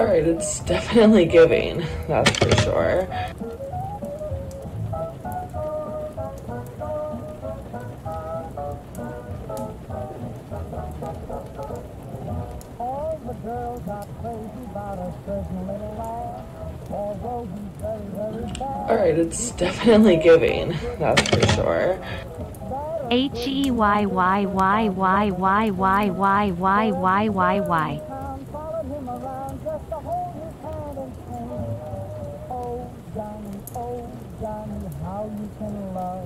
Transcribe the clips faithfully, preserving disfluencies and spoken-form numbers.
Alright, it's definitely giving, that's for sure. All the girls are crazy about a certain little lad. Although he's very, very bad. Alright, it's definitely giving, that's for sure. H E Y Y Y Y Y Y Y Y Y Y Y. Followed him around just to hold his hand and sing. Oh, Johnny, oh, Johnny, how you can love.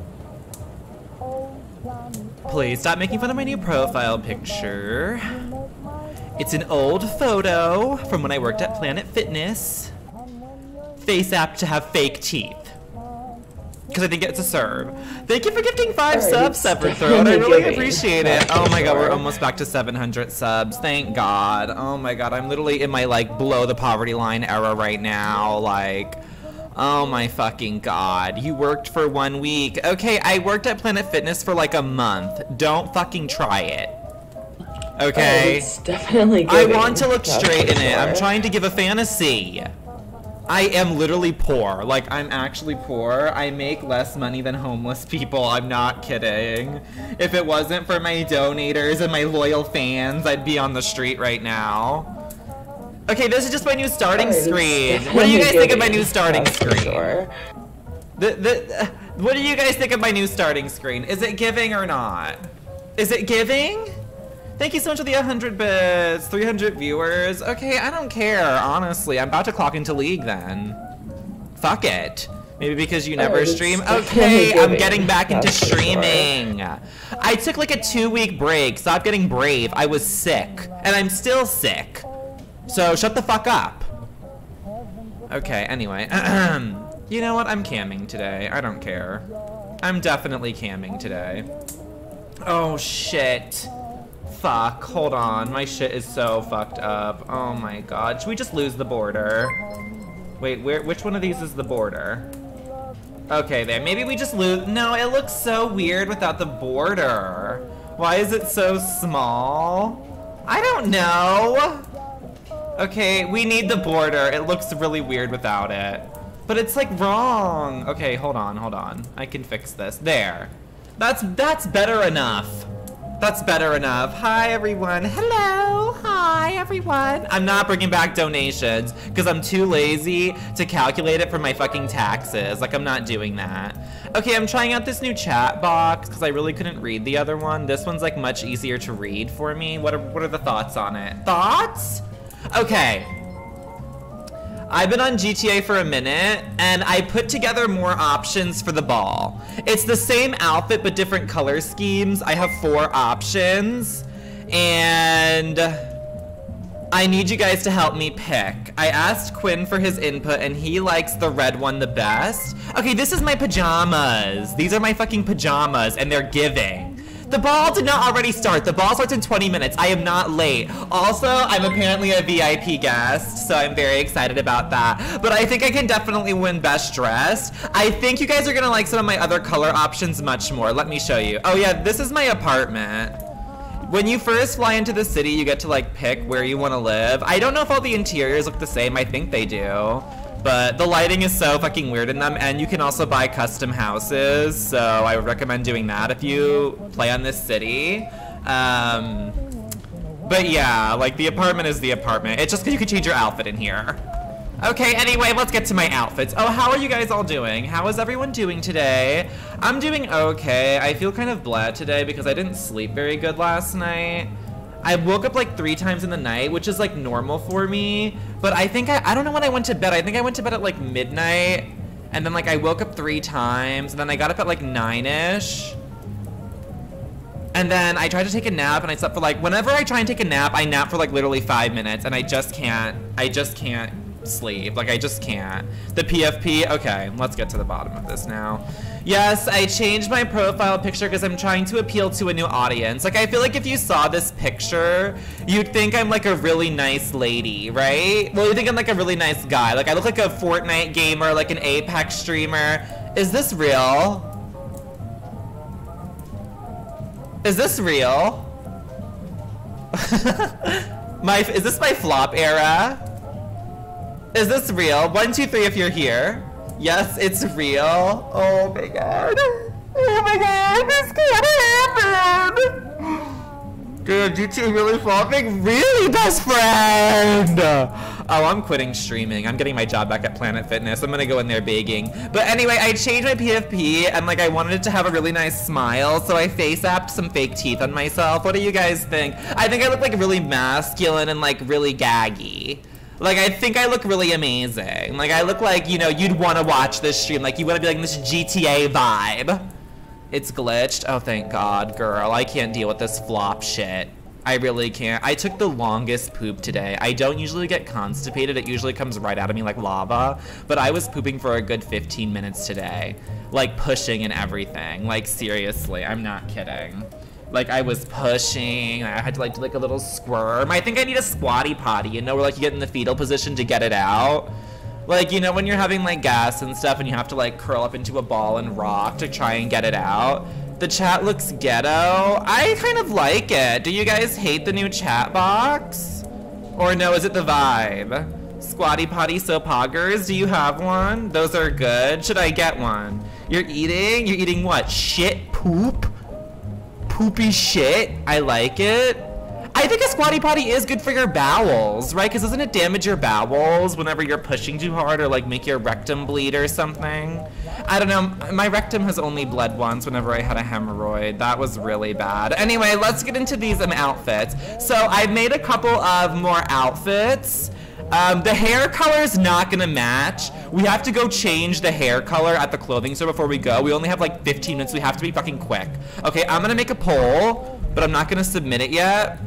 Oh, Johnny, oh, Please stop making fun of my new profile picture. It's an old photo from when I worked at Planet Fitness. Face app to have fake teeth. Because I think it's a serve. Thank you for gifting five Alright, subs, it's Severed Throat. I really giving. appreciate it. Oh my god, we're almost back to seven hundred subs. Thank god. Oh my god, I'm literally in my like below the poverty line era right now. Like, oh my fucking god. You worked for one week. Okay, I worked at Planet Fitness for like a month. Don't fucking try it. Okay? Oh, it's definitely I giving, want to look that's straight for in it. I'm sure. trying to give a fantasy. I am literally poor. Like, I'm actually poor. I make less money than homeless people. I'm not kidding. If it wasn't for my donators and my loyal fans, I'd be on the street right now. Okay, this is just my new starting Alright, it's screen. What do you guys definitely think of my giving, new starting that's for screen? sure. The, the, uh, what do you guys think of my new starting screen? Is it giving or not? Is it giving? Thank you so much for the one hundred bits, three hundred viewers. Okay, I don't care, honestly. I'm about to clock into League then. Fuck it. Maybe because you never Alright, it's stream. definitely Okay, I'm giving, getting back into that's for sure. streaming. I took like a two week break. Stop getting brave. I was sick. And I'm still sick. So shut the fuck up. Okay, anyway. You know what? I'm camming today. I don't care. I'm definitely camming today. Oh shit. Fuck, hold on. My shit is so fucked up. Oh my god. Should we just lose the border? Wait, where? Which one of these is the border? Okay, there. Maybe we just lose. No, it looks so weird without the border. Why is it so small? I don't know. Okay, we need the border. It looks really weird without it. But it's like wrong. Okay, hold on, hold on. I can fix this. There. That's that's better enough. That's better enough. Hi, everyone. Hello. Hi, everyone. I'm not bringing back donations because I'm too lazy to calculate it for my fucking taxes. Like, I'm not doing that. Okay, I'm trying out this new chat box because I really couldn't read the other one. This one's, like, much easier to read for me. What are, what are the thoughts on it? Thoughts? Okay. I've been on G T A for a minute, and I put together more options for the ball. It's the same outfit, but different color schemes. I have four options, and I need you guys to help me pick. I asked Quinn for his input, and he likes the red one the best. Okay, this is my pajamas. These are my fucking pajamas, and they're giving. The ball did not already start. The ball starts in twenty minutes. I am not late. Also, I'm apparently a V I P guest, so I'm very excited about that. But I think I can definitely win best dressed. I think you guys are gonna like some of my other color options much more. Let me show you. Oh yeah, this is my apartment. When you first fly into the city, you get to like pick where you wanna live. I don't know if all the interiors look the same. I think they do. But the lighting is so fucking weird in them, and you can also buy custom houses, so I would recommend doing that if you play on this city. Um, but yeah, like the apartment is the apartment. It's just because you can change your outfit in here. Okay, anyway, let's get to my outfits. Oh, how are you guys all doing? How is everyone doing today? I'm doing okay. I feel kind of blah today because I didn't sleep very good last night. I woke up like three times in the night, which is like normal for me. But I think I, I don't know when I went to bed. I think I went to bed at like midnight. And then like I woke up three times. And then I got up at like nine-ish. And then I tried to take a nap and I slept for like, whenever I try and take a nap, I nap for like literally five minutes. And I just can't, I just can't sleep. Like I just can't. The P F P, okay, let's get to the bottom of this now. Yes, I changed my profile picture because I'm trying to appeal to a new audience. Like, I feel like if you saw this picture, you'd think I'm like a really nice lady, right? Well, you think I'm like a really nice guy. Like, I look like a Fortnite gamer, like an Apex streamer. Is this real? Is this real? my, is this my flop era? Is this real? One, two, three if you're here. Yes, it's real. Oh my god. Oh my god, this can't happen. Dude, you two really flopping? Really, best friend? Oh, I'm quitting streaming. I'm getting my job back at Planet Fitness. I'm gonna go in there begging. But anyway, I changed my P F P and like I wanted it to have a really nice smile, so I face-apped some fake teeth on myself. What do you guys think? I think I look like really masculine and like really gaggy. Like, I think I look really amazing. Like, I look like, you know, you'd want to watch this stream. Like, you want to be like in this G T A vibe. It's glitched. Oh, thank God, girl. I can't deal with this flop shit. I really can't. I took the longest poop today. I don't usually get constipated. It usually comes right out of me like lava. But I was pooping for a good fifteen minutes today. Like, pushing and everything. Like, seriously. I'm not kidding. Like, I was pushing, I had to like do like a little squirm. I think I need a squatty potty, you know, where like you get in the fetal position to get it out. Like, you know, when you're having like gas and stuff and you have to like curl up into a ball and rock to try and get it out. The chat looks ghetto. I kind of like it. Do you guys hate the new chat box? Or no, is it the vibe? Squatty potty soap poggers, do you have one? Those are good. Should I get one? You're eating? You're eating what? Shit? Poop? Poopy shit. I like it. I think a squatty potty is good for your bowels, right? Because doesn't it damage your bowels whenever you're pushing too hard or like make your rectum bleed or something? I don't know. My rectum has only bled once whenever I had a hemorrhoid. That was really bad. Anyway, let's get into these um, outfits. So I've made a couple of more outfits. Um, the hair color is not gonna match. We have to go change the hair color at the clothing store before we go. We only have like fifteen minutes. We have to be fucking quick. Okay, I'm gonna make a poll, but I'm not gonna submit it yet.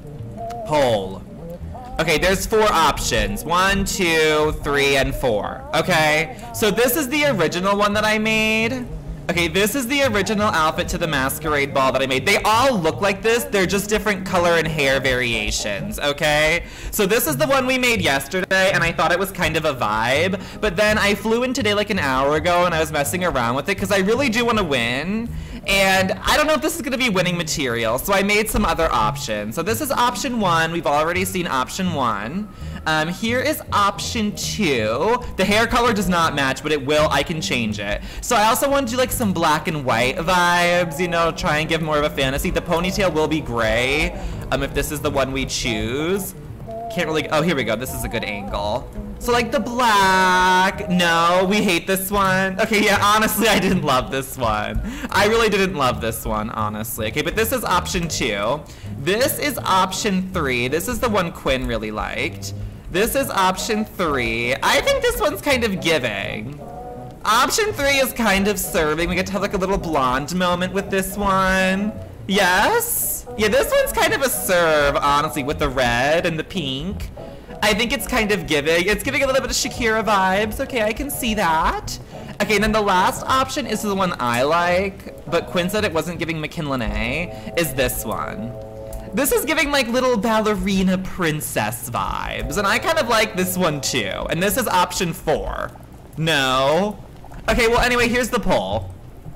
Poll. Okay, there's four options. One, two, three, and four. Okay, so this is the original one that I made. Okay, this is the original outfit to the masquerade ball that I made. They all look like this. They're just different color and hair variations, okay? So this is the one we made yesterday, and I thought it was kind of a vibe. But then I flew in today like an hour ago, and I was messing around with it, because I really do want to win. And I don't know if this is going to be winning material, so I made some other options. So this is option one. We've already seen option one. Um, here is option two. The hair color does not match, but it will. I can change it. So I also want to do like some black and white vibes, you know, try and give more of a fantasy. The ponytail will be gray, um, if this is the one we choose. Can't really, oh, here we go. This is a good angle. So like the black, no, we hate this one. Okay, yeah, honestly, I didn't love this one. I really didn't love this one, honestly. Okay, but this is option two. This is option three. This is the one Quinn really liked. This is option three. I think this one's kind of giving. Option three is kind of serving. We get to have like a little blonde moment with this one. Yes? Yeah, this one's kind of a serve, honestly, with the red and the pink. I think it's kind of giving. It's giving a little bit of Shakira vibes. Okay, I can see that. Okay, and then the last option is the one I like, but Quinn said it wasn't giving McKinley, is this one. This is giving like little ballerina princess vibes, and I kind of like this one too. And this is option four. No. Okay, well anyway, here's the poll.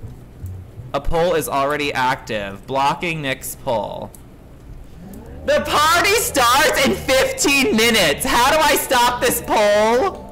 A poll is already active. Blocking Nick's poll. The party starts in fifteen minutes. How do I stop this poll?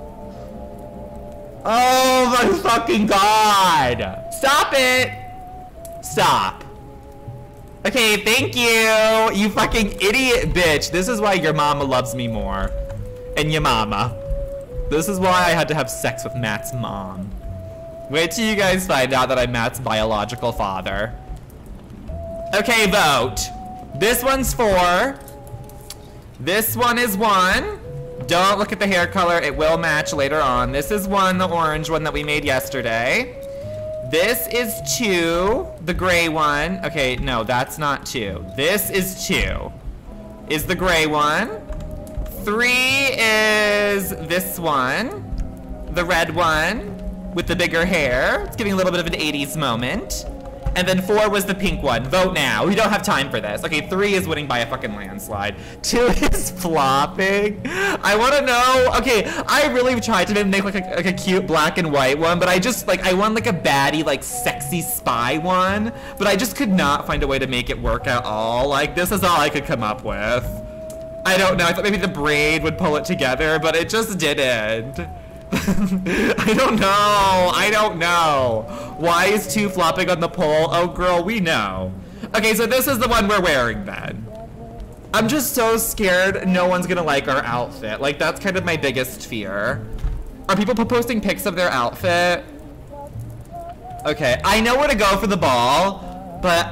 Oh my fucking God. Stop it. Stop. Okay, thank you. You fucking idiot bitch. This is why your mama loves me more. And your mama. This is why I had to have sex with Matt's mom. Wait till you guys find out that I'm Matt's biological father. Okay, vote. This one's four. This one is one. Don't look at the hair color. It will match later on. This is one, the orange one that we made yesterday. This is two, the gray one. Okay, no, that's not two. This is two, is the gray one. Three is this one, the red one with the bigger hair. It's giving a little bit of an eighties moment. And then four was the pink one. Vote now. We don't have time for this. Okay, three is winning by a fucking landslide. Two is flopping. I want to know. Okay, I really tried to make like a, like a cute black and white one, but I just like I want like a baddie, like sexy spy one, but I just could not find a way to make it work at all. Like this is all I could come up with. I don't know. I thought maybe the braid would pull it together, but it just didn't. I don't know. I don't know. Why is two flopping on the pole? Oh, girl, we know. Okay, so this is the one we're wearing then. I'm just so scared no one's gonna like our outfit. Like, that's kind of my biggest fear. Are people posting pics of their outfit? Okay, I know where to go for the ball, but...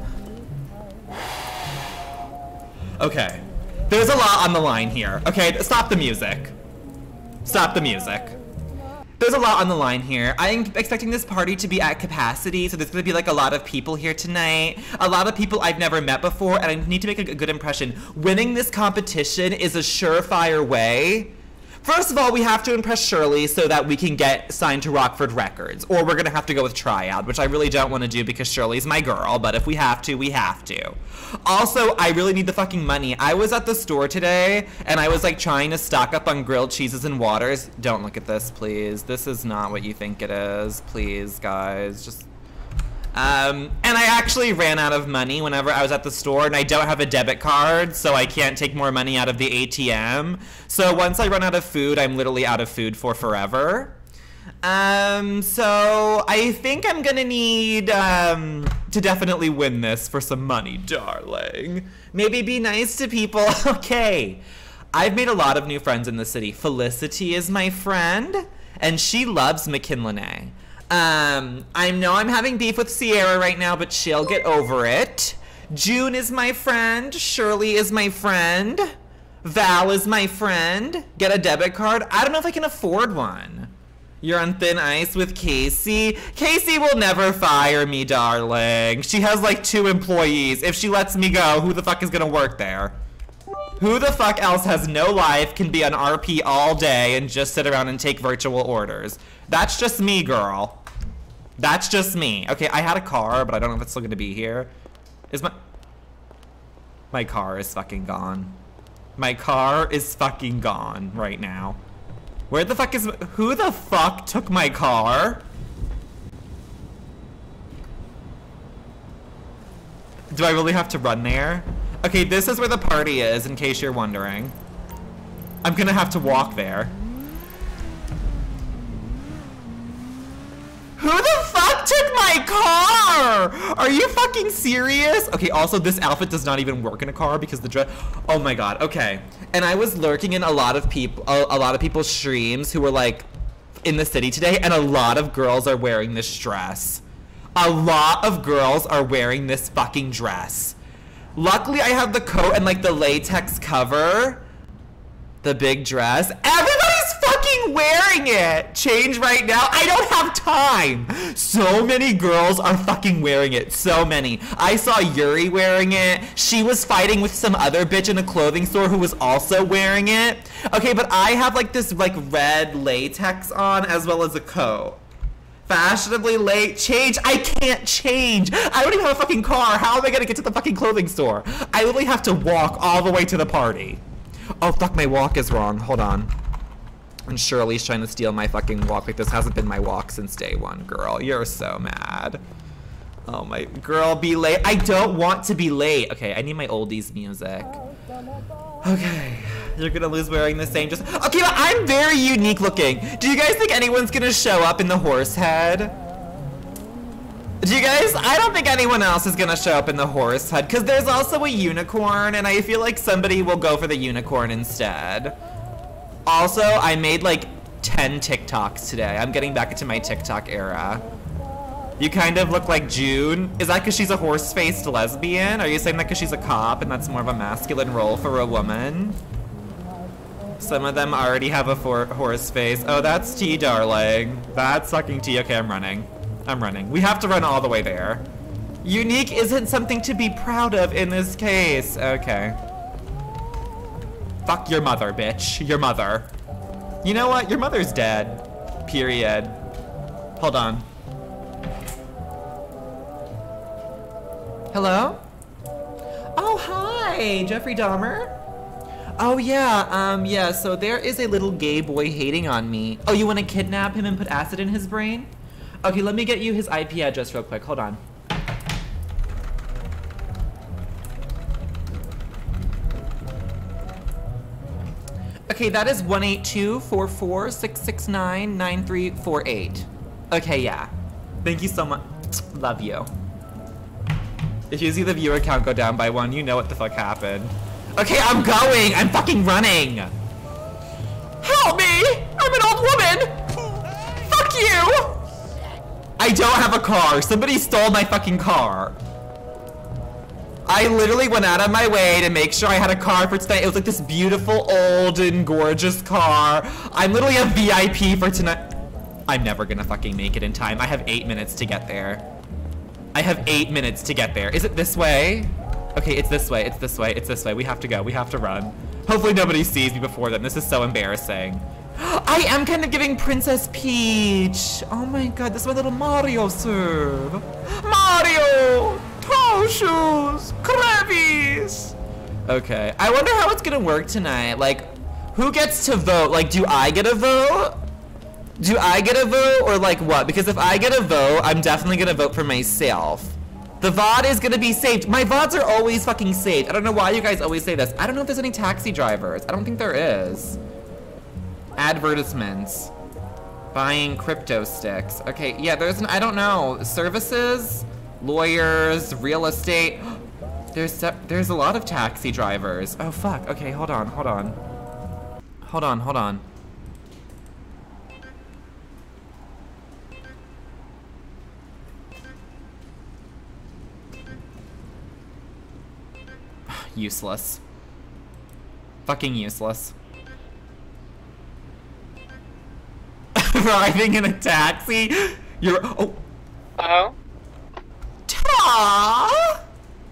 Okay. There's a lot on the line here. Okay, stop the music. Stop the music. There's a lot on the line here. I'm expecting this party to be at capacity, so there's gonna be like a lot of people here tonight. A lot of people I've never met before, and I need to make a good impression. Winning this competition is a surefire way. First of all, we have to impress Shirley so that we can get signed to Rockford Records, or we're gonna have to go with Triad, which I really don't want to do because Shirley's my girl, but if we have to, we have to. Also, I really need the fucking money. I was at the store today, and I was like trying to stock up on grilled cheeses and waters. Don't look at this, please. This is not what you think it is. Please, guys, just... Um, and I actually ran out of money whenever I was at the store, and I don't have a debit card, so I can't take more money out of the A T M. So once I run out of food, I'm literally out of food for forever. Um, so I think I'm gonna need, um, to definitely win this for some money, darling. Maybe be nice to people. Okay. I've made a lot of new friends in the city. Felicity is my friend, and she loves McKinley. Um, I know I'm having beef with Sierra right now, but she'll get over it. June is my friend. Shirley is my friend. Val is my friend. Get a debit card? I don't know if I can afford one. You're on thin ice with Casey. Casey will never fire me, darling. She has like two employees. If she lets me go, who the fuck is gonna work there? Who the fuck else has no life, can be on R P all day and just sit around and take virtual orders? That's just me, girl. That's just me. Okay, I had a car, but I don't know if it's still gonna be here. Is my... My car is fucking gone. My car is fucking gone right now. Where the fuck is... Who the fuck took my car? Do I really have to run there? Okay, this is where the party is, in case you're wondering. I'm gonna have to walk there. Who the fuck took my car? Are you fucking serious? Okay, also this outfit does not even work in a car because the dress, oh my god, okay. And I was lurking in a lot of people, a, a lot of people's streams who were like in the city today, and a lot of girls are wearing this dress. A lot of girls are wearing this fucking dress. Luckily I have the coat and like the latex cover. The big dress. Everybody's fucking wearing it! Change right now. I don't have time! So many girls are fucking wearing it. So many. I saw Yuri wearing it. She was fighting with some other bitch in a clothing store who was also wearing it. Okay, but I have like this like red latex on as well as a coat. Fashionably late. Change. I can't change. I don't even have a fucking car. How am I gonna get to the fucking clothing store? I literally have to walk all the way to the party. Oh, fuck, my walk is wrong. Hold on. And Shirley's trying to steal my fucking walk. Like, this hasn't been my walk since day one, girl. You're so mad. Oh, my... Girl, be late. I don't want to be late. Okay, I need my oldies music. Okay. You're gonna lose wearing the same just... Okay, but I'm very unique looking. Do you guys think anyone's gonna show up in the horse head? Do you guys? I don't think anyone else is gonna show up in the horse head because there's also a unicorn and I feel like somebody will go for the unicorn instead. Also, I made like ten TikToks today. I'm getting back into my TikTok era. You kind of look like June. Is that because she's a horse-faced lesbian? Are you saying that because she's a cop and that's more of a masculine role for a woman? Some of them already have a for horse face. Oh, that's tea, darling. That's fucking tea. Okay, I'm running. I'm running. We have to run all the way there. Unique isn't something to be proud of in this case. Okay. Fuck your mother, bitch. Your mother. You know what? Your mother's dead. Period. Hold on. Hello? Oh, hi, Jeffrey Dahmer. Oh, yeah, um, yeah, so there is a little gay boy hating on me. Oh, you want to kidnap him and put acid in his brain? Okay, let me get you his I P address real quick. Hold on. Okay, that is one eight two, four four, six six nine, nine three four eight. Okay, yeah. Thank you so much. Love you. If you see the viewer count go down by one, you know what the fuck happened. Okay, I'm going! I'm fucking running! Help me! I'm an old woman! Fuck you! I don't have a car. Somebody stole my fucking car. I literally went out of my way to make sure I had a car for tonight. It was like this beautiful, old, and gorgeous car. I'm literally a V I P for tonight. I'm never gonna fucking make it in time. I have eight minutes to get there. I have eight minutes to get there. Is it this way? Okay, it's this way, it's this way, it's this way. We have to go, we have to run. Hopefully nobody sees me before then. This is so embarrassing. I am kind of giving Princess Peach. Oh my god, this is my little Mario serve. Mario! Tall shoes! Crevies! Okay, I wonder how it's gonna work tonight. Like, who gets to vote? Like, do I get a vote? Do I get a vote or like what? Because if I get a vote, I'm definitely gonna vote for myself. The V O D is gonna be saved. My V O Ds are always fucking saved. I don't know why you guys always say this. I don't know if there's any taxi drivers. I don't think there is. Advertisements. Buying crypto sticks. Okay, yeah, there's an, I don't know. Services, lawyers, real estate. There's, there's a lot of taxi drivers. Oh fuck, okay, hold on, hold on. Hold on, hold on. Useless. Fucking useless. Driving in a taxi? You're- oh. Oh? Ta!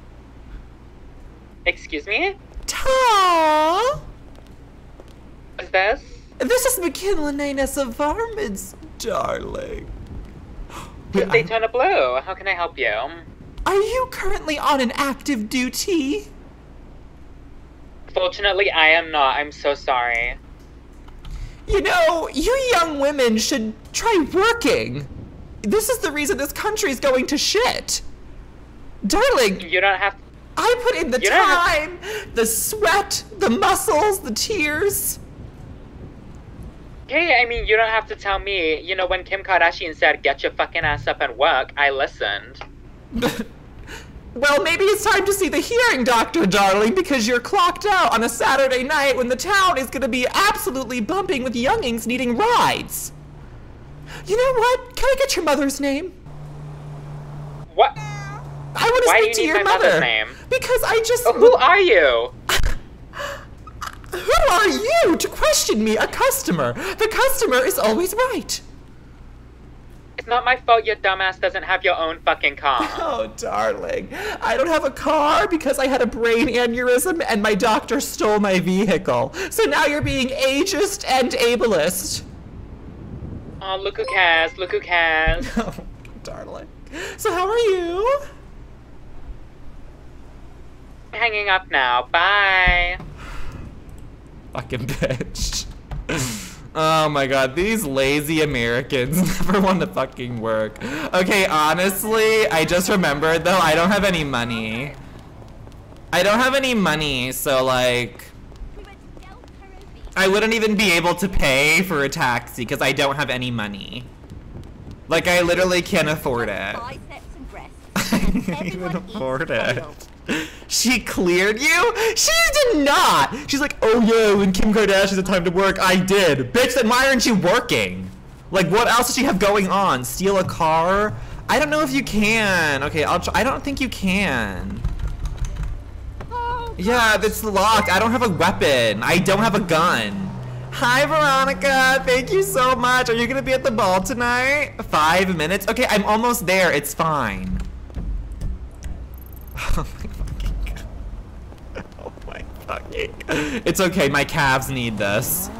Excuse me? Ta! What's this? This is McKinley Nainess of Varmints, darling. Wait, They I'm- turn a blue. How can I help you? Are you currently on an active duty? Fortunately, I am not. I'm so sorry. You know, you young women should try working. This is the reason this country's going to shit. Darling, You don't have. I put in the You don't have- time, the sweat, the muscles, the tears. Okay, I mean, you don't have to tell me. You know, when Kim Kardashian said, "Get your fucking ass up and work," I listened. Well, maybe it's time to see the hearing doctor, darling, because you're clocked out on a Saturday night when the town is gonna be absolutely bumping with youngings needing rides. You know what? Can I get your mother's name? What? I want to Why do speak you to need your my mother. mother's name? Because I just. Oh, who are you? Who are you to question me, a customer? The customer is always right. It's not my fault your dumbass doesn't have your own fucking car. Oh, darling. I don't have a car because I had a brain aneurysm and my doctor stole my vehicle. So now you're being ageist and ableist. Oh, look who cares. Look who cares. Oh, darling. So how are you? Hanging up now. Bye. Fucking bitch. Oh my god, these lazy Americans never want to fucking work. Okay, honestly, I just remembered though, I don't have any money. I don't have any money, so like, I wouldn't even be able to pay for a taxi because I don't have any money. Like, I literally can't afford it. I can't even afford it. She cleared you? She did not! She's like, oh yeah, when Kim Kardashian had time to work, I did. Bitch, then why aren't you working? Like, what else does she have going on? Steal a car? I don't know if you can. Okay, I'll try. I don't think you can. Yeah, that's locked. I don't have a weapon. I don't have a gun. Hi, Veronica. Thank you so much. Are you gonna be at the ball tonight? Five minutes? Okay, I'm almost there. It's fine. Oh my fucking god. Oh my fucking. It's okay, my calves need this.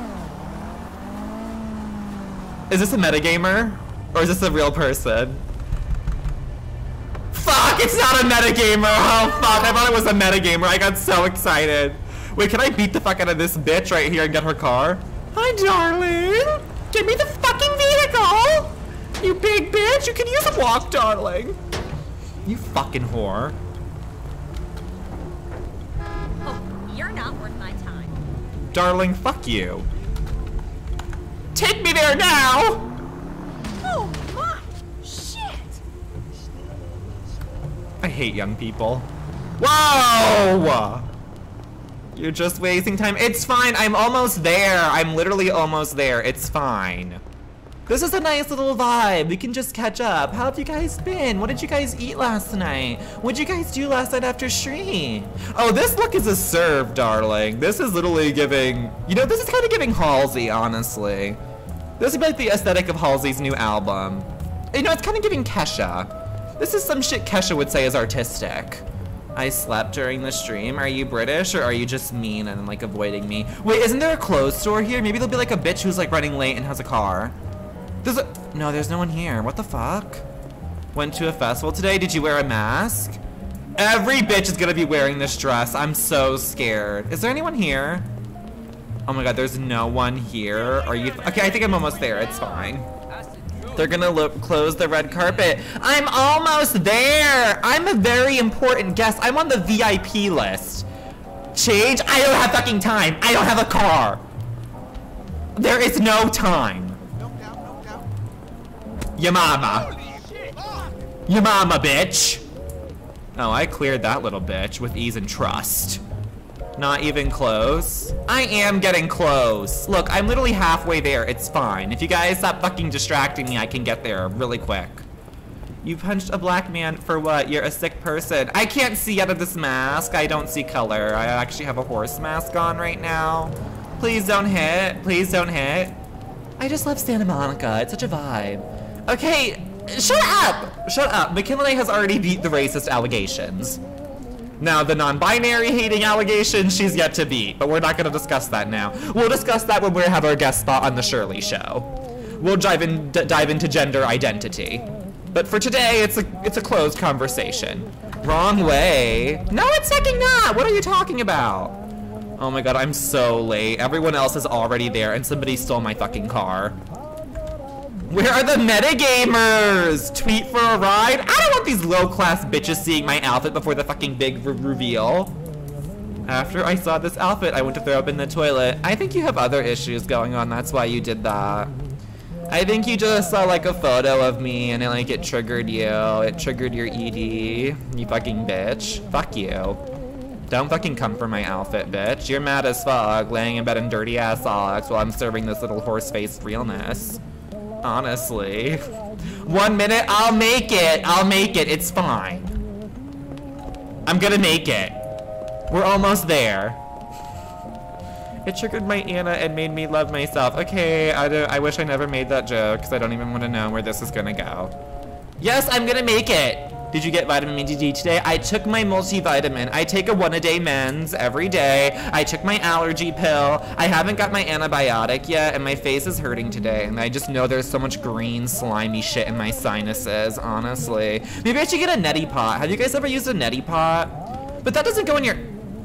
Is this a metagamer? Or is this a real person? Fuck, it's not a metagamer! Oh fuck, I thought it was a metagamer. I got so excited. Wait, can I beat the fuck out of this bitch right here and get her car? Hi, darling. Give me the fucking vehicle! You big bitch, you can use a walk, darling. You fucking whore. Oh, you're not worth my time. Darling, fuck you. Take me there now! Oh my shit! I hate young people. Whoa! You're just wasting time. It's fine, I'm almost there. I'm literally almost there, it's fine. This is a nice little vibe. We can just catch up. How have you guys been? What did you guys eat last night? What did you guys do last night after stream? Oh, this look is a serve, darling. This is literally giving, you know, this is kind of giving Halsey, honestly. This is like the aesthetic of Halsey's new album. You know, it's kind of giving Kesha. This is some shit Kesha would say is artistic. I slept during the stream. Are you British or are you just mean and like avoiding me? Wait, isn't there a clothes store here? Maybe there'll be like a bitch who's like running late and has a car. There's a, no, there's no one here. What the fuck? Went to a festival today. Did you wear a mask? Every bitch is gonna be wearing this dress. I'm so scared. Is there anyone here? Oh my god, there's no one here. Are you, okay, I think I'm almost there. It's fine. They're gonna look, close the red carpet. I'm almost there. I'm a very important guest. I'm on the V I P list. Change? I don't have fucking time. I don't have a car. There is no time. Your mama. Your mama, bitch. Oh, I cleared that little bitch with ease and trust. Not even close. I am getting close. Look, I'm literally halfway there. It's fine. If you guys stop fucking distracting me, I can get there really quick. You punched a black man for what? You're a sick person. I can't see out of this mask. I don't see color. I actually have a horse mask on right now. Please don't hit. Please don't hit. I just love Santa Monica. It's such a vibe. Okay, shut up! Shut up. McKinley has already beat the racist allegations. Now, the non-binary hating allegations, she's yet to beat, but we're not gonna discuss that now. We'll discuss that when we have our guest spot on The Shirley Show. We'll dive, in, dive into gender identity. But for today, it's a, it's a closed conversation. Wrong way. No, it's fucking not! What are you talking about? Oh my god, I'm so late. Everyone else is already there, and somebody stole my fucking car. Where are the metagamers? Tweet for a ride? I don't want these low-class bitches seeing my outfit before the fucking big re reveal. After I saw this outfit, I went to throw up in the toilet. I think you have other issues going on, that's why you did that. I think you just saw like a photo of me and it like it triggered you. It triggered your E D, you fucking bitch. Fuck you. Don't fucking come for my outfit, bitch. You're mad as fuck, laying in bed in dirty ass socks while I'm serving this little horse-faced realness. Honestly. One minute, I'll make it. I'll make it. It's fine. I'm gonna make it. We're almost there. It triggered my Anna and made me love myself. Okay, I, do, I wish I never made that joke because I don't even want to know where this is gonna go. Yes, I'm gonna make it. Did you get vitamin D today? I took my multivitamin. I take a one-a-day mens every day. I took my allergy pill. I haven't got my antibiotic yet, and my face is hurting today, and I just know there's so much green, slimy shit in my sinuses, honestly. Maybe I should get a neti pot. Have you guys ever used a neti pot? But that doesn't go in your...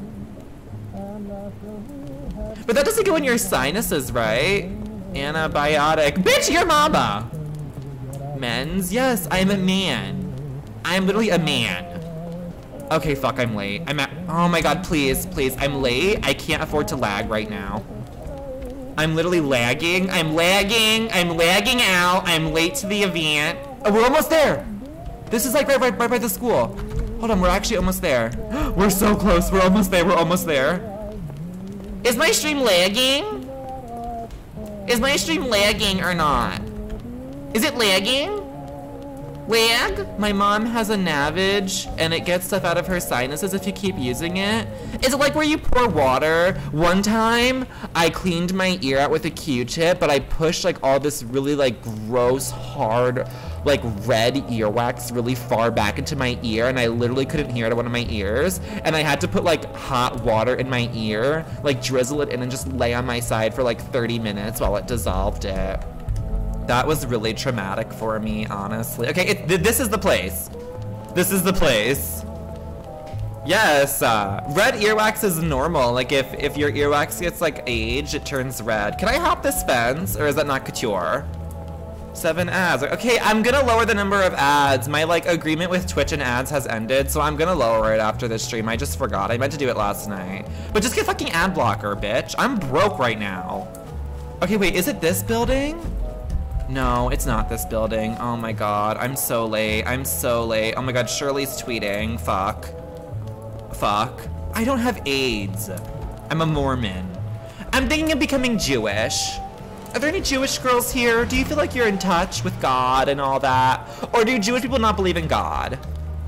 But that doesn't go in your sinuses, right? Antibiotic. Bitch, your mama! Men's? Yes, I'm a man. I'm literally a man. Okay, fuck, I'm late. I'm at, oh my god, please, please, I'm late. I can't afford to lag right now. I'm literally lagging. I'm lagging. I'm lagging out. I'm late to the event. Oh, we're almost there. This is like right, right, right by the school. Hold on, we're actually almost there. We're so close. We're almost there. We're almost there. Is my stream lagging? Is my stream lagging or not? Is it lagging? Lag? My mom has a Navage and it gets stuff out of her sinuses if you keep using it. Is it like where you pour water? One time I cleaned my ear out with a Q-tip, but I pushed like all this really like gross, hard, like red earwax really far back into my ear, and I literally couldn't hear it out of one of my ears. And I had to put like hot water in my ear, like drizzle it in and just lay on my side for like thirty minutes while it dissolved it. That was really traumatic for me, honestly. Okay, it, th this is the place. This is the place. Yes, uh, red earwax is normal. Like if, if your earwax gets like aged, it turns red. Can I hop this fence or is that not couture? Seven ads. Okay, I'm gonna lower the number of ads. My like agreement with Twitch and ads has ended, so I'm gonna lower it after this stream. I just forgot. I meant to do it last night. But just get fucking ad blocker, bitch. I'm broke right now. Okay, wait, is it this building? No, it's not this building. Oh my god, I'm so late. I'm so late. Oh my god, Shirley's tweeting. Fuck. Fuck. I don't have AIDS. I'm a Mormon. I'm thinking of becoming Jewish. Are there any Jewish girls here? Do you feel like you're in touch with God and all that? Or do Jewish people not believe in God?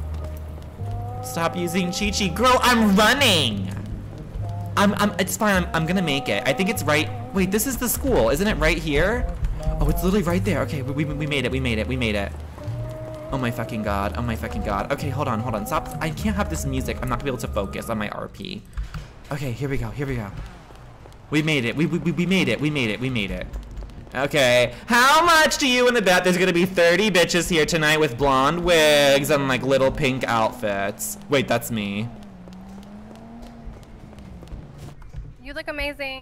Stop using Chi-Chi. Girl, I'm running! I'm, I'm, it's fine, I'm, I'm gonna make it. I think it's right, wait, this is the school, isn't it right here? Oh, it's literally right there. Okay, we, we, we made it, we made it, we made it. Oh my fucking god, oh my fucking god. Okay, hold on, hold on, stop. I can't have this music. I'm not gonna be able to focus on my R P. Okay, here we go, here we go. We made it, we, we, we made it, we made it, we made it. Okay, how much do you in the bet there's gonna be thirty bitches here tonight with blonde wigs and like little pink outfits? Wait, that's me. You look amazing.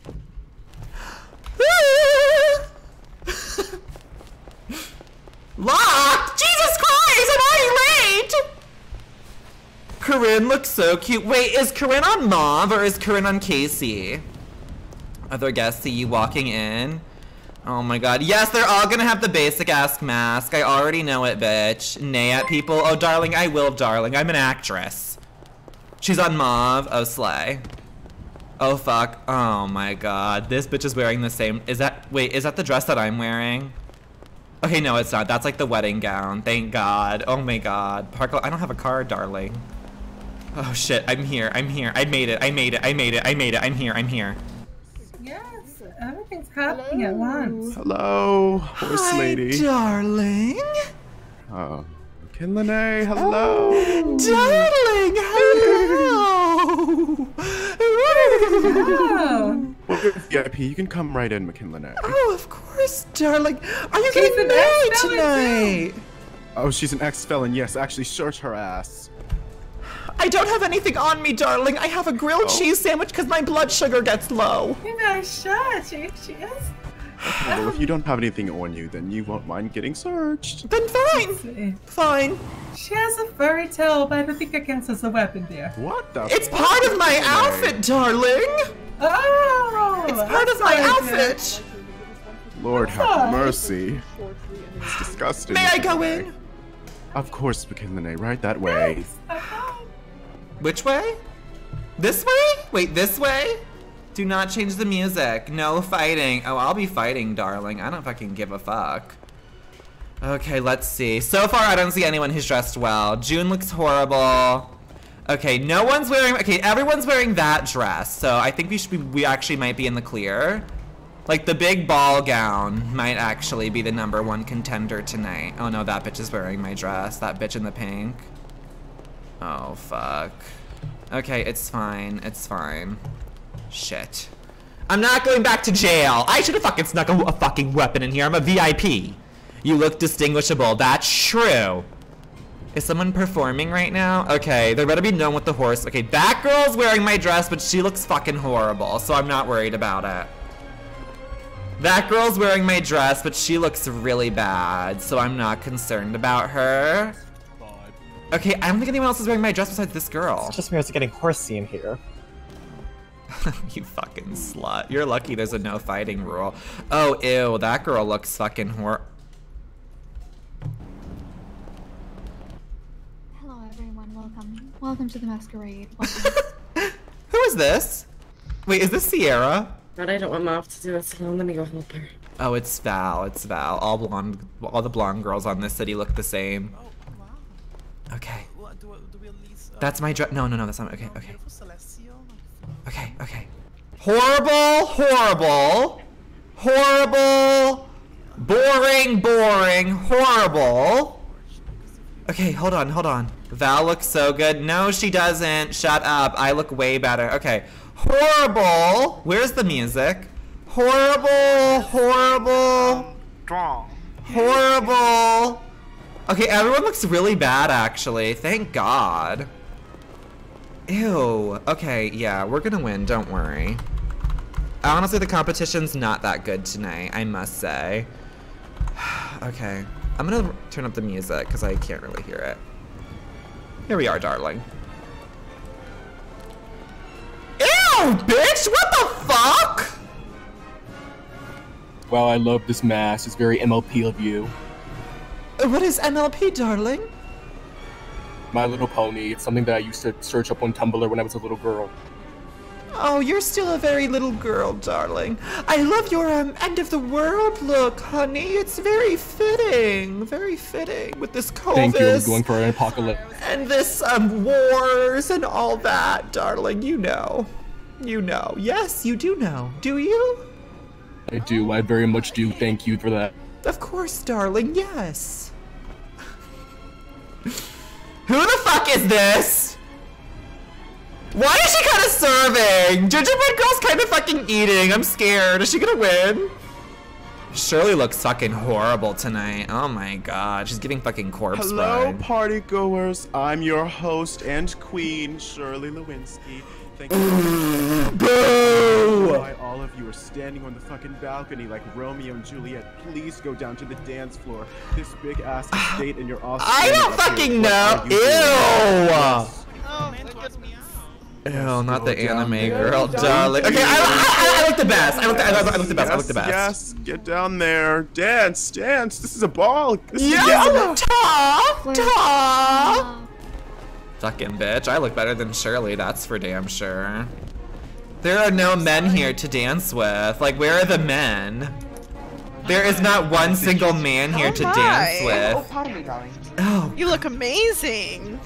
Locked! Jesus Christ, I'm already late! Corinne looks so cute. Wait, is Corinne on Mauve or is Corinne on Casey? Other guests see you walking in. Oh my god. Yes, they're all gonna have the basic ass mask. I already know it, bitch. Nay at people. Oh, darling, I will, darling. I'm an actress. She's on Mauve. Oh, slay. Oh, fuck. Oh my god. This bitch is wearing the same. Is that. Wait, is that the dress that I'm wearing? Okay, no, it's not. That's like the wedding gown. Thank god. Oh my god. Parker, I don't have a card, darling. Oh shit. I'm here. I'm here. I made it. I made it. I made it. I made it. I'm here. I'm here. Yes, everything's happening at once. Hello, horse Hi, lady. darling. Oh, Kinlene, hello. Darling, hello. Oh. Well, you're V I P. You can come right in, McKinley. Oh, of course, darling. Are you She's getting an married ex-felon tonight? Oh, she's an ex-felon. Yes, actually, search her ass. I don't have anything on me, darling. I have a grilled Oh. cheese sandwich because my blood sugar gets low. You know, sure, she, she is. Okay, well, if you don't have anything on you, then you won't mind getting searched. Then fine. Let's see. Fine. She has a furry tail, but I don't think it counts as a weapon, dear. What the? It's part of my outfit, darling. Oh! It's part of my I'm sorry, outfit. Lord have Sorry. mercy. It's disgusting. May I go McKinley. in? Of course, McKinley. Right that way. Yes, uh-huh. Which way? This way? Wait, this way? Do not change the music. No fighting. Oh, I'll be fighting, darling. I don't fucking give a fuck. Okay, let's see. So far, I don't see anyone who's dressed well. June looks horrible. Okay, no one's wearing, okay, everyone's wearing that dress. So I think we should be, we actually might be in the clear. Like the big ball gown might actually be the number one contender tonight. Oh no, that bitch is wearing my dress. That bitch in the pink. Oh, fuck. Okay, it's fine. It's fine. Shit. I'm not going back to jail. I should have fucking snuck a, a fucking weapon in here. I'm a V I P. You look distinguishable. That's true. Is someone performing right now? Okay, there better be no one with the horse. Okay, that girl's wearing my dress, but she looks fucking horrible, so I'm not worried about it. That girl's wearing my dress, but she looks really bad, so I'm not concerned about her. Okay, I don't think anyone else is wearing my dress besides this girl. It's just me, I was getting horsey in here. You fucking slut. You're lucky there's a no fighting rule. Oh, ew, that girl looks fucking hor- Hello everyone, welcome. Welcome to the masquerade. Welcome. Who is this? Wait, is this Sierra? But I don't want Mauve to do it, so let me go help her. Oh, it's Val, it's Val. All blonde, all the blonde girls on this city look the same. Okay. That's my dress. No, no, no, that's not. Okay, okay. Okay, okay. Horrible, horrible, horrible, boring, boring, horrible. Okay, hold on, hold on. Val looks so good. No, she doesn't. Shut up. I look way better. Okay. Horrible. Where's the music? Horrible, horrible, horrible. Okay, everyone looks really bad, actually. Thank God. Ew. Okay, yeah, we're gonna win. Don't worry. Honestly, the competition's not that good tonight, I must say. Okay. I'm gonna turn up the music because I can't really hear it. Here we are, darling. Ew, bitch! What the fuck? Wow, I love this mask. It's very M L P of you. What is M L P, darling? My Little Pony. It's something that I used to search up on Tumblr when I was a little girl. Oh, you're still a very little girl, darling. I love your um, end of the world look, honey. It's very fitting, very fitting with this COVID. Thank you. I'm going for an apocalypse. And this um, wars and all that, darling. You know. You know. Yes, you do know. Do you? I do. I very much do. Thank you for that. Of course, darling. Yes. Who the fuck is this? Why is she kind of serving? Gingerbread Girl's kind of fucking eating. I'm scared. Is she gonna win? Shirley looks fucking horrible tonight. Oh my god. She's giving fucking corpse Hello, bride. party goers. I'm your host and queen, Shirley Lewinsky. Thank you. Boo! Why all of you are standing on the fucking balcony like Romeo and Juliet. Please go down to the dance floor. This big ass estate in your office. I don't fucking know. Ew! Ew, not the anime girl, darling. Okay, I, I, I, I look the best. I look the, I look, I look the best. I look the best. Yes, get down there. Dance, dance. This is a ball. This is yeah, ta, ta. Fucking bitch. I look better than Shirley, that's for damn sure. There are no men here to dance with. Like, where are the men? There is not one single man here to dance with. Oh, pardon me, darling. Oh. You look amazing.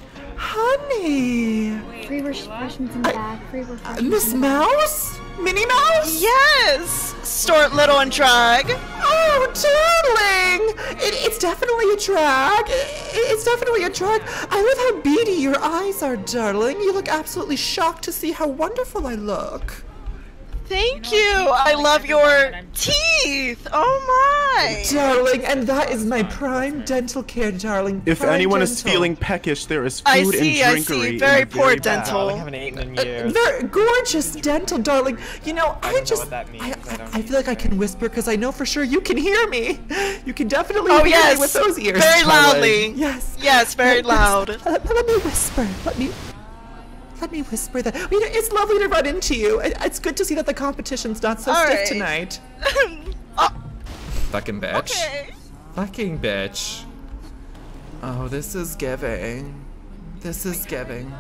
Honey! Free refreshments in the back. Free refreshments. Miss Mouse? Minnie Mouse? Yes! Stuart Little and drag. Oh, darling! It, it's definitely a drag. It, it's definitely a drag. I love how beady your eyes are, darling. You look absolutely shocked to see how wonderful I look. Thank you. I love your teeth. Oh my. Darling, and that is my prime dental care, darling. If prime anyone dental. is feeling peckish, there is food I see, and I drinkery. see. Very in the poor very dental. back. I haven't eaten in Uh, years. they're gorgeous dental, darling. You know, I, I don't just, know what that means. I, I I, don't I feel like I can whisper because I know for sure you can hear me. You can definitely Oh hear yes. me with those ears. Very darling. loudly. Yes. Yes, very Let- loud. Let, let me whisper. Let me. Let me whisper that. You know, it's lovely to run into you. It- It's good to see that the competition's not so All stiff right. tonight. Oh, Fucking bitch. okay. Fucking bitch. Oh, this is giving. This is giving.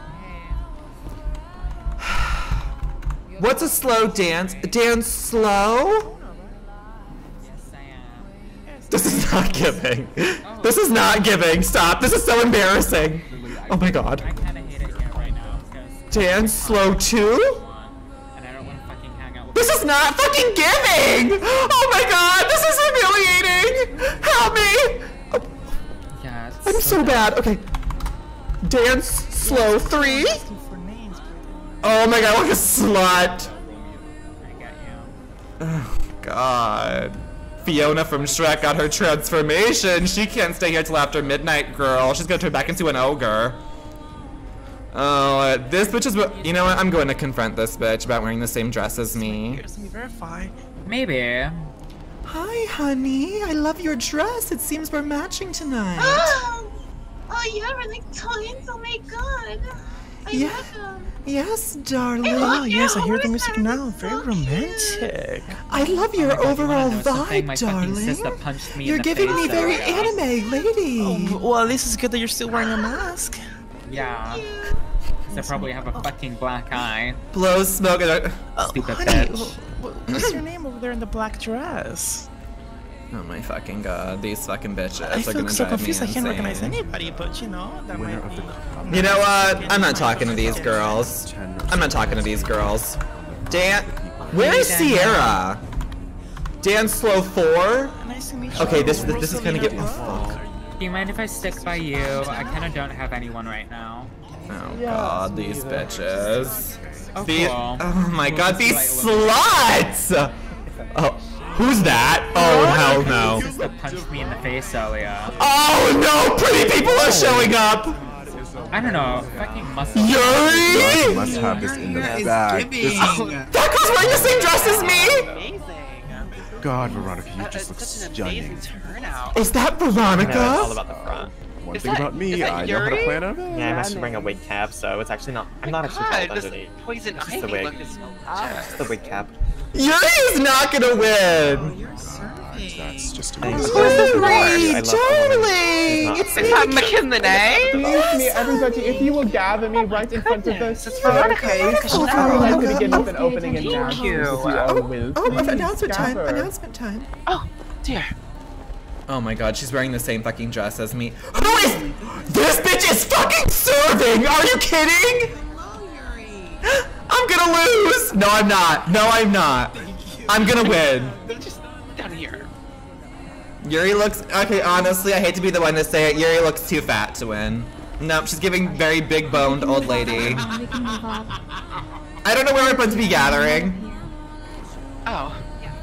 What's a slow dance? Dance slow? This is not giving. This is not giving. Stop. This is so embarrassing. Oh my god. I kind of hate it here right now because Dance slow too? and I don't want to fucking hang out with. This is not fucking giving! Oh my god, this is humiliating! Help me! Oh, Yeah, it's I'm so bad. Okay. Dance slow three. Oh my god, like a slut. I get you. Oh god. Fiona from Shrek got her transformation. She can't stay here till after midnight, girl. She's gonna turn back into an ogre. Oh, uh, this bitch is. You know what? I'm going to confront this bitch about wearing the same dress as me. Let me verify. Maybe. Hi, honey. I love your dress. It seems we're matching tonight. Oh, oh, you have really twins. Oh my god. I Yeah. love them. Yes, darling. Oh, yes, I hear the Who's music that? now. This is Very so romantic. I love your Oh my God, you overall wanna know something? My vibe, fucking darling. sister punched me in You're the giving face me very earlier. anime, lady. Oh, well, at least it's good that you're still wearing a mask. Yeah. Because I probably have a fucking black eye. Blow smoke. and- Oh, Stupid honey, bitch. wh- wh- what's your name over there in the black dress? Oh my fucking god, these fucking bitches I are feel gonna so drive confused. me I can't insane. recognize anybody, but you know, that Winner might of be. You know what? I'm not talking to these girls. I'm not talking to these girls. Dan, where's Sierra? Dance slow four? Nice to meet you. Okay, this this, this is gonna get. Oh fuck. Do you mind if I stick by you? I kind of don't have anyone right now. Oh god, these bitches. Oh, These, cool. oh my god, these sluts! Oh, who's that? Oh hell no. Sister punched me in the face earlier. Oh no, pretty people are showing up! I don't know. Fucking muscle. I Yuri! must have this in the That is bag. giving. This is- That girl's wearing the same dress as me! God, Veronica, you Uh, just look such an stunning. amazing turnout. Is that Veronica? No, it's all about the front. One Is thing that- about me, is that I know how to Yuri? plan out. Yeah, I'm actually wearing a wig cap, so it's actually not. I'm not actually God, bald this underneath. poison It's just ivy the wig. look is so Just the wig cap. Yuri is not gonna win. That's just a Thanks. Who is this I lady? love the woman. Darling! It's Is that McKinley? Excuse me, everybody, if you will gather me right in front of the It's Veronica. staircase, Oh, I would like to Veronica. begin with an opening Thank announcement, you. if you all will. Oh, Please announcement time! gather. Announcement time! Oh, dear. Oh my god, she's wearing the same fucking dress as me. Who is this bitch is fucking serving? Are you kidding? I'm gonna lose! No, I'm not. No, I'm not. I'm gonna win. Just down here. Yuri looks okay, honestly, I hate to be the one to say it. Yuri looks too fat to win. Nope, she's giving very big boned old lady. We can move up. I don't know where we're supposed to be gathering. Oh.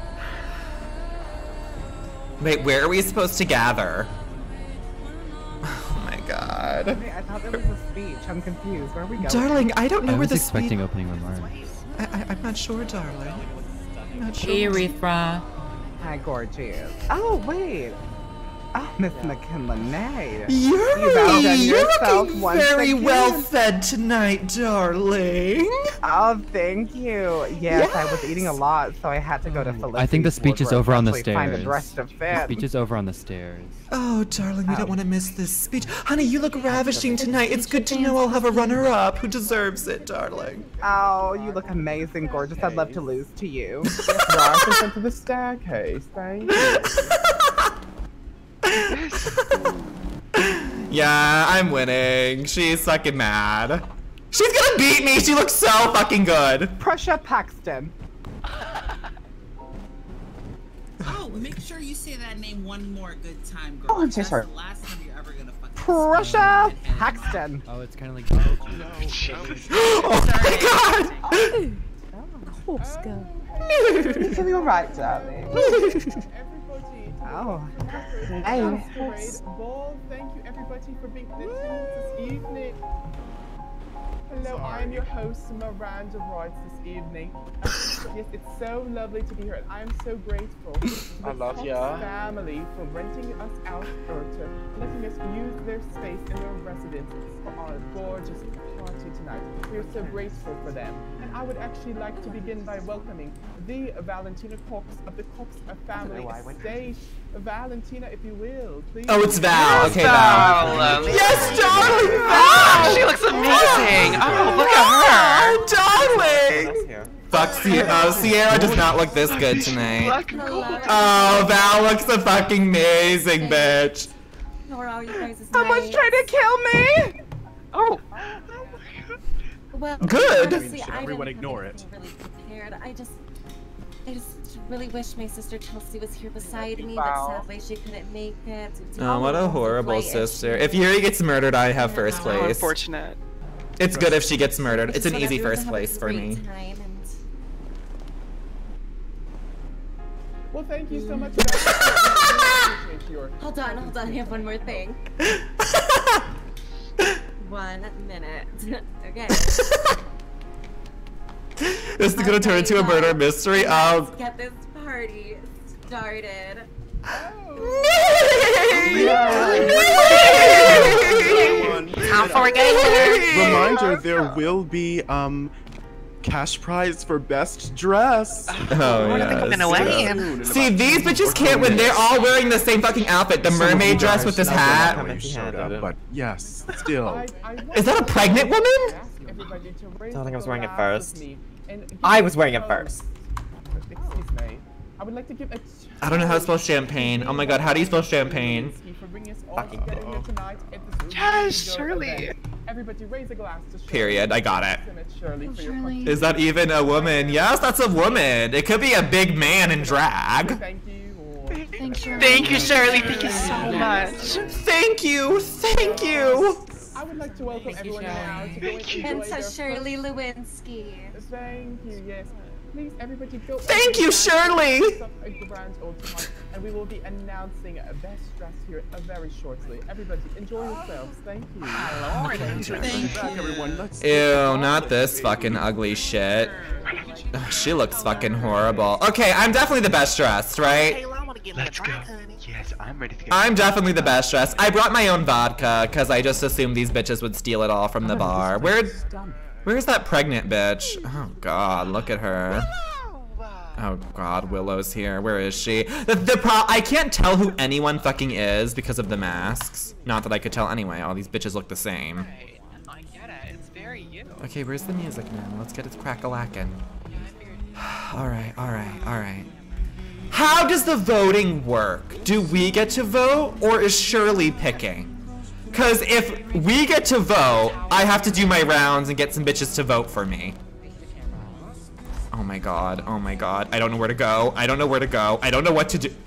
Wait, where are we supposed to gather? Oh my god. Hey, I thought there was a speech. I'm confused. Where are we going? Darling, I don't know I where was the expecting speed- opening remarks. I, I, I'm not sure, darling. I'm not sure. Urethra. Hi, gorgeous. Oh, wait. Oh, Miss McKinley. Yuri, You've outdone you're yourself looking once very again. well fed tonight, darling. Oh, thank you. Yes, I was eating a lot, so I had to go to Felicity's I think the speech is wardrobe over on the to actually find a stairs. dress to The fit. speech is over on the stairs. Oh, darling, we Oh. don't want to miss this speech. Honey, you look ravishing tonight. It's good to know I'll have a runner-up who deserves it, darling. Oh, you look amazing, gorgeous. I'd love to lose to you. Right in front of the staircase, thank you. Yeah, I'm winning. She's fucking mad. She's gonna beat me. She looks so fucking good. Prussia Paxton. Oh, make sure you say that name one more good time, girl. Oh, I'm so That's sorry. the last time you're ever gonna fucking Prussia Paxton. Oh, it's kind of like. Oh my god! Horse girl. You feel alright, darling? Oh. Hey. Masquerade Ball. Thank you everybody for being listening this evening. Hello, I am your host, Miranda Royce, this evening. Yes, it's so lovely to be here, and I am so grateful to the I love Fox ya. family for renting us out or to letting us use their space in their residence for our gorgeous party tonight. We are so grateful for them. And I would actually like to begin by welcoming the Valentina Cox of the Cox family estate. Valentina, if you will, please. Oh, it's Val. Yes, Okay, Val. Val. Yes, darling, Ah, Val. she looks amazing. Oh, look at her. Oh, darling. Fuck, Sierra. Oh, Sierra does not look this good tonight. Oh, Val looks a fucking amazing, bitch. How are all you guys? Someone's trying to kill me! Oh. Well, Good. honestly, Should I everyone didn't ignore have it? anything really prepared. I just, I just really wish my sister Chelsea was here beside me, Wow. but sadly she couldn't make it. It's Oh, what a all horrible flight sister. issues. If Yuri gets murdered, I have first How place. unfortunate. It's good if she gets murdered. I It's just an want easy everyone to first have a place for great me. time and- Well, thank you so much for that. I really appreciate your Hold on, hold on. I have one more thing. One minute. Okay. This is gonna turn into a murder mystery. Oh. Let's get this party started. How far we getting there? Reminder, there will be um cash prize for best dress. Oh, I think I'm gonna win. See, these bitches can't win. They're all wearing the same fucking outfit. The Some of mermaid you dress guys with this don't know hat. how you showed up, but yes, still. Is that a pregnant woman? I don't think I was wearing it first. I was wearing it first. Excuse me. I would like to give a I don't know how to spell champagne. Oh my god, how do you spell champagne? for bringing us all together here tonight at this Yes, really good Shirley. event. Everybody raise a glass to Shirley. Period. I got it. Shirley for your Shirley. Is that even a woman? Yes, that's a woman. It could be a big man in drag. Thank you. Thanks, Shirley. Thank you, Shirley. Thank you so much. Thank you. Thank you. I would like to welcome everyone now to go and enjoy Princess their Shirley Lewinsky. Thank you, yes. Please, everybody, go. Thank you, Shirley. A grand old time, and we will be announcing a best dress here uh, very shortly. Everybody, enjoy yourselves. Thank you. Thank you. Everyone, let's Ew, not this fucking ugly shit. Ugh, she looks fucking horrible. Okay, I'm definitely the best dressed, right? Let's go. Yes, I'm ready to go. I'm definitely the best dressed. I brought my own vodka because I just assumed these bitches would steal it all from the bar. Where, where's that pregnant bitch? Oh God, look at her. Oh God, Willow's here. Where is she? The, the pro I can't tell who anyone fucking is because of the masks. Not that I could tell anyway. All these bitches look the same. I get it. It's very you. Okay, where's the music now? Let's get it crack-a-lackin'. All right, all right, all right. How does the voting work? Do we get to vote or is Shirley picking? Cause if we get to vote, I have to do my rounds and get some bitches to vote for me. Oh my God, oh my God. I don't know where to go. I don't know where to go. I don't know what to do.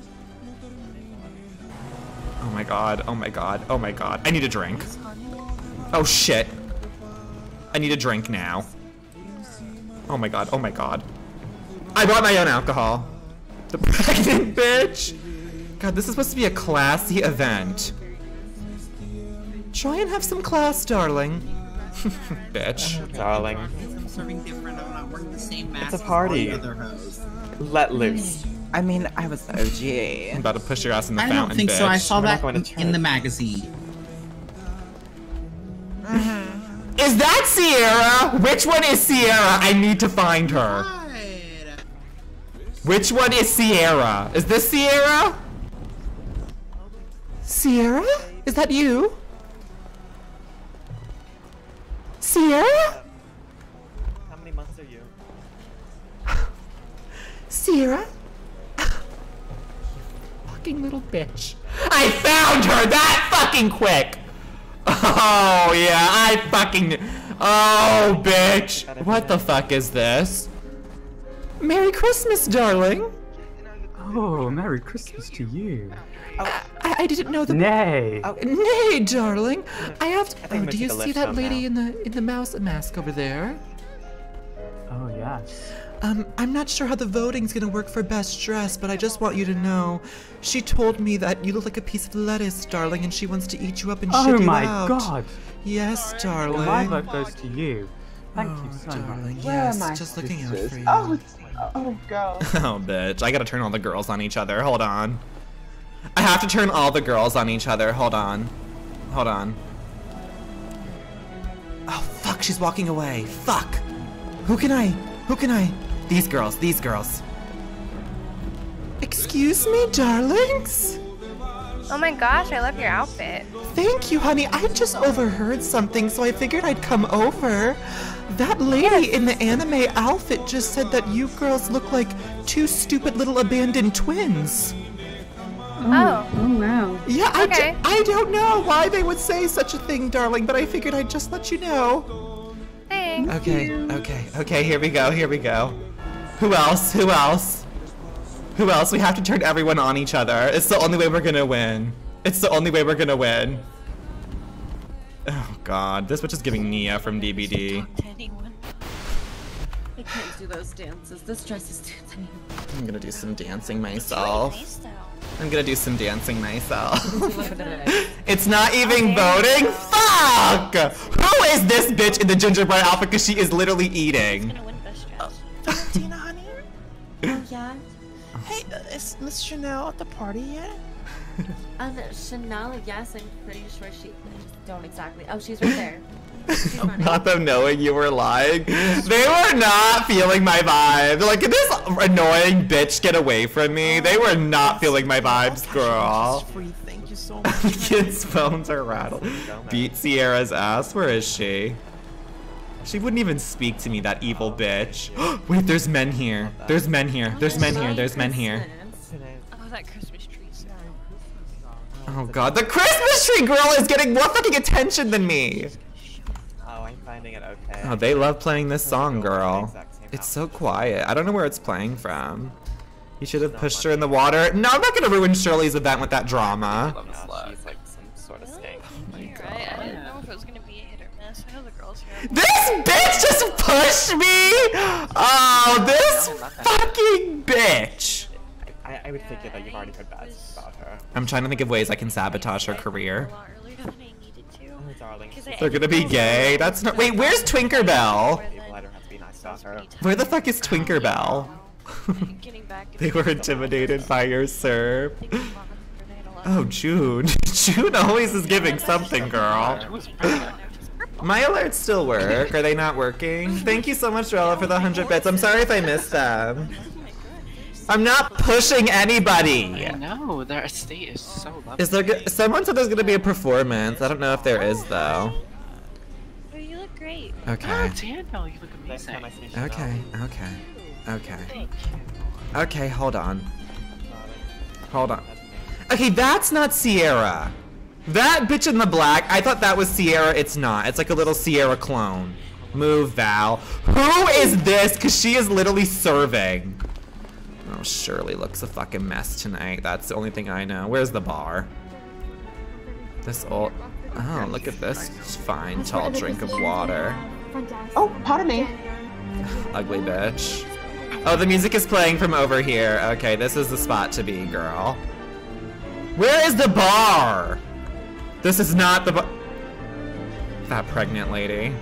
Oh my God, oh my God, oh my God. I need a drink. Oh shit. I need a drink now. Oh my God, oh my God. I brought my own alcohol. The pregnant bitch! God, this is supposed to be a classy event. Try and have some class, darling. Bitch. Darling. I'm serving different. I'm not wearing the same mask. It's a party. As all the other hoes. Let loose. I mean, I was O G. I'm about to push your ass in the I fountain, don't think bitch. so. I saw We're not that going to in the magazine. Is that Sierra? Which one is Sierra? I need to find her. Which one is Sierra? Is this Sierra? Sierra? Is that you? Sierra? How many months are you? Sierra? Fucking little bitch. I found her that fucking quick! Oh yeah, I fucking... Oh, bitch. What the fuck is this? Merry Christmas, darling. Oh, Merry Christmas to you. I, I didn't know that. Nay. Oh, nay, darling. I have to. I think Oh, I'm do gonna you take a see lift that home lady now. in the in the mouse mask over there? Oh, yes. Um, I'm not sure how the voting's gonna work for best dress, but I just want you to know, she told me that you look like a piece of lettuce, darling, and she wants to eat you up and Oh shit you my out. God. Yes, darling. Well, my vote goes to you. Thank oh, you so darling, much. yes, just looking out for you. Oh, oh God. Oh, bitch. I gotta turn all the girls on each other. Hold on. I have to turn all the girls on each other. Hold on. Hold on. Oh, fuck. She's walking away. Fuck. Who can I? Who can I? These girls. These girls. Excuse me, darlings? Oh my gosh, I love your outfit. Thank you, honey. I just overheard something, so I figured I'd come over. That lady in the anime outfit just said that you girls look like two stupid little abandoned twins. Oh. Oh, wow. Yeah, I, Okay. d I don't know why they would say such a thing, darling, but I figured I'd just let you know. Thanks. Okay, okay, okay, here we go, here we go. Who else? Who else? Who else? We have to turn everyone on each other. It's the only way we're gonna win. It's the only way we're gonna win. Oh God, this bitch is giving Nia from D B D. I can't do those dances. This dress is too tiny. I'm gonna do some dancing myself. I'm gonna do some dancing myself. It's not even voting? Fuck! Who is this bitch in the gingerbread outfit? Because she is literally eating. Tina, honey? Oh, yeah? Hey, uh, is Miss Chanel at the party yet? Um, Chanel, yes, I'm pretty sure she... I just don't exactly... Oh, she's right there. She's running. Not them knowing you were lying. They were not feeling my vibe. They're like, can this annoying bitch get away from me? They were not feeling my vibes, girl. Free, thank you so much. Kids' phones are rattled. Beat Sierra's ass. Where is she? She wouldn't even speak to me, that evil bitch. Wait, there's men here. There's men here. There's men here. There's men here. Oh, that Christmas tree. Oh God, the Christmas tree girl is getting more fucking attention than me. Oh, I'm finding it okay. Oh, they love playing this song, girl. It's so quiet. I don't know where it's playing from. You should have pushed her in the water. No, I'm not gonna ruin Shirley's event with that drama. No, she's like some sort of snake. Right? I didn't know if it was gonna be a hit or Yes, I know the girls here. This bitch just pushed me! Oh, this fucking bitch! I, I would figure that you've already heard bad about her. I'm trying to think of ways I can sabotage her career. Oh, darling. They're gonna be gay? That's not- Wait, where's Twinkerbell? Well, I don't have to be nice about her. Where the fuck is Twinkerbell? They were intimidated by your serve. Oh, June. June always is giving something, girl. My alerts still work. Are they not working? Thank you so much, Rella, for the one hundred bits. I'm sorry if I missed them. I'm not pushing anybody. I know, their estate is so lovely. Is there? Go Someone said there's gonna be a performance. I don't know if there is though. Oh, you look great. Okay. Oh, Daniel, you look amazing. Okay. Okay. Okay. Okay. Hold on. Hold on. Okay, that's not Sierra. That bitch in the black, I thought that was Sierra. It's not. It's like a little Sierra clone. Move, Val. Who is this? Because she is literally serving. Oh, Shirley looks a fucking mess tonight. That's the only thing I know. Where's the bar? This old... Oh, look at this fine, tall drink of water. Oh, pardon me. Ugly bitch. Oh, the music is playing from over here. Okay, this is the spot to be, girl. Where is the bar? This is not the bar. That pregnant lady.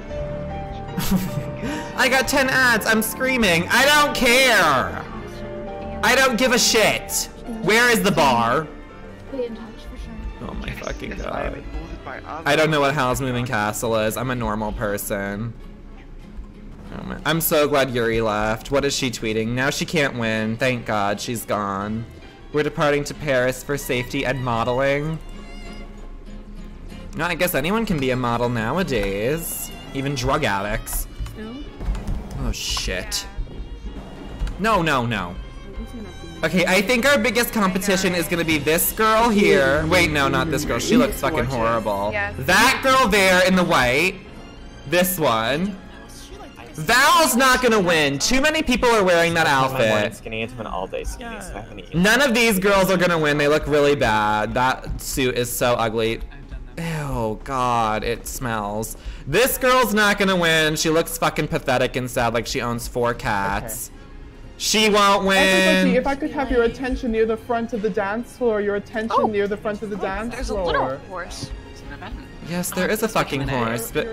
I got ten ads. I'm screaming. I don't care. I don't give a shit. Where is the bar? Oh my fucking god. I don't know what Howl's Moving Castle is. I'm a normal person. Oh my. I'm so glad Yuri left. What is she tweeting? Now she can't win. Thank God she's gone. We're departing to Paris for safety and modeling. No, I guess anyone can be a model nowadays. Even drug addicts. Oh shit. No, no, no. Okay, I think our biggest competition is gonna be this girl here. Wait, no, not this girl. She looks fucking horrible. That girl there in the white. This one. Val's not gonna win. Too many people are wearing that outfit. Skinny into an all-day skinny, so I haven't eaten. None of these girls are gonna win. They look really bad. That suit is so ugly. Ew, God, it smells. This girl's not gonna win. She looks fucking pathetic and sad, like she owns four cats. Okay. She won't win. Everybody, if I could have your attention near the front of the dance floor, your attention oh. near the front of the oh, dance there's floor. There's a little horse. Yes, there is a fucking horse, but...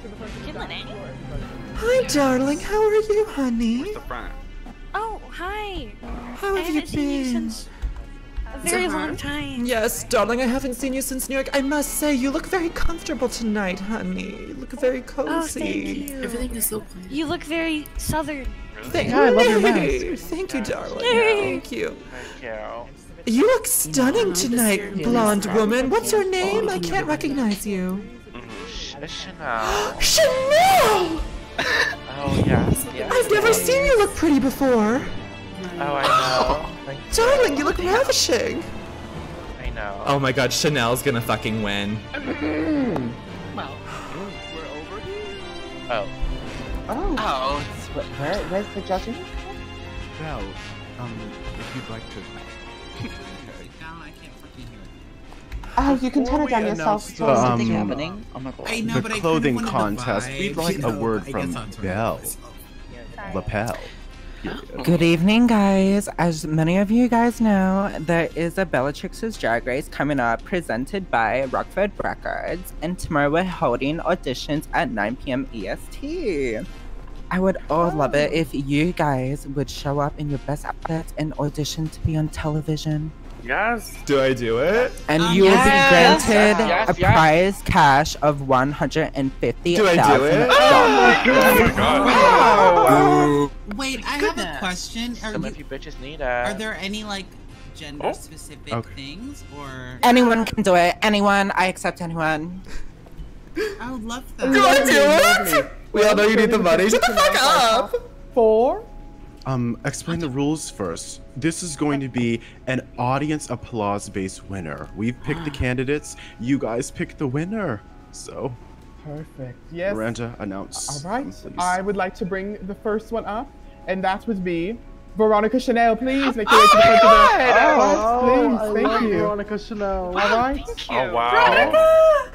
Hi, darling. How are you, honey? Oh, hi. How have I you haven't seen you been? since a very long time. Yes, darling. I haven't seen you since New York. I must say, you look very comfortable tonight, honey. You look very cozy. Oh, thank you. Everything is so clean. You look very southern. Thank yeah, I love your mask. Thank you, darling. Yay. Thank you. Thank you. You look stunning tonight, blonde woman. What's your name? I can't recognize you. Mm, Chanel. Chanel! Oh, yes, yes. I've never seen you look pretty before. Oh, I know. Darling, you look ravishing. I know. Oh my god, Chanel's gonna fucking win. Well, we're over here. Oh. Oh. Oh. Where, where's the judging? Val, um, if you'd like to... Oh, you can turn it down yourself. The, um, something happening. Oh my god. I know, the but clothing I contest. The We'd like you know, a word from Belle. Lapel. Good evening, guys. As many of you guys know, there is a Bellatrix's Drag Race coming up, presented by Rockford Records, and tomorrow we're holding auditions at nine p m E S T. I would all oh. love it if you guys would show up in your best outfits and audition to be on television. Yes. Do I do it? And um, you will yes. be granted yes, a yes. prize cash of one hundred fifty thousand dollars. Do I do it? Oh my god. Wow. Wait, I Goodness. have a question. Are, Some you, of you bitches need it. are there any, like, gender-specific oh. okay. things, or...? Anyone can do it. Anyone. I accept anyone. I would love that. Do I do it? We all know you need the money. Shut the fuck up! Four? Um, explain the rules first. This is going to be an audience applause-based winner. We've picked the candidates. You guys pick the winner. So... Perfect. Yes. Miranda, announce. All right. Them, I would like to bring the first one up, and that would be Veronica Chanel. Please make your way to the front of the. Oh, please, I thank love you. Veronica Chanel. All right. Oh wow. Veronica!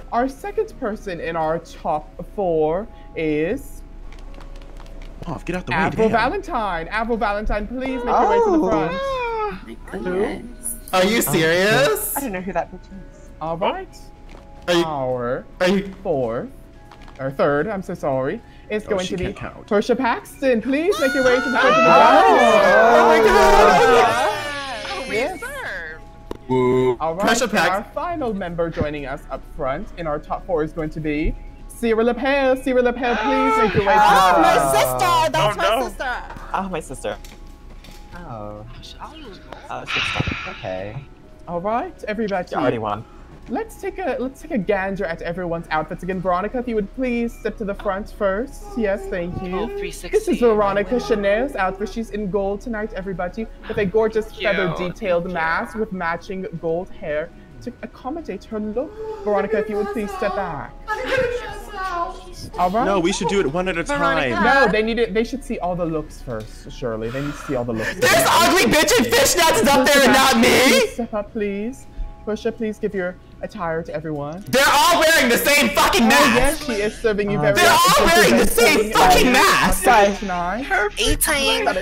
Our second person in our top four is Off, get out the way. Avril damn. Valentine. Avril Valentine, please make your way to the front. Oh my goodness. Are you serious? I don't know who that bitch is. All right. Are you, Our are you, fourth, or third, I'm so sorry, is Oh, going she to be can't count. Portia Paxton. Please make your way to the front of the oh my god! Oh, we Yes. serve. Woo. All right, Portia and Pax- our final member joining us up front in our top four is going to be Sierra Lepel. Sierra Lepel, please make your way to the Oh, front. my sister! That's Oh, my no. sister! Oh, my sister. Oh. Oh, sister. Okay. All right, everybody. You already won. Let's take a let's take a gander at everyone's outfits again. Veronica, if you would please step to the front first. Yes, thank you. three sixty. This is Veronica Chanel's outfit. She's in gold tonight, everybody, with a gorgeous feather detailed mask with matching gold hair to accommodate her look. Veronica, if you would please step back. All right. No, we should do it one at a time. No, they need it. They should see all the looks first. Surely they need to see all the looks. This ugly bitch in fishnets is up there and not me! Step up, please. Portia, please give your attire to everyone. They're all wearing the same fucking Oh, mask! yes, she is serving you very They're all wearing the same fucking mask! eighteen.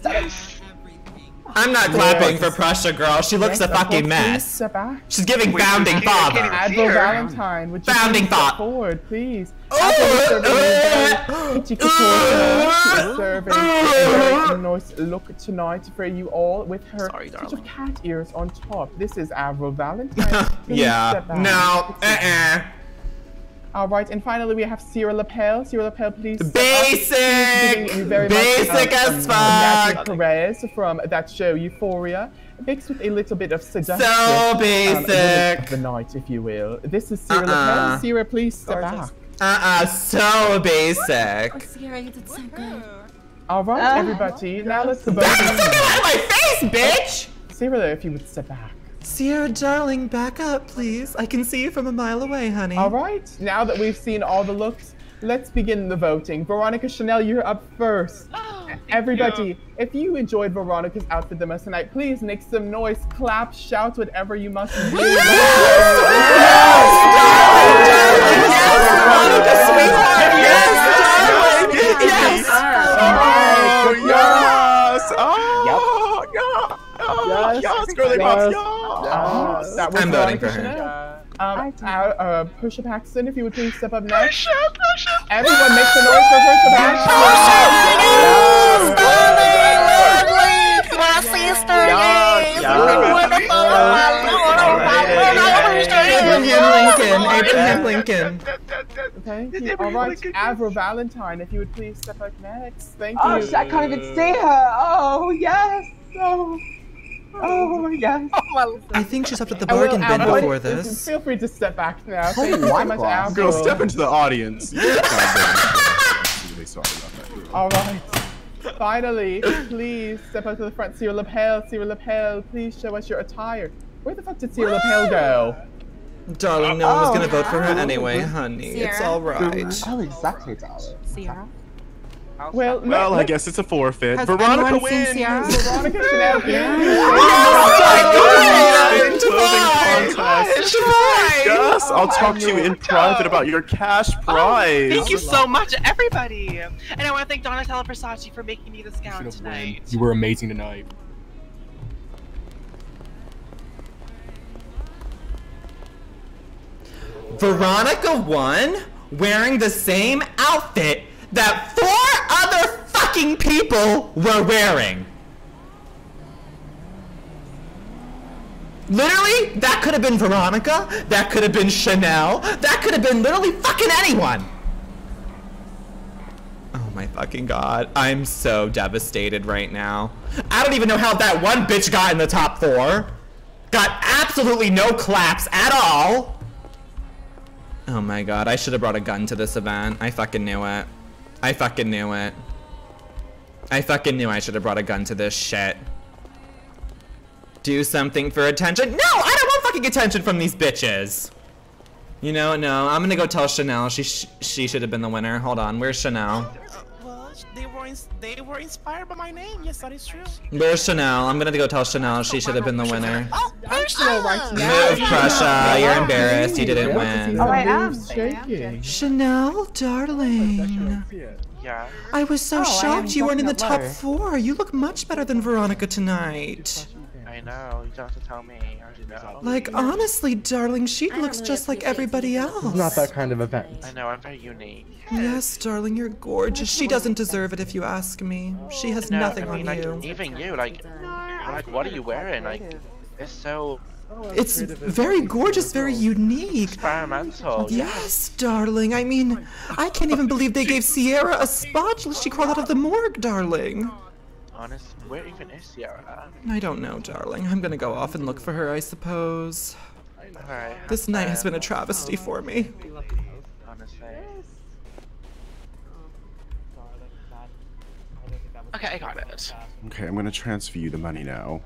I'm not clapping for Prussia, girl. She looks Yes, a of fucking course, mess. please step back. She's giving founding father. Admiral Valentine, would you Founding please step thought. forward, please? Admiral is serving you very kitty couture. She is serving a very nice look tonight for you all with her Sorry, touch of darling. cat ears on top. This is Avril Valentine. Please Yeah. step back. No. Uh-uh. All right, and finally we have Sierra Lepel. Sierra Lepel, please. step up. Basic! She's giving you very Basic much, um, as um, Matthew fuck! Perez from that show Euphoria, mixed with a little bit of seduction. So Um, woman basic. of the night, if you will. This is Sierra Uh-uh. Lepel. Sierra, please step back. Uh-uh, so basic. Oh, Sierra, you did so good. All right, Uh, everybody. Now let's vote. Back the fuck out of my face, bitch! Sierra, if you would step back. Sierra, darling, back up, please. I can see you from a mile away, honey. All right. Now that we've seen all the looks, let's begin the voting. Veronica Chanel, you're up first. Everybody, if you enjoyed Veronica's outfit the most tonight, please make some noise, clap, shout, whatever you must do. Yes! Oh, yes! Oh, yeah! Oh, yes, girly boss, Uh, that was I'm voting Veronica for her. Chanel. Um, uh, uh, Portia Paxton, if you would please step up next. Everyone make some noise for Portia Paxton. My sister, yay! Abraham Lincoln, Abraham Lincoln. Thank you. All right, Avril Valentine, if you would please step up next. Thank you. Oh, shit, I can't even see her. Oh, yes. Oh, oh yes. I think she's up at the I will, bargain bin Avril, before listen, this. Feel free to step back now. Oh Thank you so my much, God. Avril. Girl, step into the audience. I'm really sorry about that. All right. Finally, please step up to the front. Sierra Lepel, Sierra Lepel, please show us your attire. Where the fuck did Sierra Lepel go? Darling, no one was gonna vote for her Oh. anyway, honey. It's Sierra? alright. Oh, exactly, darling. Sierra? Well, Well, let, I guess it's a forfeit. Has Veronica anyone seen wins! Sierra? Veronica Chanel, please. Yes! Clothing contest. Yes, I'll talk to you in private about your cash prize. Thank you so much, everybody! And I want to thank Donatella Versace for making me this gown Should've won. tonight. You were amazing tonight. Veronica won wearing the same outfit that four other fucking people were wearing. Literally, that could have been Veronica, that could have been Chanel, that could have been literally fucking anyone. Oh my fucking god, I'm so devastated right now. I don't even know how that one bitch got in the top four. Got absolutely no claps at all. Oh my god, I should have brought a gun to this event. I fucking knew it. I fucking knew it. I fucking knew I should have brought a gun to this shit. Do something for attention. No, I don't want fucking attention from these bitches. You know, no, I'm gonna go tell Chanel she sh she should have been the winner. Hold on, where's Chanel? Well, they were ins they were inspired by my name. Yes, that is true. Where's Chanel? I'm gonna go tell Chanel she should have been the winner. Oh, I'm still right now. Move, Prussia. You're embarrassed. You didn't win. Oh, I am. Shaking. Chanel, darling. Yeah. I was so Oh, I shocked am you weren't in the talking top out four. You look much better than Veronica tonight. I know. You don't have to tell me. I already know. Like, honestly, darling, she I don't looks really just like appreciate everybody it. else. It's not that kind of event. I know. I'm very unique. Yes, darling, you're gorgeous. She doesn't deserve it if you ask me. She has No, nothing I mean, on like, you. even you, like, like, what are you wearing? Like, it's so It's very gorgeous, very unique. experimental. Yes, darling. I mean, I can't even believe they gave Sierra a spot. She crawled out of the morgue, darling. Honest, where even is Sierra? I don't know, darling. I'm gonna go off and look for her, I suppose. Alright. This night has been a travesty for me. Honestly. Okay, I got it. Okay, I'm gonna transfer you the money now.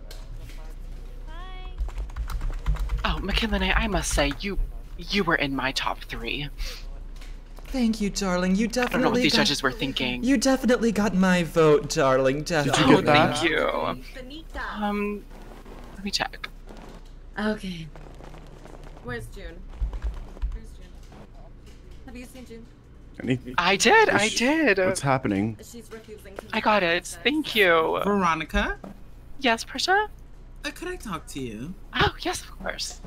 Oh, McKinley, I must say, you you were in my top three. Thank you, darling. You definitely I don't know what these got, judges were thinking. You definitely got my vote, darling. Definitely. Did you get that? Thank you. Um, let me check. Okay. Where's June? Where's June? Have you seen June? Any? I did, I What's- did. What's happening? She's refusing to. I got it. Thank you. Veronica, Yes, Prisha? uh, could I talk to you? Oh, yes, of course.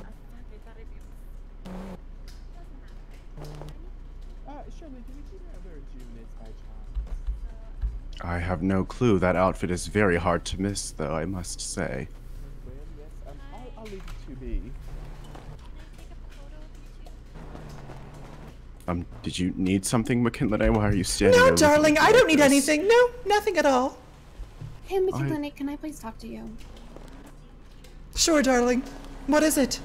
Uh, Shirley, do you see where June is by chance? I have no clue. That outfit is very hard to miss, though, I must say. Well, yes, um, I'll, I'll leave it to be. Um, did you need something, McKinley? Why are you standing there No, looking darling, I don't need like anything. No, nothing at all. Hey, McKinley, can I please talk to you? Sure, darling. What is it?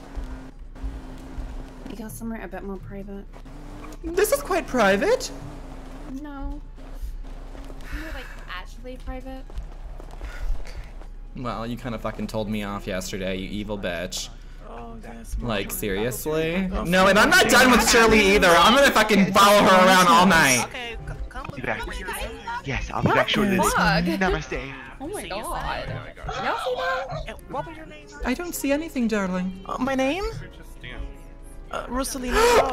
You go somewhere a bit more private. This is quite private. No. More like actually private. Well, you kind of fucking told me off yesterday, you evil bitch. Oh, yes. Like, seriously? No, and I'm not done with Shirley either. I'm gonna fucking follow her around all night. Okay, c- come I'll be with back. me. Yes, I'll be back shortly. fuck? Namaste. Oh my god. Y'all see that? Uh, What was your name? I don't see anything, darling. Uh, my name? Uh, Rosalina. Oh,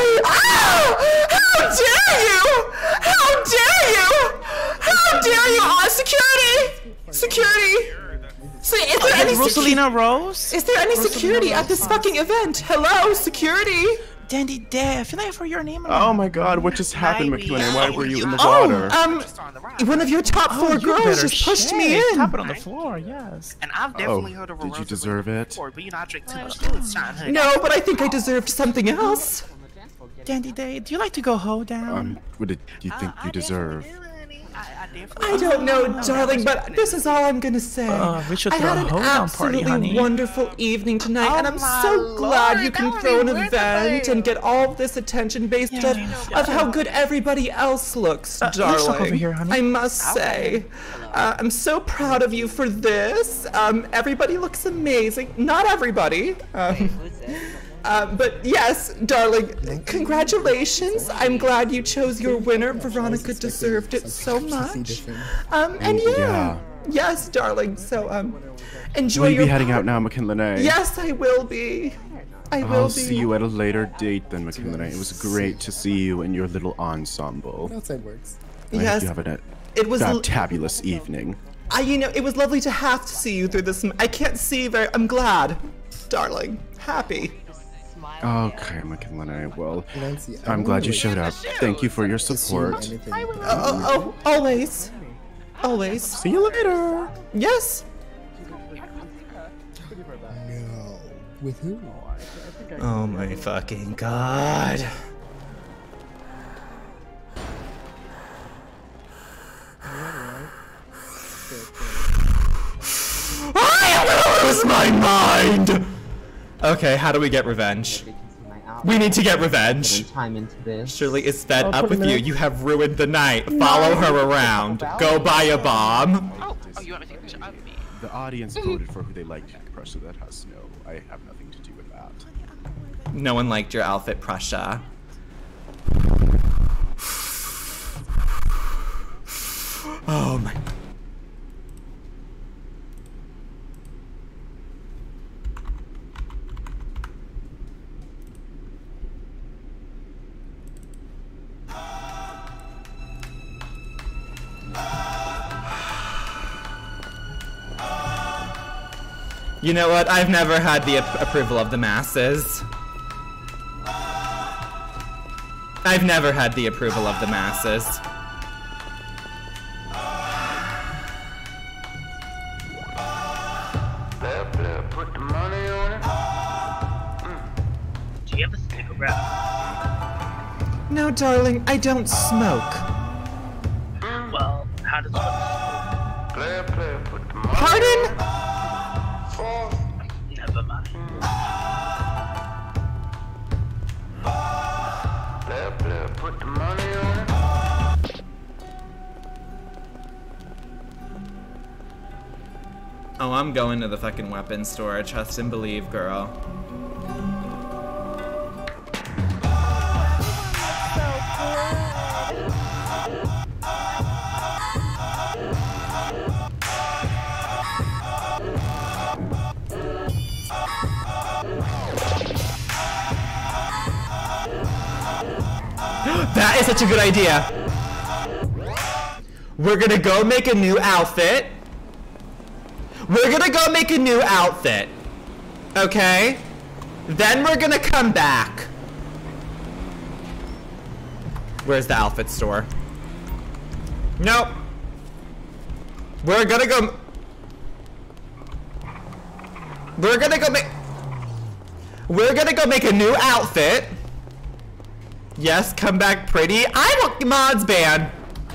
oh, how dare you! How dare you! How dare you! Oh, security! Security! So, is there any secu- Rosalina Rose? Is there any security at this fucking event? Hello, security! Dandy Day. I feel like I heard your name. Oh my god, what just happened, Maybe. McKinley? Why were you in the Oh, water? um, one of your top Oh, four you girls better just pushed shit. me in. Tap it on the floor, yes. And I've definitely Oh, heard of a did you Rosalina deserve it? before, but you know I drink too much moonshine. No, but I think I deserved something else. Dandy Day, do you like to go hoe down? Um, what did you think you deserve? I don't know, darling, but this is all I'm gonna say. Uh, we should I throw had a an hoedown party, absolutely honey. wonderful evening tonight, Oh and I'm my so glad lord, you can that would throw be an worth event it. and get all of this attention based Yeah. on of how good everybody else looks, Uh, let's darling. talk over here, honey. I must say, uh, I'm so proud of you for this. Um, everybody looks amazing. Not everybody. Um, Uh, but yes, darling, congratulations. I'm glad you chose your winner. Veronica deserved it so much. Um, and yeah, Yeah. yes, darling. So, um, enjoy Will you your be heading par- out now, McKinley? Yes, I will be. I will I'll be. see you at a later date then, McKinley. It was great to see you and your little ensemble. Outside works. I Yes, hope you have a it was l- fantabulous evening. I, you know, it was lovely to have to see you through this. m- I can't see very. I'm glad, darling. Happy. Okay, McKinley. Well, Nancy, I I'm glad you really showed up. Thank you for your support. anything. Oh, oh, oh, always, always. See you later. Yes. No. With who? Oh my fucking god. I am gonna lose my mind! Okay, how do we get revenge? We need to get revenge. Time into this. Shirley is fed I'll up put with him you. in. You have ruined the night. Follow her around. Go buy a bomb. Oh, oh, you want me to take a picture of me? The audience voted for who they liked, Prussia. That has no. I have nothing to do with that. No one liked your outfit, Prussia. Oh my. You know what? I've never had the ap approval of the masses. I've never had the approval of the masses. Put the money on it. Do you have a cigarette? No, darling, I don't smoke. Well, how does one smoke? Player, player, put the money Pardon? Never mind. Player, player, put the money on it. Oh, I'm going to the fucking weapons store. Trust and believe, girl. That is such a good idea. We're gonna go make a new outfit. We're gonna go make a new outfit. Okay? Then we're gonna come back. Where's the outfit store? Nope. We're gonna go... We're gonna go make... We're gonna go make a new outfit. Yes, come back pretty. I don't... Mods ban.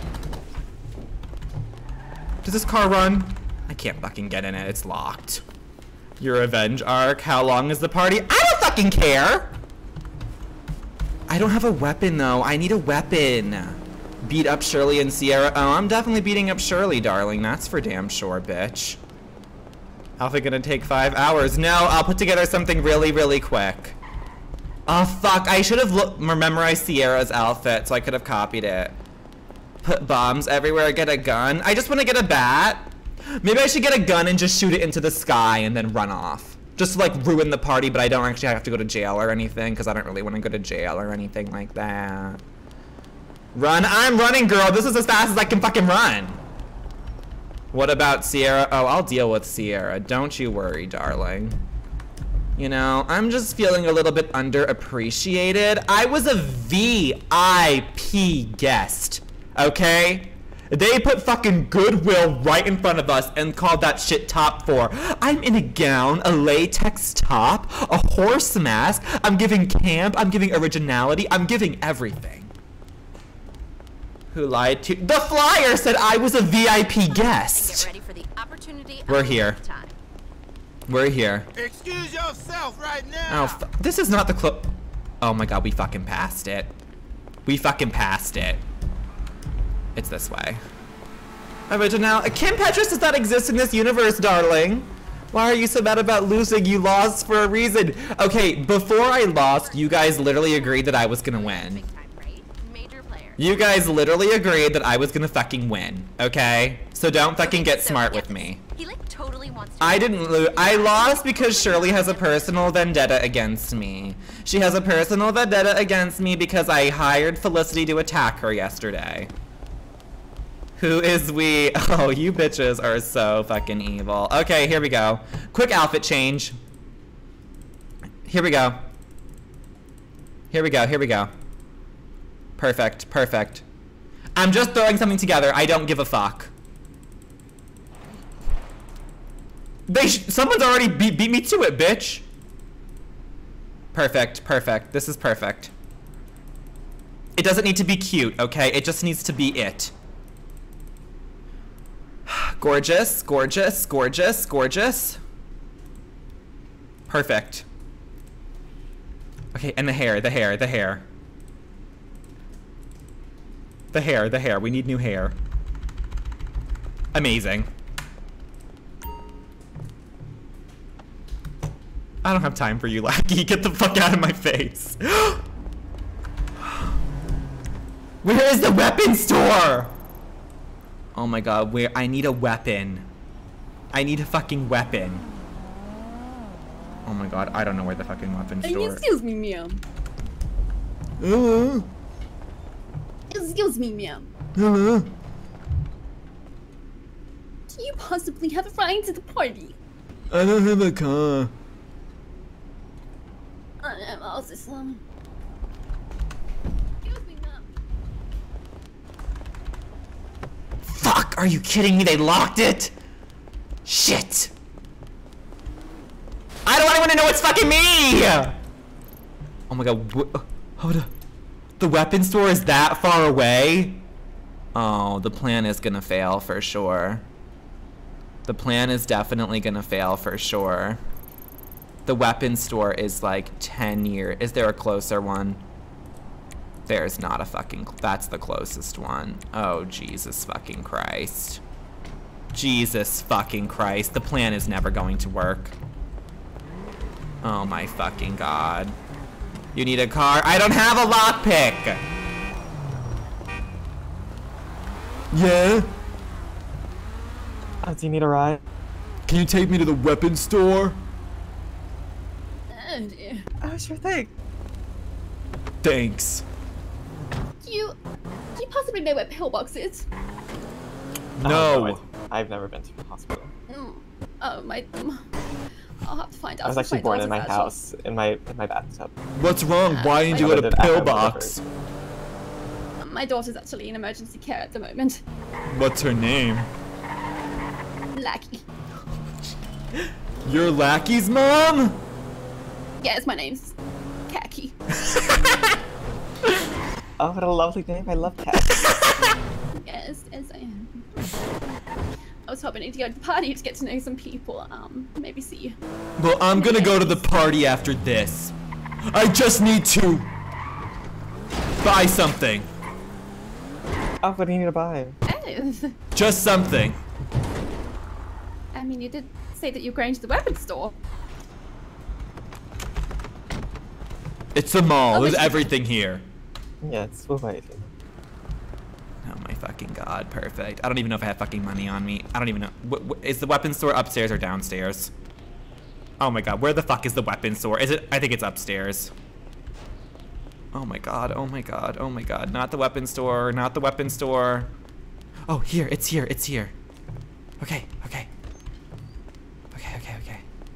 Does this car run? I can't fucking get in it. It's locked. Your revenge arc. How long is the party? I don't fucking care. I don't have a weapon, though. I need a weapon. Beat up Shirley and Sierra. Oh, I'm definitely beating up Shirley, darling. That's for damn sure, bitch. Outfit gonna take five hours. No, I'll put together something really, really quick. Oh, fuck. I should have memorized Sierra's outfit so I could have copied it. Put bombs everywhere, get a gun. I just want to get a bat. Maybe I should get a gun and just shoot it into the sky and then run off. Just to, like, ruin the party, but I don't actually have to go to jail or anything because I don't really want to go to jail or anything like that. Run. I'm running, girl. This is as fast as I can fucking run. What about Sierra? Oh, I'll deal with Sierra. Don't you worry, darling. You know, I'm just feeling a little bit underappreciated. I was a V I P guest, okay? They put fucking Goodwill right in front of us and called that shit top four. I'm in a gown, a latex top, a horse mask. I'm giving camp, I'm giving originality, I'm giving everything. Who lied to- The flyer said I was a V I P guest. Get ready for the opportunity. We're here. We're here. Excuse yourself right now. Oh, f this is not the clo- Oh my god, we fucking passed it. We fucking passed it. It's this way. Original- Kim Petras does not exist in this universe, darling. Why are you so mad about losing? You lost for a reason. Okay, before I lost, you guys literally agreed that I was gonna win. You guys literally agreed that I was gonna fucking win, okay? So don't fucking get smart with me. He like totally wants to. I didn't lose. I lost because Shirley has a personal vendetta against me. She has a personal vendetta against me because I hired Felicity to attack her yesterday. Who is we? Oh, you bitches are so fucking evil. Okay, here we go. Quick outfit change. Here we go. Here we go, here we go. Perfect, perfect. I'm just throwing something together. I don't give a fuck. They sh someone's already beat, beat me to it, bitch. Perfect, perfect. This is perfect. It doesn't need to be cute, okay? It just needs to be it. Gorgeous, gorgeous, gorgeous, gorgeous. Perfect. Okay, and the hair, the hair, the hair. The hair, the hair. We need new hair. Amazing. I don't have time for you, Lackey. Get the fuck out of my face. Where is the weapon store? Oh my god, where I need a weapon. I need a fucking weapon. Oh my god, I don't know where the fucking weapon store. Excuse me, ma'am. Hello. Excuse me, ma'am. Hello. Do you possibly have a ride to the party? I don't have a car. I am also some. Fuck, are you kidding me? They locked it? Shit. I don't want to know what's fucking me! Oh my god, wh hold up. The weapon store is that far away? Oh, the plan is gonna fail for sure. The plan is definitely gonna fail for sure. The weapon store is like ten years. Is there a closer one? There's not a fucking, that's the closest one. Oh, Jesus fucking Christ. Jesus fucking Christ. The plan is never going to work. Oh my fucking god. You need a car? I don't have a lockpick! Yeah? Oh, do you need a ride? Can you take me to the weapon store? Oh dear. Oh, sure thing. Thanks. Do you, do you possibly know where Pillbox is? No. Oh, no I've never been to the hospital. Mm. Oh, my... I'll have to find out. I was actually my born in my daughter's house, in my in my bathtub. What's wrong? Why didn't you go to Pillbox? actually- My daughter's actually in emergency care at the moment. What's her name? Lackey. Your lackey's mom? Yes, my name's Khaki. Oh, what a lovely name. I love cats. Yes, yes, I am. I was hoping to go to the party to get to know some people. Um, maybe see you. Well, I'm gonna go to the party after this. I just need to buy something. Oh, what do you need to buy? Oh. Just something. I mean, you did say that you're going to the weapons store. It's a mall. Oh, There's but- everything here. Yeah, it's full of anything. Oh my fucking god, perfect. I don't even know if I have fucking money on me. I don't even know. Wh wh is the weapon store upstairs or downstairs? Oh my god, where the fuck is the weapon store? Is it? I think it's upstairs. Oh my god, oh my god, oh my god. Not the weapon store, not the weapon store. Oh, here, it's here, it's here. Okay, okay. Okay, okay, okay.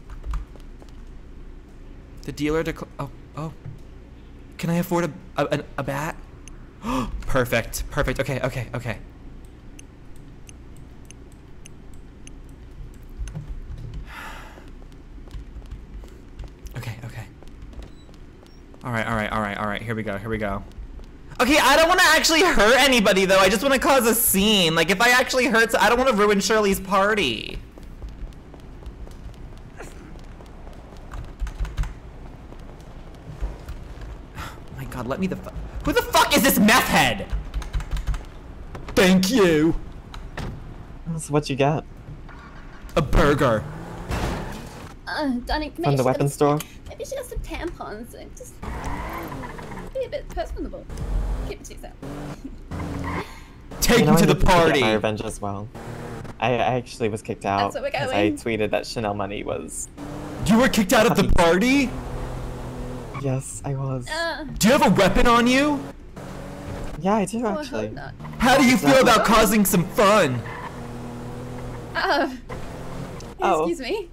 The dealer decl- oh, oh. Can I afford a, a, a, a bat? Perfect, perfect, okay, okay, okay. Okay, okay. Alright, alright, alright, alright, here we go, here we go. Okay, I don't want to actually hurt anybody though, I just want to cause a scene. Like, if I actually hurt, I don't want to ruin Shirley's party. Oh my god, let me the fuck. Who the fuck is this meth head? Thank you. So what you got? A burger. Uh, Donnie, maybe From the she weapon got- store? Maybe she got some tampons and just be a bit personable. Keep it to yourself. Take You know, me to I the need get party. my revenge as well. I, I actually was kicked out That's where we're because I going. tweeted that Chanel money was. You were kicked out of the party? Yes, I was. Uh, Do you have a weapon on you? Yeah, I do oh, I actually. hope not. How do you feel about causing some fun? Uh, Oh. excuse me.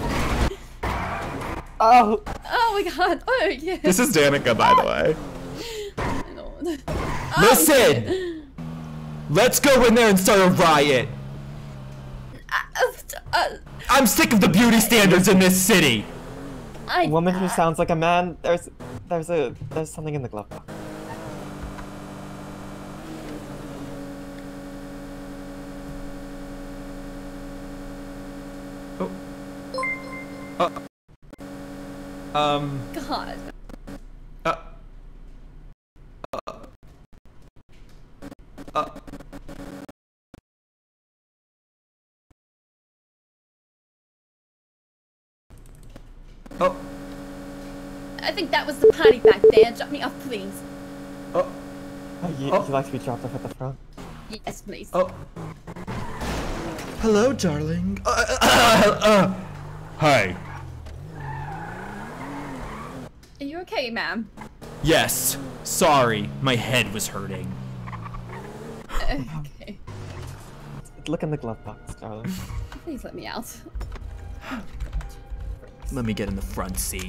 Oh. Oh my god. Oh yeah. This is Danica, by the way. Lord. Listen! Let's go in there and start a riot. Uh, uh, I'm sick of the beauty standards in this city. I, Woman who sounds like a man. There's, there's a, there's something in the glove box. Uh, um. God. Uh. Uh. Uh. Oh. I think that was the party back there. Drop me off, please. Oh. Oh, you, Oh. you like to be dropped off at the front? Yes, please. Oh. Hello, darling. Uh, uh, uh. Hi. Are you okay, ma'am? Yes. Sorry, my head was hurting. Okay. Look in the glove box, darling. Please let me out. Let me get in the front seat.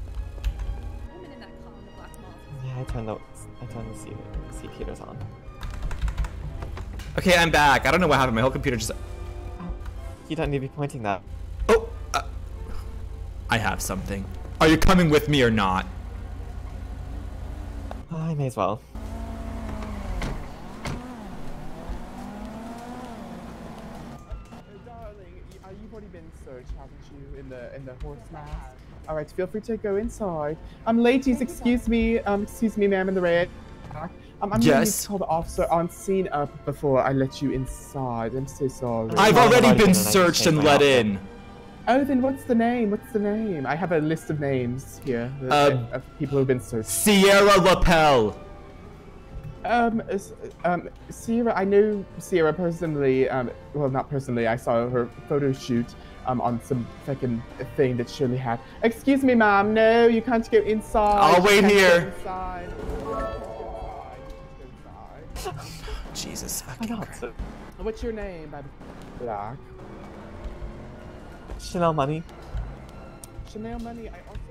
Yeah, I turned the I turned the seat seat heaters on. Okay, I'm back. I don't know what happened. My whole computer just. You don't need to be pointing that. Oh, uh, I have something. Are you coming with me or not? I may as well. You've already been searched, haven't you, in the in the horse mask? All right, feel free to go inside. Um, ladies, excuse me, um, excuse me, ma'am, in the red. Um, I'm Yes. going to call the officer on scene up before I let you inside. I'm so sorry. I've already been searched and let in. Oh, then what's the name? What's the name? I have a list of names here uh, Um, of people who've been searched. Sierra Lapel. Um, s- um, Sierra, I know Sierra personally, um, well, not personally, I saw her photo shoot, um, on some fucking thing that Shirley had. Excuse me, ma'am, no, you can't go inside. I'll You wait can't go here. inside. Jesus fucking Christ. What's your name, baby? Black. Chanel money. Chanel money, I also...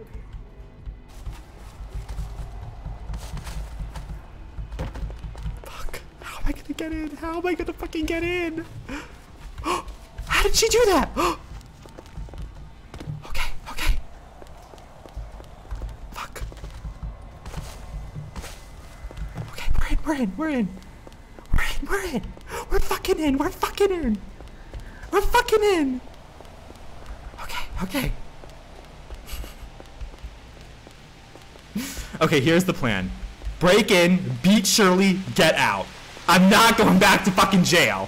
How am I gonna get in? How am I gonna fucking get in? How did she do that? Okay, okay. Fuck. Okay, we're in, we're in, we're in. We're in, we're in. We're fucking in, we're fucking in. We're fucking in. Okay, okay. Okay, here's the plan. Break in, beat Shirley, get out. I'm not going back to fucking jail.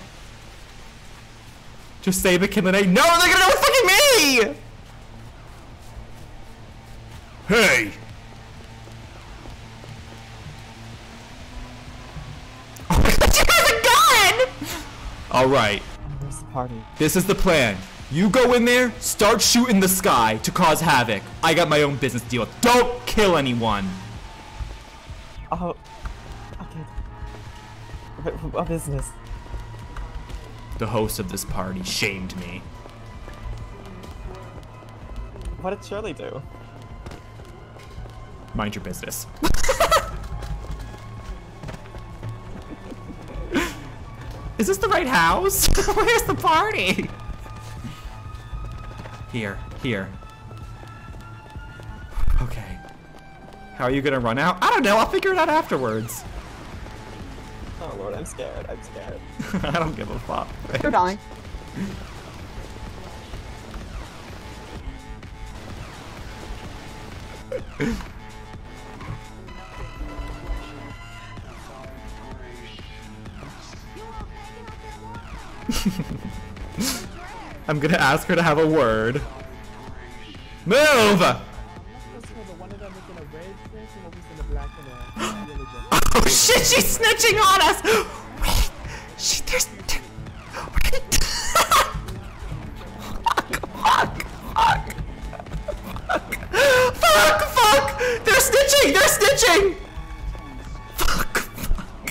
Just say McKinley. No, they're gonna know it's fucking me! Hey! Oh my god, you guys are gone! Alright. Where's the party? This is the plan. You go in there, start shooting the sky to cause havoc. I got my own business to deal with. Don't kill anyone. Oh, okay. What, what business? The host of this party shamed me. What did Shirley do? Mind your business. Is this the right house? Where's the party? Here, here. Okay. How are you gonna run out? I don't know, I'll figure it out afterwards. Oh lord, I'm scared, I'm scared. I don't give a fuck. Go, darling. I'm gonna ask her to have a word. Move! Oh shit, she's snitching on us! Wait, she, there's... Wait. Fuck, fuck, fuck. Fuck, fuck! They're snitching, they're snitching! Fuck, fuck.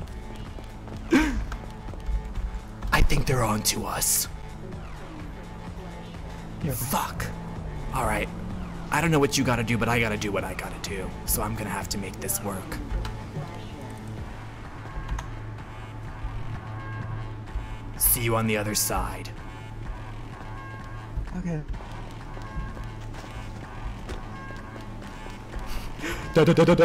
I think they're on to us. Fuck. Alright. I don't know what you gotta do, but I gotta do what I gotta do. So I'm gonna have to make this work. See you on the other side. Okay. Get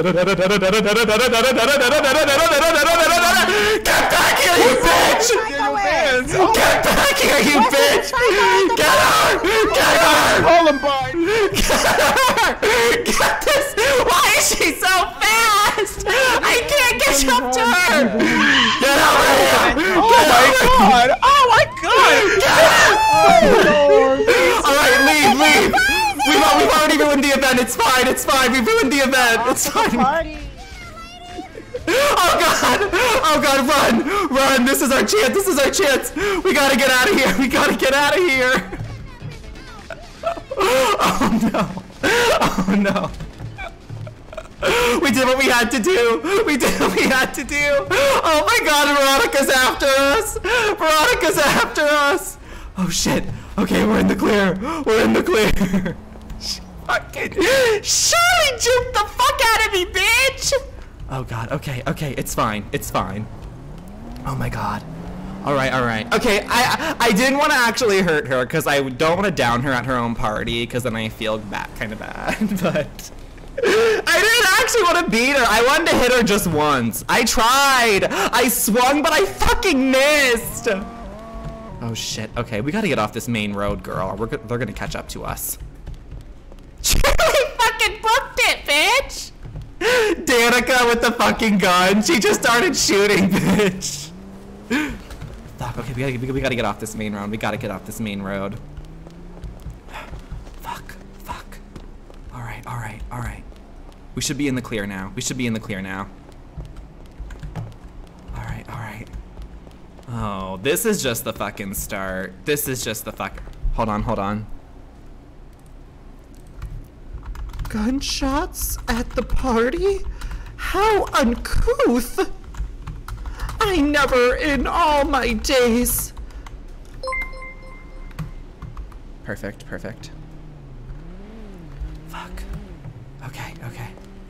back here, you bitch! Get back here, you bitch! Get her! Get her! Columbine! Get her! Get this! Why is she so fast? I can't catch up to her! Get over here! Oh my god! Oh my god! Alright, leave, leave! We've, we've already ruined the event, it's fine, it's fine, we've ruined the event, it's fine. Oh god! Oh god, run! Run! This is our chance! This is our chance! We gotta get out of here! We gotta get out of here! Oh no! Oh no! We did what we had to do! We did what we had to do! Oh my god, Veronica's after us! Veronica's after us! Oh shit! Okay, we're in the clear! We're in the clear! Fucking Shirley juked the fuck out of me, bitch! Oh god, okay, okay, it's fine, it's fine. Oh my god. Alright, alright. Okay, I I didn't want to actually hurt her because I don't want to down her at her own party because then I feel bad, kind of bad, but I didn't actually want to beat her. I wanted to hit her just once. I tried. I swung, but I fucking missed. Oh shit. Okay, we gotta get off this main road, girl. We're go they're gonna catch up to us. Charlie fucking booked it, bitch. Danica with the fucking gun. She just started shooting, bitch. Fuck. Okay, we gotta we gotta get off this main road. We gotta get off this main road. Fuck. Fuck. All right. All right. All right. We should be in the clear now. We should be in the clear now. All right. All right. Oh, this is just the fucking start. This is just the fuck. Hold on. Hold on. Gunshots at the party? How uncouth! I never in all my days. Perfect, perfect. Fuck. Okay, okay.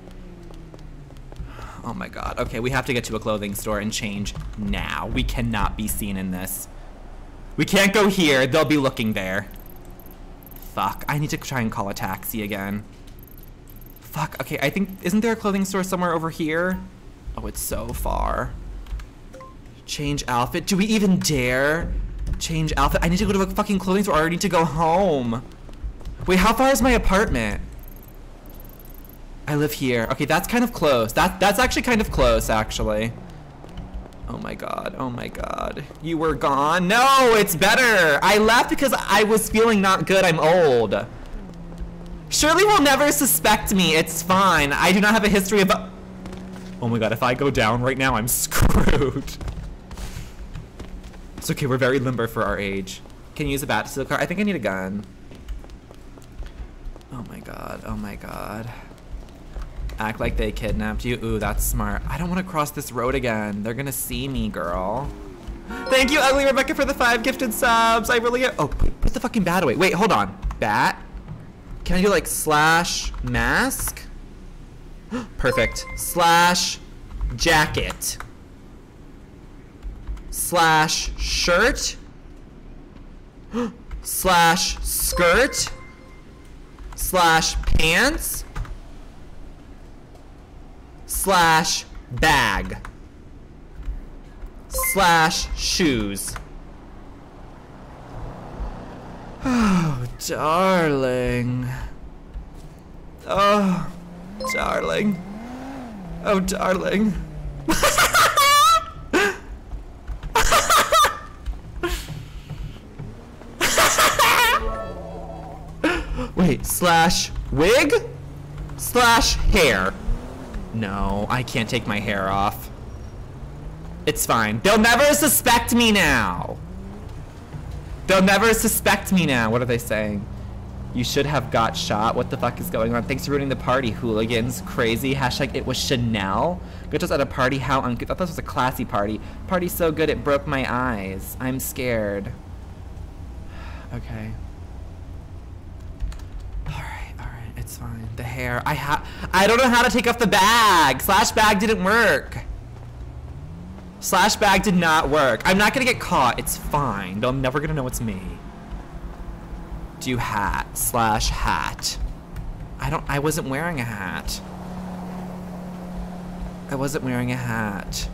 Oh my god. Okay, we have to get to a clothing store and change now. We cannot be seen in this. We can't go here. They'll be looking there. Fuck. I need to try and call a taxi again. Fuck. Okay, I think... Isn't there a clothing store somewhere over here? Oh, it's so far. Change outfit? Do we even dare change outfit? I need to go to a fucking clothing store or I need to go home. Wait, how far is my apartment? I live here. Okay, that's kind of close. That That's actually kind of close, actually. Oh my god. Oh my god. You were gone? No, it's better. I left because I was feeling not good. I'm old. Shirley will never suspect me. It's fine. I do not have a history of... Oh my god, if I go down right now, I'm screwed. It's okay, we're very limber for our age. Can you use a bat to steal a car? I think I need a gun. Oh my god, oh my god. Act like they kidnapped you. Ooh, that's smart. I don't want to cross this road again. They're gonna see me, girl. Thank you, Ugly Rebecca, for the five gifted subs. I really... Oh, put, put the fucking bat away. Wait, hold on. Bat? Can I do like slash mask? Perfect. Slash jacket. Slash shirt. Slash skirt. Slash pants. Slash bag. Slash shoes. Oh, darling. Oh, darling. Oh, darling. Wait, slash wig? Slash hair. No, I can't take my hair off. It's fine. They'll never suspect me now. They'll never suspect me now. What are they saying? You should have got shot. What the fuck is going on? Thanks for ruining the party, hooligans. Crazy. Hashtag it was Chanel. Good just at a party. How uncouth. I thought this was a classy party. Party's so good it broke my eyes. I'm scared. Okay. Alright, alright. It's fine. The hair. I ha- I don't know how to take off the bag. Slash bag didn't work. Slash bag did not work. I'm not gonna get caught. It's fine. They're never gonna know it's me. Do hat slash hat. I don't. I wasn't wearing a hat. I wasn't wearing a hat.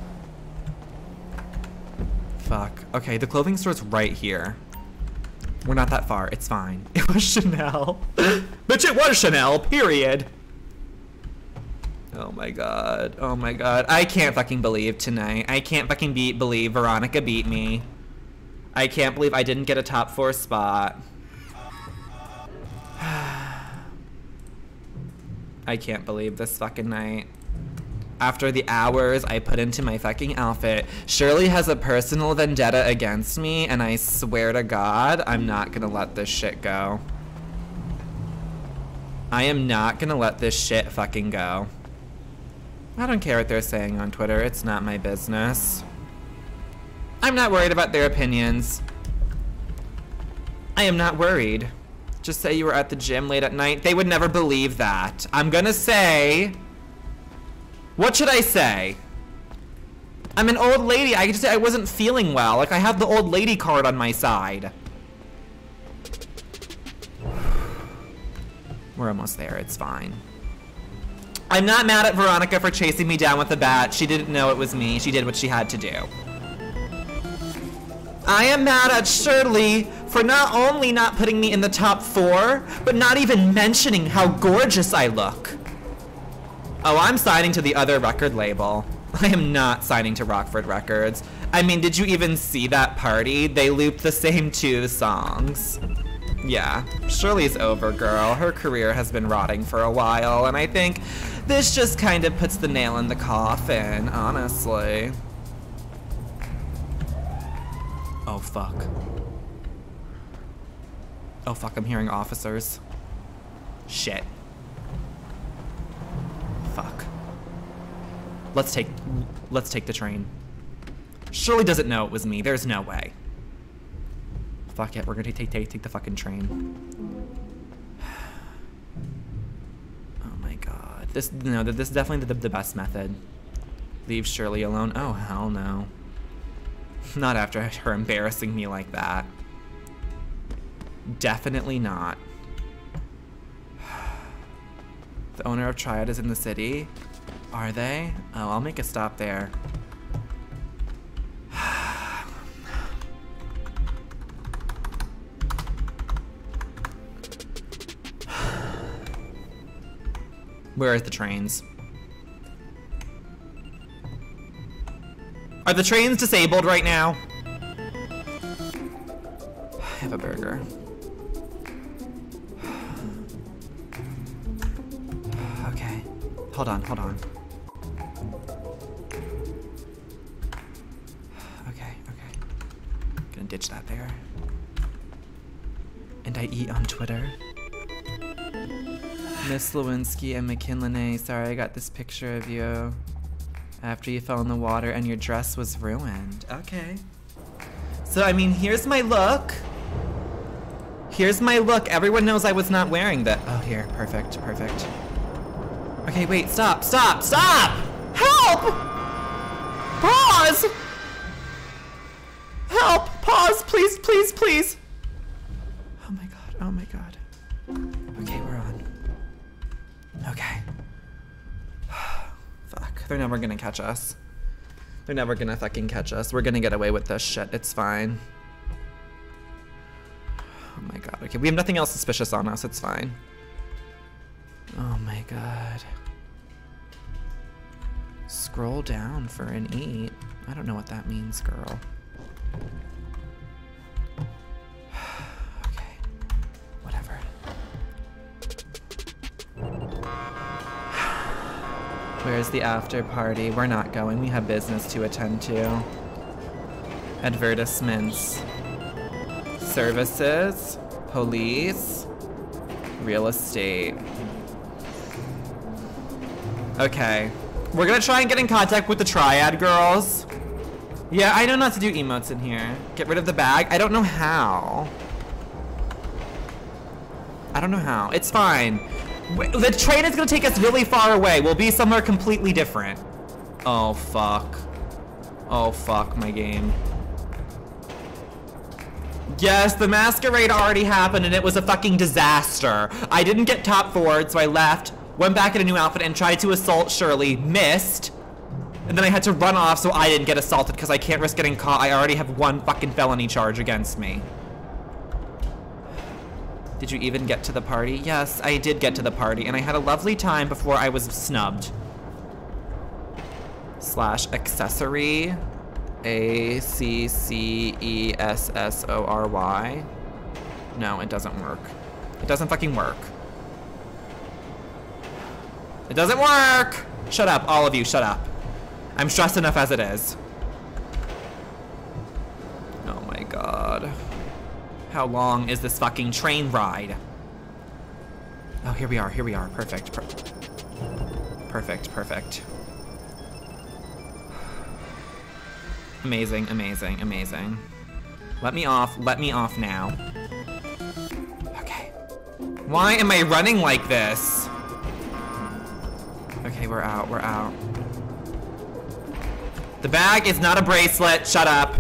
Fuck. Okay, the clothing store's right here. We're not that far. It's fine. It was Chanel. Bitch, it was Chanel. Period. Oh my god. Oh my god. I can't fucking believe tonight. I can't fucking beat believe Veronica beat me. I can't believe I didn't get a top four spot. I can't believe this fucking night. After the hours I put into my fucking outfit, Shirley has a personal vendetta against me, and I swear to God, I'm not gonna let this shit go. I am not gonna let this shit fucking go. I don't care what they're saying on Twitter, it's not my business. I'm not worried about their opinions. I am not worried. Just say you were at the gym late at night. They would never believe that. I'm gonna say... What should I say? I'm an old lady. I just say I wasn't feeling well. Like, I have the old lady card on my side. We're almost there. It's fine. I'm not mad at Veronica for chasing me down with a bat. She didn't know it was me. She did what she had to do. I am mad at Shirley for not only not putting me in the top four, but not even mentioning how gorgeous I look. Oh, I'm signing to the other record label. I am not signing to Rockford Records. I mean, did you even see that party? They looped the same two songs. Yeah, Shirley's over, girl. Her career has been rotting for a while, and I think this just kind of puts the nail in the coffin, honestly. Oh, fuck. Oh, fuck, I'm hearing officers. Shit. Fuck. Let's take, let's take the train. Shirley doesn't know it was me. There's no way. Fuck it, we're gonna take, take, take the fucking train. Oh my god. This, no, this is definitely the, the best method. Leave Shirley alone? Oh, hell no. Not after her embarrassing me like that. Definitely not. The owner of Triad is in the city. Are they? Oh, I'll make a stop there. Where are the trains? Are the trains disabled right now? I have a burger. Okay. Hold on, hold on. Okay, okay. Gonna ditch that there. And I eat on Twitter. Miss Lewinsky and McKinley, sorry I got this picture of you after you fell in the water and your dress was ruined. Okay. So, I mean, here's my look. Here's my look. Everyone knows I was not wearing that. Oh, here. Perfect, perfect. Okay, wait, stop, stop, stop! Help! Pause! Help! Pause, please, please, please! Oh my god, oh my god. Okay, we're on. Okay. Fuck, they're never gonna catch us. They're never gonna fucking catch us. We're gonna get away with this shit, it's fine. Oh my god, okay, we have nothing else suspicious on us, it's fine. Oh my god. Scroll down for an eat. I don't know what that means, girl. Okay, whatever. Where's the after party? We're not going, we have business to attend to. Advertisements. Services. Police. Real estate. Okay. We're gonna try and get in contact with the Triad girls. Yeah, I know not to do emotes in here. Get rid of the bag. I don't know how. I don't know how. It's fine. The train is gonna take us really far away. We'll be somewhere completely different. Oh, fuck. Oh, fuck my game. Yes, the masquerade already happened and it was a fucking disaster. I didn't get top forward, so I left, went back in a new outfit and tried to assault Shirley, missed. And then I had to run off so I didn't get assaulted because I can't risk getting caught. I already have one fucking felony charge against me. Did you even get to the party? Yes, I did get to the party, and I had a lovely time before I was snubbed. Slash accessory. A C C E S S O R Y. No, it doesn't work. It doesn't fucking work. It doesn't work! Shut up, all of you, shut up. I'm stressed enough as it is. Oh my god. How long is this fucking train ride? Oh, here we are, here we are. Perfect. Per perfect, perfect. Amazing, amazing, amazing. Let me off, let me off now. Okay. Why am I running like this? Okay, we're out, we're out. The bag is not a bracelet, shut up.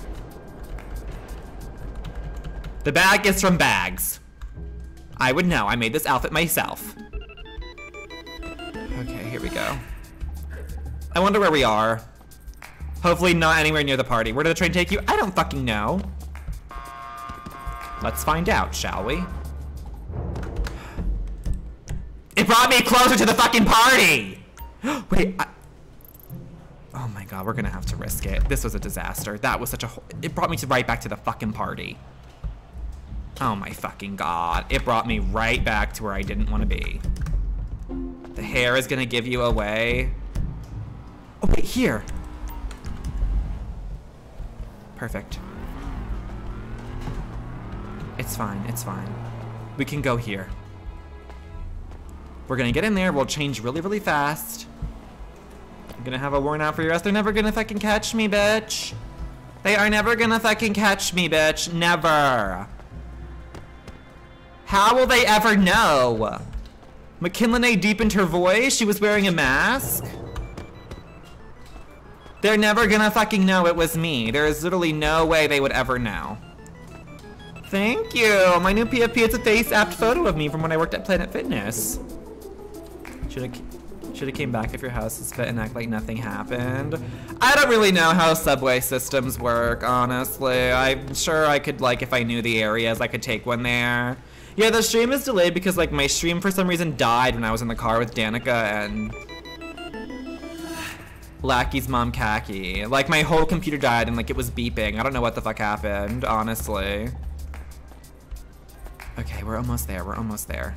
The bag is from Bags. I would know, I made this outfit myself. Okay, here we go. I wonder where we are. Hopefully not anywhere near the party. Where did the train take you? I don't fucking know. Let's find out, shall we? It brought me closer to the fucking party! Wait, I... Oh my god, we're gonna have to risk it. This was a disaster. That was such a... It brought me to right back to the fucking party. Oh my fucking god. It brought me right back to where I didn't want to be. The hair is gonna give you away. Oh wait, here. Perfect. It's fine, it's fine. We can go here. We're gonna get in there, we'll change really, really fast. I'm gonna have a worn out for your ass. They're never gonna fucking catch me, bitch. They are never gonna fucking catch me, bitch. Never. How will they ever know? McKinley deepened her voice. She was wearing a mask. They're never gonna fucking know it was me. There is literally no way they would ever know. Thank you. My new P F P is a face-apt photo of me from when I worked at Planet Fitness. Should have should have came back if your house is fit and act like nothing happened. I don't really know how subway systems work, honestly. I'm sure I could, like, if I knew the areas, I could take one there. Yeah, the stream is delayed because, like, my stream for some reason died when I was in the car with Danica and Lackey's mom, Khaki. Like, my whole computer died and, like, it was beeping. I don't know what the fuck happened, honestly. Okay, we're almost there. We're almost there.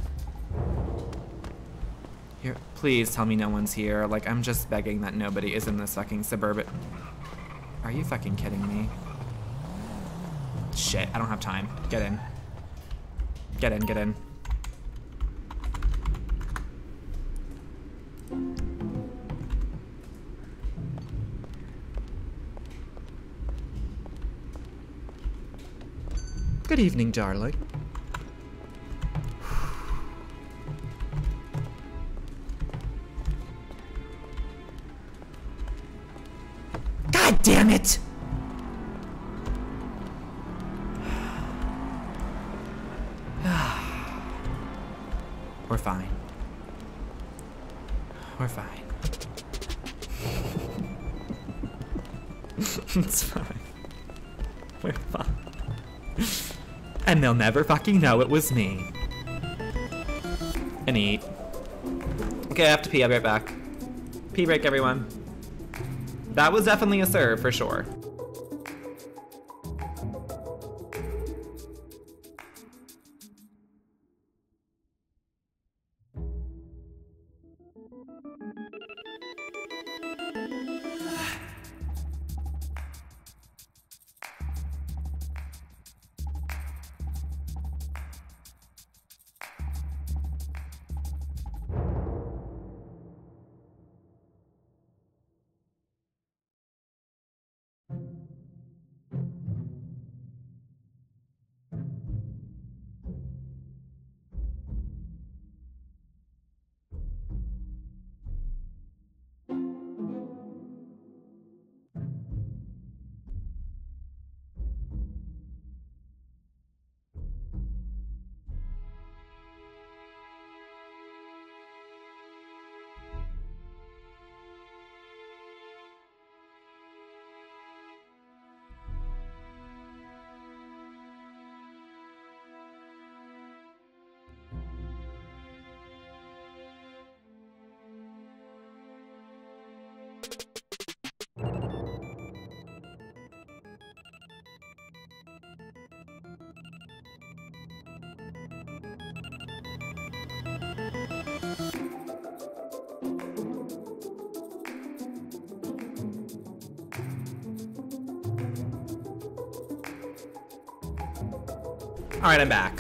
Here, please tell me no one's here. Like, I'm just begging that nobody is in this fucking suburban. Are you fucking kidding me? Shit, I don't have time. Get in. Get in, get in. Good evening, darling. God damn it! We're fine. We're fine. It's fine. We're fine. And they'll never fucking know it was me. And eat. Okay, I have to pee. I'll be right back. Pee break, everyone. That was definitely a serve, for sure. Alright, I'm back.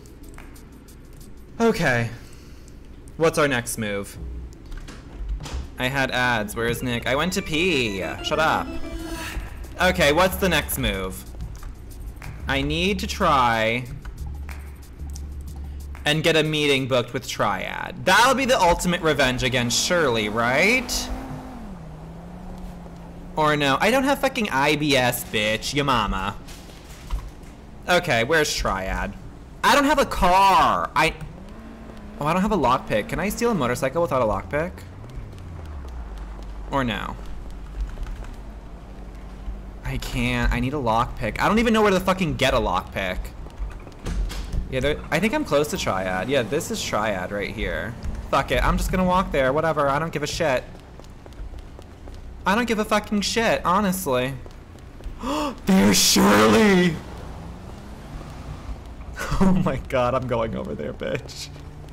Okay. What's our next move? I had ads. Where's Nick? I went to pee. Shut up. Okay, what's the next move? I need to try and get a meeting booked with Triad. That'll be the ultimate revenge against Shirley, right? Or no, I don't have fucking I B S, bitch. Ya mama. Okay, where's Triad? I don't have a car. I... Oh, I don't have a lockpick. Can I steal a motorcycle without a lockpick? Or no? I can't. I need a lockpick. I don't even know where to fucking get a lockpick. Yeah, there, I think I'm close to Triad. Yeah, this is Triad right here. Fuck it. I'm just gonna walk there. Whatever. I don't give a shit. I don't give a fucking shit, honestly. There's Shirley! Oh my god, I'm going over there, bitch.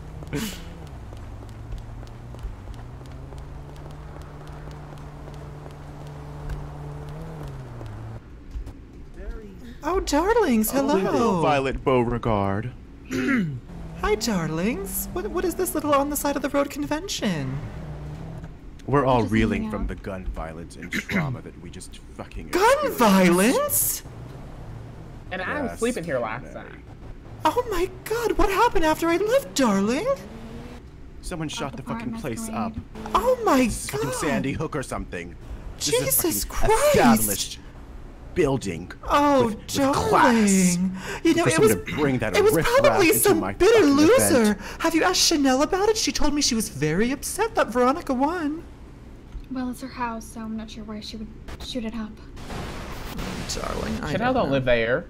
Oh, darlings, hello. Oh, Violet Beauregard. Hi, darlings. What, what is this little on the side of the road convention? We're all reeling from the gun violence and trauma that we just fucking Gun violence? And I was Yes, sleeping here last night. Oh my god, what happened after I left, darling? Someone shot the fucking place up. Oh my It's fucking god. Sandy Hook or something. This is a Jesus fucking Christ. established building. Oh, with, with darling. class. You know, For it someone was, to bring that it was riffraff probably into some my bitter fucking loser. event. Have you asked Chanel about it? She told me she was very upset that Veronica won. Well, it's her house, so I'm not sure where she would shoot it up. Darling, I Chanel don't don't live there.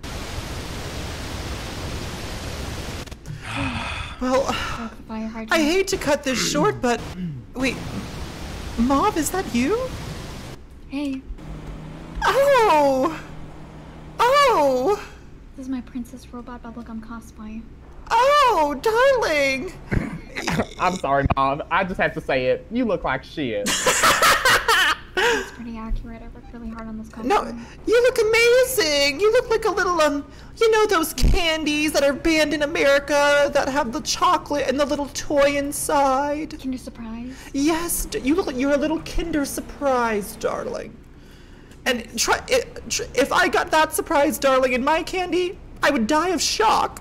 Well, I hate to cut this short, but wait, Mauve, is that you? Hey, Oh! Oh! this is my Princess Robot Bubblegum cosplay. Oh, darling! I'm sorry, Mom. I just have to say it. You look like shit. It's pretty accurate. I worked really hard on this costume. No, you look amazing! You look like a little, um, you know those candies that are banned in America that have the chocolate and the little toy inside? Kinder Surprise? Yes, d- you look like you're a little Kinder Surprise, darling. And try, it, tr- if I got that surprise, darling, in my candy, I would die of shock.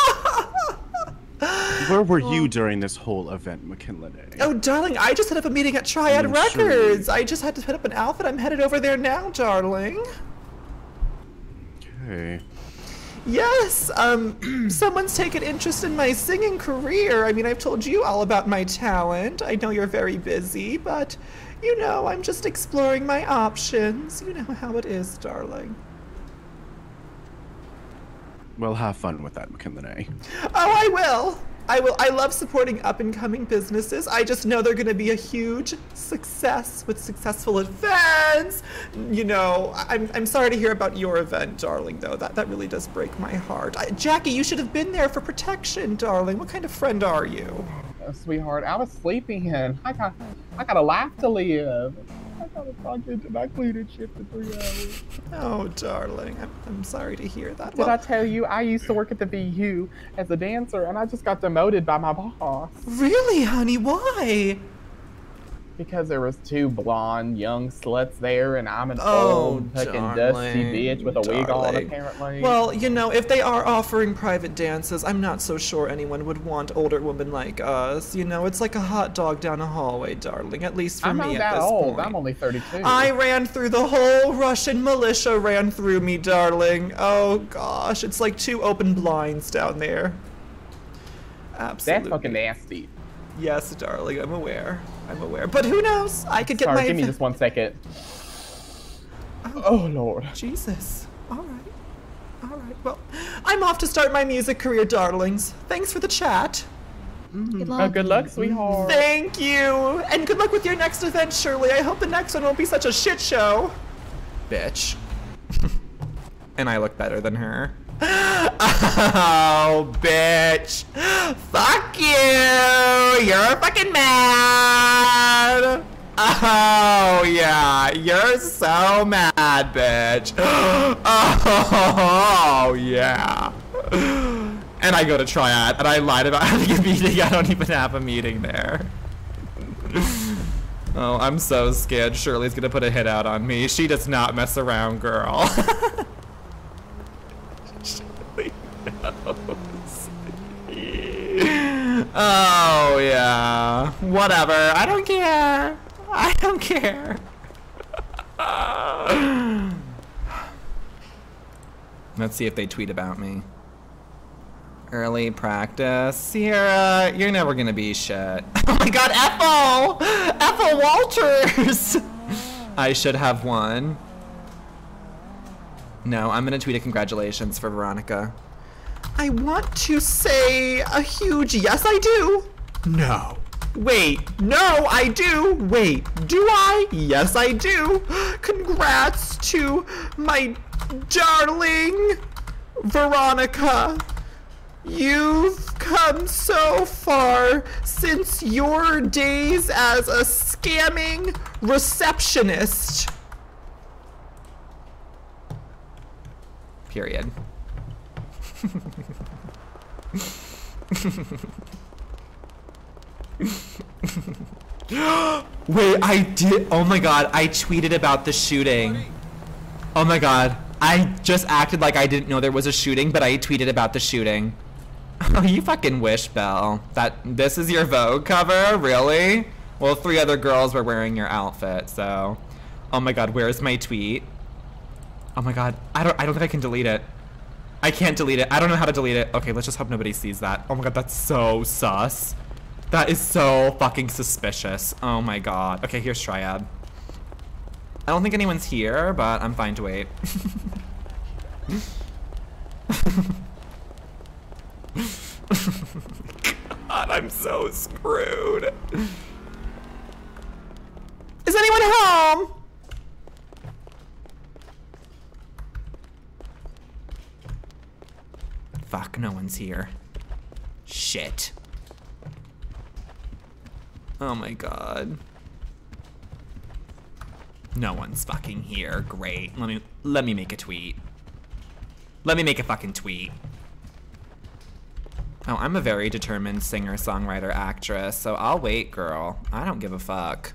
Where were you during this whole event, McKinley? Oh, darling, I just set up a meeting at Triad I'm sure. Records. I just had to put up an outfit. I'm headed over there now, darling. Okay. Yes, um, someone's taken interest in my singing career. I mean, I've told you all about my talent. I know you're very busy, but, you know, I'm just exploring my options. You know how it is, darling. Well, have fun with that, McKinley. Oh, I will. I will. I love supporting up-and-coming businesses. I just know they're going to be a huge success with successful events. You know, I'm, I'm sorry to hear about your event, darling, though. That, that really does break my heart. I, Jackie, you should have been there for protection, darling. What kind of friend are you? Oh, sweetheart, I was sleeping. I got, I got a life to live. I got to talk into my cleaning shift in three hours. Oh, darling, I'm, I'm sorry to hear that. Did I tell you I used to work at the V U as a dancer and I just got demoted by my boss? Really, honey? Why? Because there was two blonde young sluts there and I'm an Oh, old fucking darling, dusty bitch with a wig on darling. apparently. Well, you know, if they are offering private dances, I'm not so sure anyone would want older women like us. You know, it's like a hot dog down a hallway, darling, at least for I'm me not at that this old. point. I'm only thirty-two. I ran through the whole Russian militia ran through me, darling. Oh gosh, it's like two open blinds down there. Absolutely. That's fucking nasty. Yes, darling, I'm aware. I'm aware. But who knows? I could get Sorry, my... give me just one second. Oh, Lord. Jesus. All right. All right. Well, I'm off to start my music career, darlings. Thanks for the chat. Good Oh, luck. good luck, sweetheart. Thank you. And good luck with your next event, Shirley. I hope the next one won't be such a shit show. Bitch. And I look better than her. Oh, bitch. Fuck you. You're fucking mad. Oh, yeah. You're so mad, bitch. Oh, yeah. And I go to Triad, and I lied about having a meeting. I don't even have a meeting there. Oh, I'm so scared. Shirley's gonna put a hit out on me. She does not mess around, girl. Shirley knows. Oh, yeah. Whatever. I don't care. I don't care. Let's see if they tweet about me. Early practice. Sierra, you're never gonna be shit. Oh my god, Ethel! Ethel Walters! I should have won. No, I'm gonna tweet a congratulations for Veronica. I want to say a huge yes, I do. No. Wait, no, I do. Wait, do I? Yes, I do. Congrats to my darling Veronica. You've come so far since your days as a scamming receptionist. Period. Wait, I did. Oh my god, I tweeted about the shooting. Oh my god, I just acted like I didn't know there was a shooting, but I tweeted about the shooting. Oh, you fucking wish, Belle. That this is your Vogue cover? Really? Well, three other girls were wearing your outfit, so. Oh my god, where's my tweet? Oh my god, I don't I don't think I can delete it. I can't delete it. I don't know how to delete it. Okay, let's just hope nobody sees that. Oh my god, that's so sus. That is so fucking suspicious. Oh my god. Okay, here's Triad. I don't think anyone's here, but I'm fine to wait. God, I'm so screwed. Is anyone home? Fuck, no one's here. Shit. Oh my god. No one's fucking here. Great. Let me let me make a tweet. Let me make a fucking tweet. Oh, I'm a very determined singer, songwriter, actress, so I'll wait, girl. I don't give a fuck.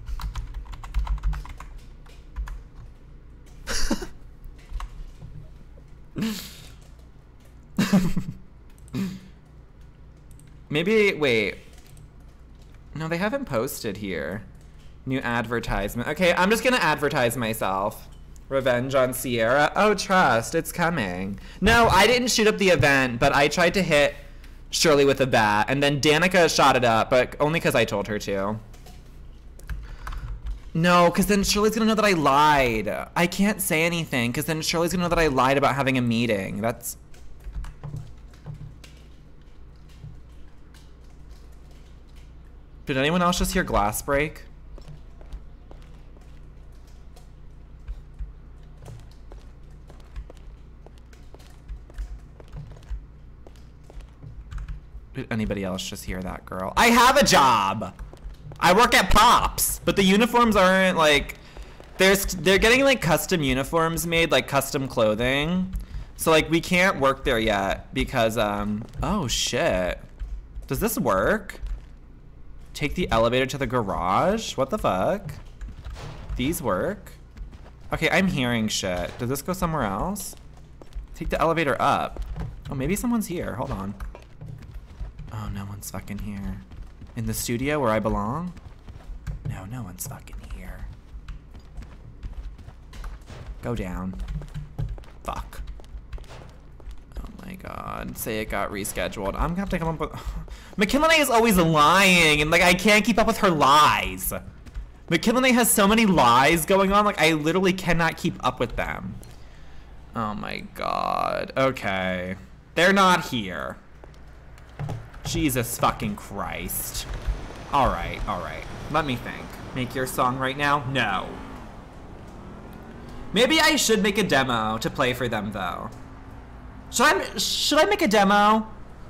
Maybe, wait. No, they haven't posted here. New advertisement. Okay, I'm just gonna advertise myself. Revenge on Sierra. Oh, trust, it's coming. No, I didn't shoot up the event, but I tried to hit Shirley with a bat, and then Danica shot it up, but only because I told her to. No, because then Shirley's gonna know that I lied. I can't say anything, because then Shirley's gonna know that I lied about having a meeting. That's... Did anyone else just hear glass break? Did anybody else just hear that, girl? I have a job! I work at Pops, but the uniforms aren't like... There's, they're getting like custom uniforms made, like custom clothing. So like we can't work there yet because, um... oh shit. Does this work? Take the elevator to the garage? What the fuck? These work? Okay, I'm hearing shit. Does this go somewhere else? Take the elevator up. Oh, maybe someone's here. Hold on. Oh, no one's fucking here. In the studio where I belong? No, no one's fucking here. Go down. Fuck. Oh my god. Say it got rescheduled. I'm gonna have to come up with... McKinley is always lying, and like I can't keep up with her lies. McKinley has so many lies going on, like I literally cannot keep up with them. Oh my god. Okay. They're not here. Jesus fucking Christ. Alright, alright. Let me think. Make your song right now? No. Maybe I should make a demo to play for them though. Should I, should I make a demo?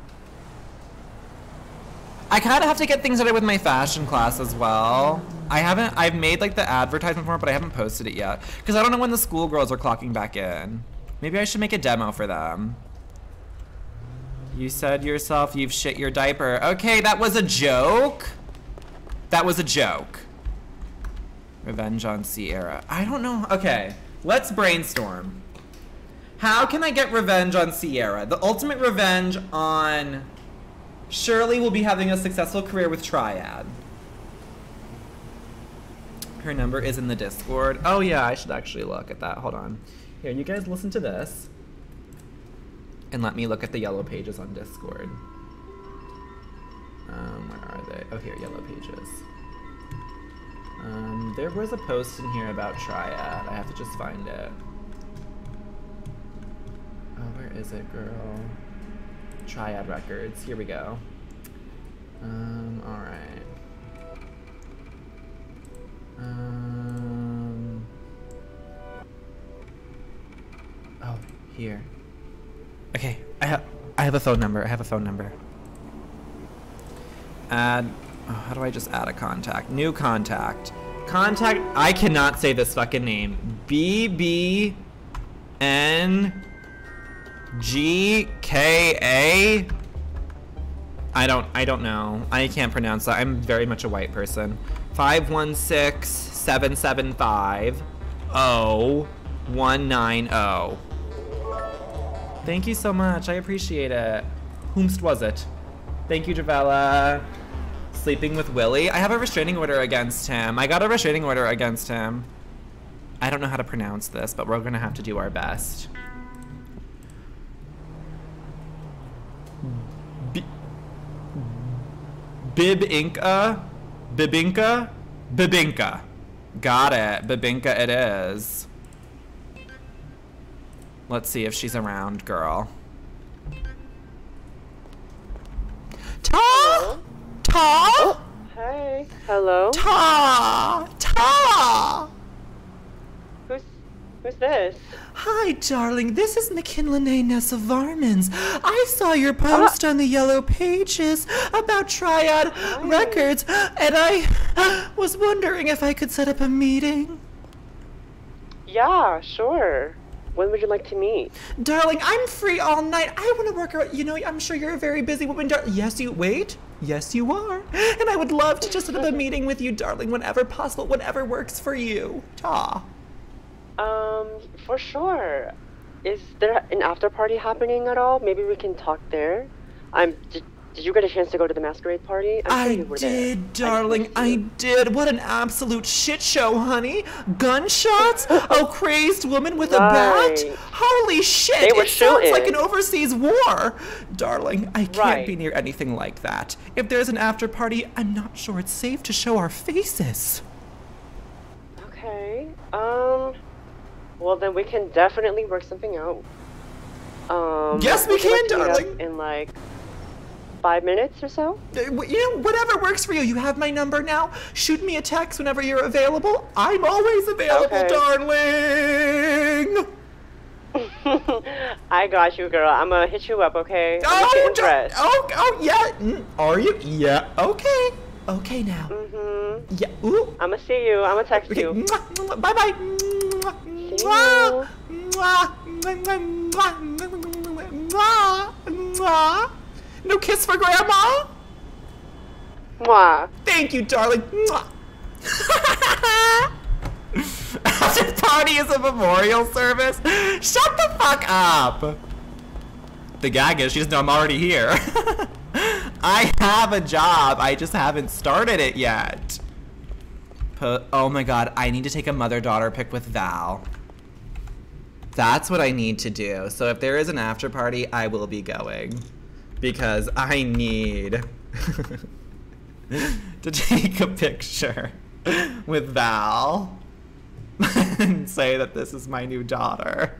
I kind of have to get things started with my fashion class as well. I haven't, I've made like the advertisement for it, but I haven't posted it yet. Because I don't know when the schoolgirls are clocking back in. Maybe I should make a demo for them. You said yourself you've shit your diaper. Okay, that was a joke. That was a joke. Revenge on Sierra. I don't know. Okay, let's brainstorm. How can I get revenge on Sierra? The ultimate revenge on Shirley will be having a successful career with Triad. Her number is in the Discord. Oh yeah, I should actually look at that. Hold on. Here, you guys listen to this. And let me look at the yellow pages on Discord. Um, where are they? Oh, here, yellow pages. Um, there was a post in here about Triad. I have to just find it. Oh, where is it, girl? Triad Records. Here we go. Um, alright. Um. Oh, here. Okay, I have I have a phone number. I have a phone number. Add. Oh, how do I just add a contact? New contact. Contact. I cannot say this fucking name. B B N G K A. I don't. I don't know. I can't pronounce that. I'm very much a white person. Five one six seven seven five oh one nine oh. Thank you so much. I appreciate it. Whomst was it? Thank you, Javella. Sleeping with Willie. I have a restraining order against him. I got a restraining order against him. I don't know how to pronounce this, but we're gonna have to do our best. B Bibinka? Bibinka? Bibinka. Got it. Bibinka it is. Let's see if she's around, girl. Ta! Ta! Oh, hey. Hello. Ta! Ta! Who's who's this? Hi, darling. This is McKinley Nessa Varmans. I saw your post uh, on the yellow pages about Triad hi. Records, and I was wondering if I could set up a meeting. Yeah, sure. When would you like to meet? Darling, I'm free all night. I want to work around, you know, I'm sure you're a very busy woman, darling. Yes, you, wait. Yes, you are. And I would love to just set up a meeting with you, darling, whenever possible, whatever works for you. Ta. Um, for sure. Is there an after party happening at all? Maybe we can talk there. I'm, did, did you get a chance to go to the masquerade party? I'm I sure you were did, there. darling. I, I did. What an absolute shit show, honey. Gunshots? A crazed woman with right. a bat? Holy shit. They were it sounds shooting. like an overseas war. Darling, I can't right. be near anything like that. If there's an after party, I'm not sure it's safe to show our faces. Okay. Um, well then we can definitely work something out. Um, yes, we can, darling. In like five minutes or so? You know, whatever works for you. You have my number now. Shoot me a text whenever you're available. I'm always available, okay. darling. I got you, girl. I'm gonna hit you up, okay? I'm oh, getting oh, oh, yeah. Mm, are you? Yeah. Okay. Okay now. Mm-hmm. Yeah. Ooh. I'm gonna see you. I'm gonna text okay. you. Bye bye. See you. No kiss for Grandma? Mwah. Thank you, darling. Mwah. After party is a memorial service? Shut the fuck up. The gag is she doesn't know I'm already here. I have a job. I just haven't started it yet. Put, oh my god, I need to take a mother-daughter pic with Val. That's what I need to do. So if there is an after party, I will be going. Because I need to take a picture with Val and say that this is my new daughter.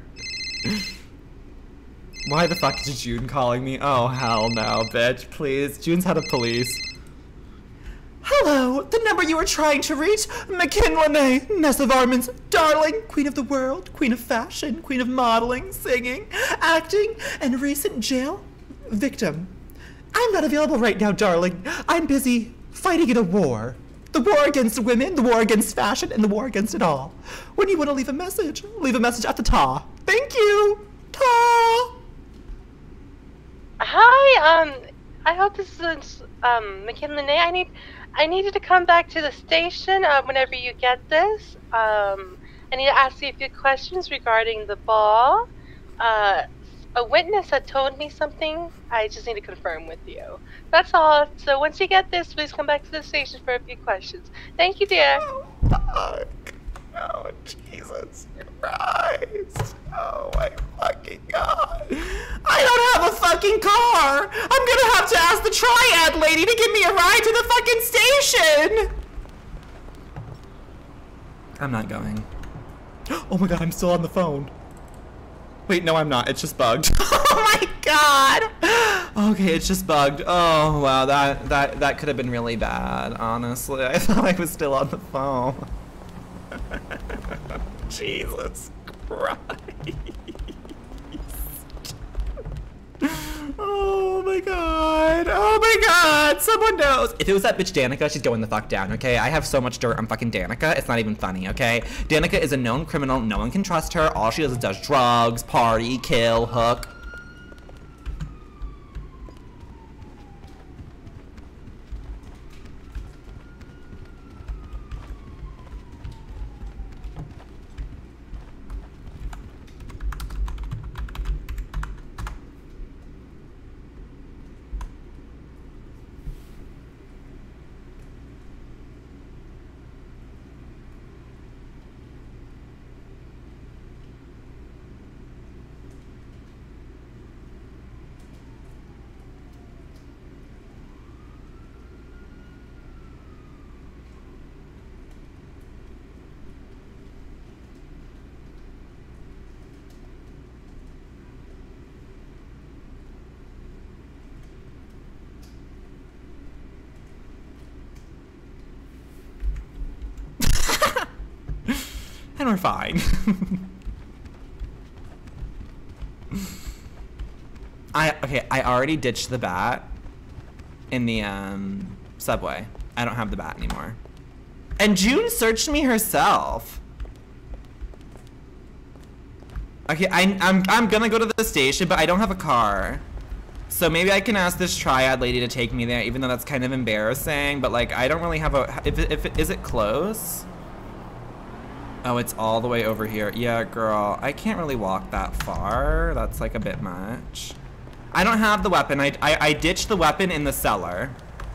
Why the fuck is June calling me? Oh, hell no, bitch. Please. June's head of police. Hello, the number you were trying to reach, McKinley Nessa Varmans, darling, queen of the world, queen of fashion, queen of modeling, singing, acting, and recent jail victim. I'm not available right now, darling. I'm busy fighting in a war. The war against women, the war against fashion, and the war against it all. When you want to leave a message, leave a message at the ta. Thank you. Ta. Hi, um, I hope this is, um, McKinley. I need, I need you to come back to the station, uh, whenever you get this. Um, I need to ask you a few questions regarding the ball. Uh, a witness had told me something. I just need to confirm with you. That's all. So once you get this, please come back to the station for a few questions. Thank you, dear. Oh, fuck. Oh, Jesus Christ. Oh, my fucking God. I don't have a fucking car. I'm gonna have to ask the Triad lady to give me a ride to the fucking station. I'm not going. Oh my God, I'm still on the phone. Wait, no, I'm not. It's just bugged. Oh my God. Okay, it's just bugged. Oh wow, that that that could have been really bad. Honestly, I thought I was still on the phone. Jesus Christ. Oh my God. Oh my God. Someone knows. If it was that bitch Danica, she's going the fuck down, okay? I have so much dirt on fucking Danica. It's not even funny, okay? Danica is a known criminal. No one can trust her. All she does is does drugs, party, kill, hook. And we're fine. I, okay, I already ditched the bat in the um, subway. I don't have the bat anymore. And June searched me herself. Okay, I, I'm, I'm gonna go to the station, but I don't have a car. So maybe I can ask this Triad lady to take me there, even though that's kind of embarrassing, but like, I don't really have a, if it, if it, is it close? Oh, it's all the way over here. Yeah, girl, I can't really walk that far. That's like a bit much. I don't have the weapon. I, I, I ditched the weapon in the cellar.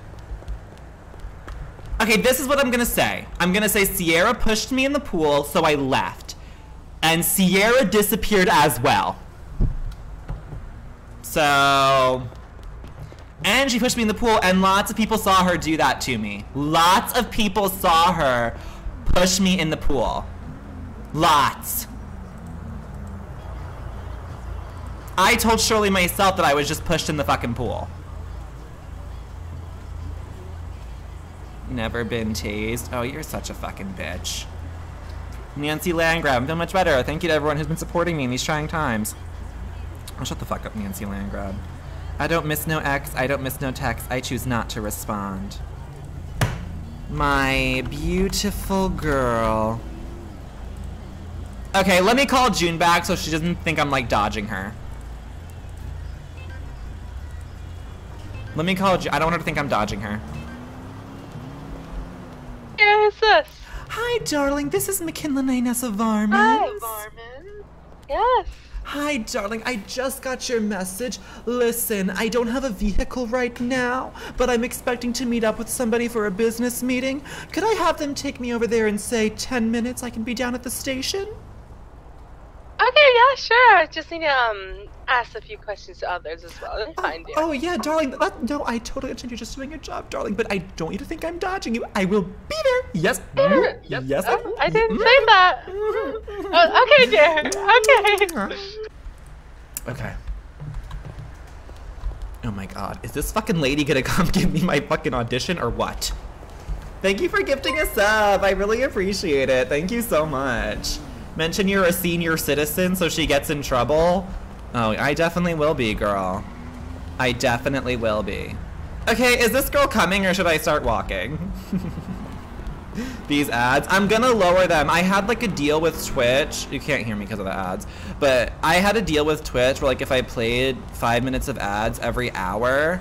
Okay, this is what I'm gonna say. I'm gonna say Sierra pushed me in the pool, so I left. And Sierra disappeared as well. So... And she pushed me in the pool, and lots of people saw her do that to me. Lots of people saw her push me in the pool. Lots. I told Shirley myself that I was just pushed in the fucking pool. Never been tased. Oh, you're such a fucking bitch. Nancy Landgrab, I'm doing much better. Thank you to everyone who's been supporting me in these trying times. Oh, shut the fuck up, Nancy Landgrab. I don't miss no ex. I don't miss no text. I choose not to respond. My beautiful girl. Okay, let me call June back so she doesn't think I'm like dodging her. Let me call June. I don't want her to think I'm dodging her. Yeah, who's this? Hi, darling. This is McKinley Nessa Varmins. Hi, Varmins. Yes. Hi, darling. I just got your message. Listen, I don't have a vehicle right now, but I'm expecting to meet up with somebody for a business meeting. Could I have them take me over there in, say, ten minutes? I can be down at the station? Okay, yeah, sure. I just need to um ask a few questions to others as well. Then find you. Oh yeah, darling. That, no, I totally understand. You're just doing your job, darling. But I don't want you to think I'm dodging you. I will be there. Yes. Mm, Yep. Yes. Oh, I, will. I didn't Mm. say that. Oh, okay, dear. Okay. Okay. Oh my God, is this fucking lady gonna come give me my fucking audition or what? Thank you for gifting us up. I really appreciate it. Thank you so much. Mention you're a senior citizen so she gets in trouble. Oh, I definitely will be, girl. I definitely will be. Okay, is this girl coming or should I start walking? These ads. I'm gonna lower them. I had like a deal with Twitch. You can't hear me because of the ads. But I had a deal with Twitch where like if I played five minutes of ads every hour.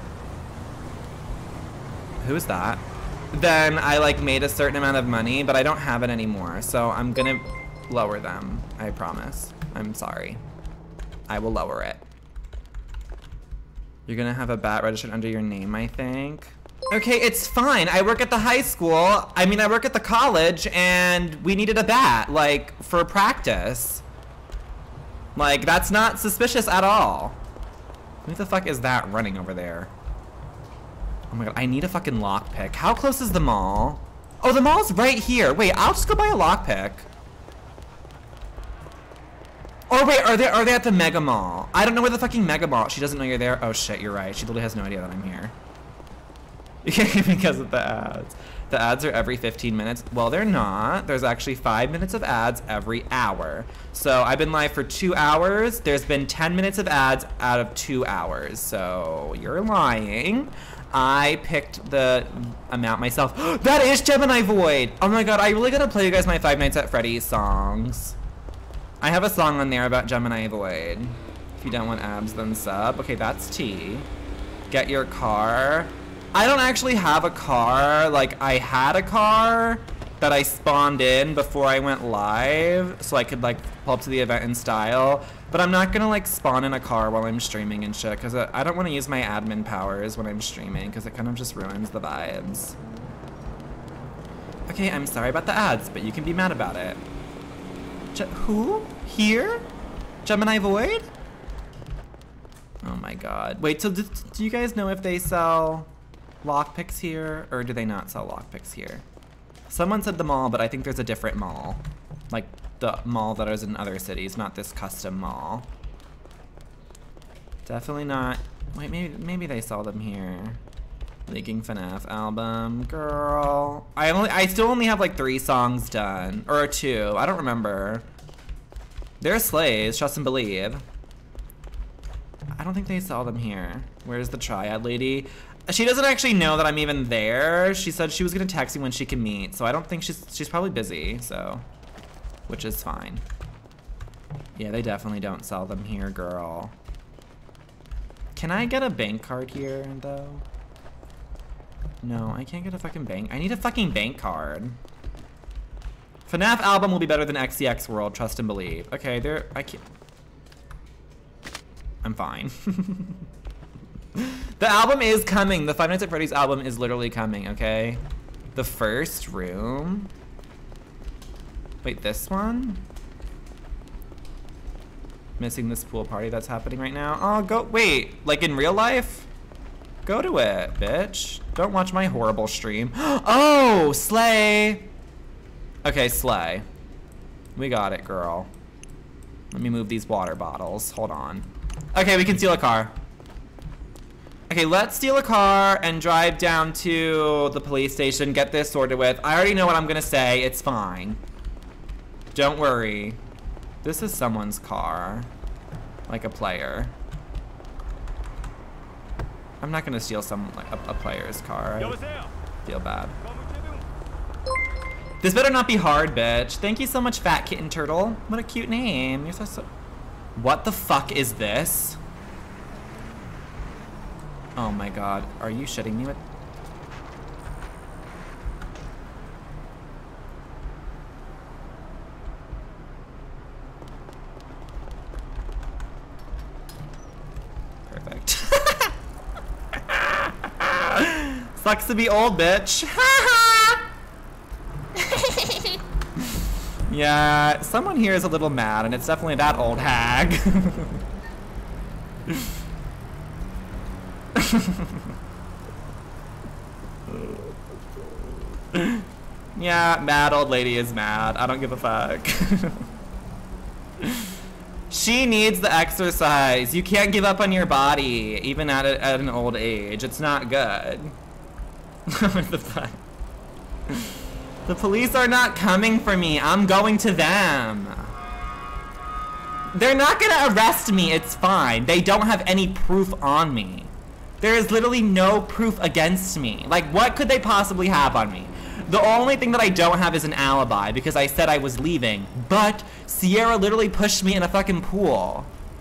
Who's that? Then I like made a certain amount of money, but I don't have it anymore. So I'm gonna lower them. I promise. I'm sorry. I will lower it. You're gonna have a bat registered under your name, I think. Okay, it's fine. I work at the high school. I mean, I work at the college, and we needed a bat, like, for practice. Like, that's not suspicious at all. Who the fuck is that running over there? Oh my god, I need a fucking lockpick. How close is the mall? Oh, the mall's right here. Wait, I'll just go buy a lockpick. Oh wait, are they are they at the Mega Mall? I don't know where the fucking Mega Mall. She doesn't know you're there. Oh shit, you're right. She literally has no idea that I'm here. Because of the ads. The ads are every fifteen minutes. Well, they're not. There's actually five minutes of ads every hour. So I've been live for two hours. There's been ten minutes of ads out of two hours. So you're lying. I picked the amount myself. That is Gemini Void. Oh my god, I really gotta play you guys my Five Nights at Freddy's songs. I have a song on there about Gemini Void. If you don't want abs, then sub. Okay, that's T. Get your car. I don't actually have a car. Like, I had a car that I spawned in before I went live, so I could, like, pull up to the event in style. But I'm not gonna, like, spawn in a car while I'm streaming and shit, because I don't want to use my admin powers when I'm streaming, because it kind of just ruins the vibes. Okay, I'm sorry about the ads, but you can be mad about it. Ge- who? Here? Gemini Void? Oh my god. Wait, so do, do you guys know if they sell lockpicks here, or do they not sell lockpicks here? Someone said the mall, but I think there's a different mall. Like the mall that is in other cities, not this custom mall. Definitely not. Wait, maybe maybe they sell them here. Leaking FNAF album, girl. I only, I still only have like three songs done, or two. I don't remember. They're slays, trust and believe. I don't think they sell them here. Where's the triad lady? She doesn't actually know that I'm even there. She said she was gonna text me when she can meet, so I don't think she's she's probably busy. So, which is fine. Yeah, they definitely don't sell them here, girl. Can I get a bank card here though? No, I can't get a fucking bank. I need a fucking bank card. FNAF album will be better than X C X World, trust and believe. Okay, there, I can't. I'm fine. The album is coming. The Five Nights at Freddy's album is literally coming, okay? The first room. Wait, this one? Missing this pool party that's happening right now. Oh, go, wait, like in real life? Go to it, bitch. Don't watch my horrible stream. Oh, slay. Okay, slay. We got it, girl. Let me move these water bottles. Hold on. Okay, we can steal a car. Okay, let's steal a car and drive down to the police station, get this sorted with. I already know what I'm gonna say. It's fine. Don't worry. This is someone's car. Like a player. I'm not gonna steal some like a, a player's car. I feel bad. This better not be hard, bitch. Thank you so much, Fat Kitten Turtle. What a cute name. You're so so. What the fuck is this? Oh my god. Are you shitting me with? Perfect. Sucks to be old, bitch. Yeah, someone here is a little mad, and it's definitely that old hag. Yeah, mad old lady is mad. I don't give a fuck. She needs the exercise. You can't give up on your body, even at, a, at an old age. It's not good. What the fuck? The police are not coming for me. I'm going to them. They're not gonna arrest me. It's fine. They don't have any proof on me. There is literally no proof against me. Like, what could they possibly have on me? The only thing that I don't have is an alibi because I said I was leaving, but Sierra literally pushed me in a fucking pool.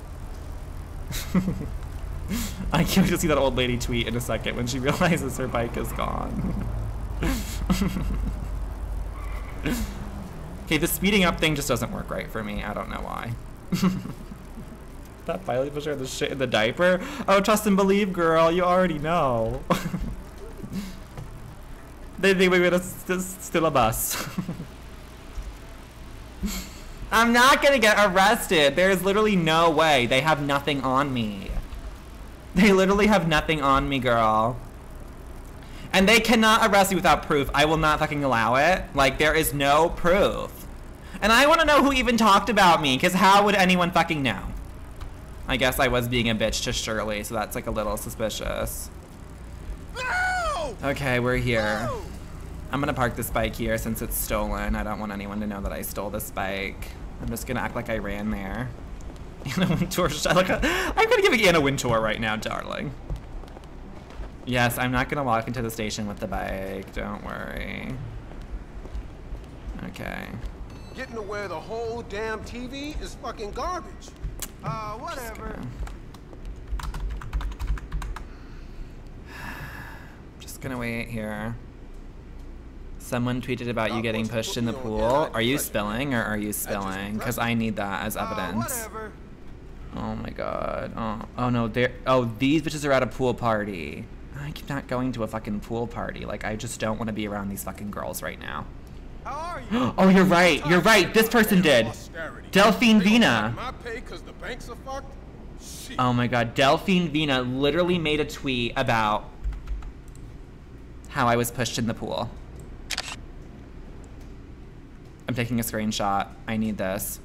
I can't wait to see that old lady tweet in a second when she realizes her bike is gone. Okay, the speeding up thing just doesn't work right for me. I don't know why. That finally pushed her the shit in the diaper? Oh, trust and believe, girl. You already know. They think we're gonna st steal a bus. I'm not gonna get arrested. There's literally no way. They have nothing on me. They literally have nothing on me, girl. And they cannot arrest you without proof. I will not fucking allow it. Like, there is no proof. And I want to know who even talked about me, because how would anyone fucking know? I guess I was being a bitch to Shirley, so that's like a little suspicious. No! Okay, we're here. No! I'm gonna park this bike here since it's stolen. I don't want anyone to know that I stole this bike. I'm just gonna act like I ran there. Anna Wintour, I'm gonna give Anna Wintour right now, darling. Yes, I'm not gonna walk into the station with the bike. Don't worry. Okay. Getting to where the whole damn T V is fucking garbage. Uh, whatever. Just gonna wait here. Someone tweeted about you getting pushed in the pool. Are you spilling or are you spilling? Because I need that as evidence. Oh my god. Oh, oh no, they're- oh, these bitches are at a pool party. I keep not going to a fucking pool party. Like, I just don't want to be around these fucking girls right now. How are you? Oh, you're right. You're right. This person did. Delphine Vina. My pay 'cause the banks are fucked? Shit. Oh my god. Delphine Vina literally made a tweet about how I was pushed in the pool. I'm taking a screenshot. I need this.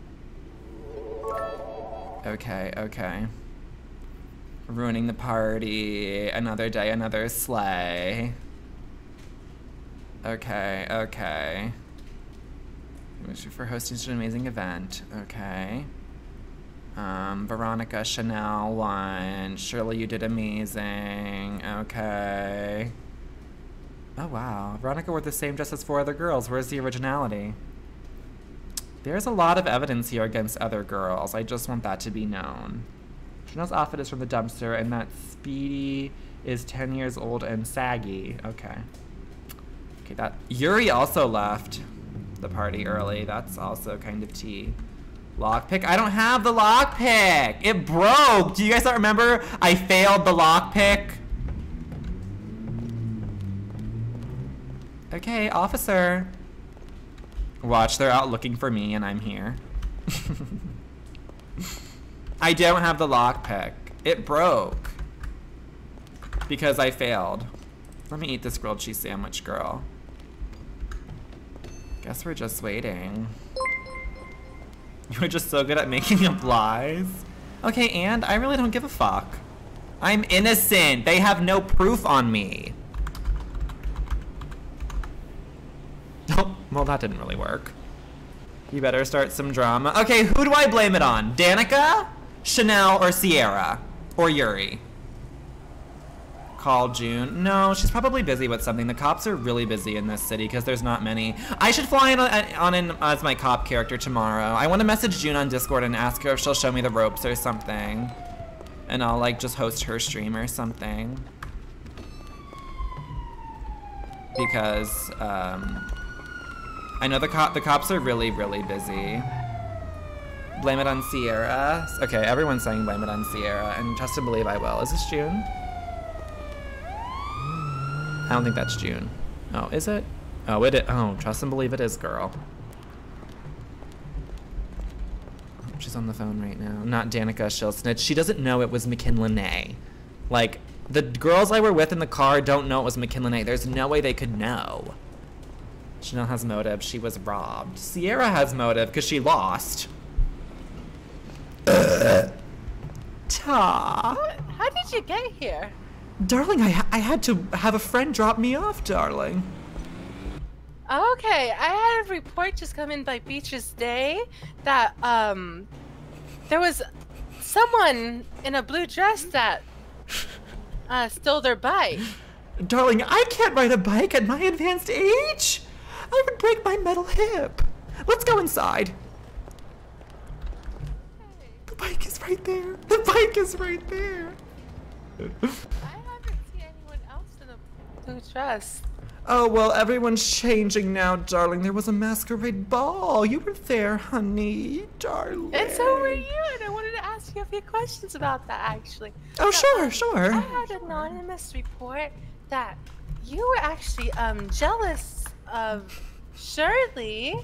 Okay, okay. Ruining the party. Another day, another sleigh. Okay, okay. Thank you for hosting such an amazing event. Okay. Um, Veronica, Chanel, one. Shirley, you did amazing. Okay. Oh, wow. Veronica wore the same dress as four other girls. Where's the originality? There's a lot of evidence here against other girls. I just want that to be known. Chanel's outfit is from the dumpster, and that Speedy is ten years old and saggy. Okay. Okay, that... Yuri also left the party early. That's also kind of tea. Lockpick? I don't have the lockpick! It broke! Do you guys not remember? I failed the lockpick. Okay, officer. Watch, they're out looking for me and I'm here. I don't have the lockpick. It broke. Because I failed. Let me eat this grilled cheese sandwich, girl. Guess we're just waiting. You were just so good at making up lies. Okay, and I really don't give a fuck. I'm innocent. They have no proof on me. Oh, well, that didn't really work. You better start some drama. Okay, who do I blame it on? Danica, Chanel, or Sierra? Or Yuri? Call June. No, she's probably busy with something. The cops are really busy in this city because there's not many. I should fly in on, on in as my cop character tomorrow. I want to message June on Discord and ask her if she'll show me the ropes or something. And I'll like just host her stream or something. Because, um... I know the cop the cops are really, really busy. Blame it on Sierra. Okay, everyone's saying blame it on Sierra, and trust and believe I will. Is this June? I don't think that's June. Oh, is it? Oh, it is. Oh, trust and believe it is, girl. She's on the phone right now. Not Danica, she'll snitch. She doesn't know it was McKinley. Like, the girls I were with in the car don't know it was McKinley. There's no way they could know. Chanel has motive. She was robbed. Sierra has motive because she lost. Ta. How did you get here? Darling, I, ha I had to have a friend drop me off, darling. Okay, I had a report just come in by Beach's Day that um there was someone in a blue dress that uh, stole their bike. Darling, I can't ride a bike at my advanced age. I would break my metal hip. Let's go inside. The bike is right there. The bike is right there. I haven't seen anyone else in a blue dress. Oh, well, everyone's changing now, darling. There was a masquerade ball. You were there, honey, darling. And so were you, and I wanted to ask you a few questions about that, actually. Oh, Now, sure, um, sure. I had an anonymous report that you were actually um jealous of Shirley.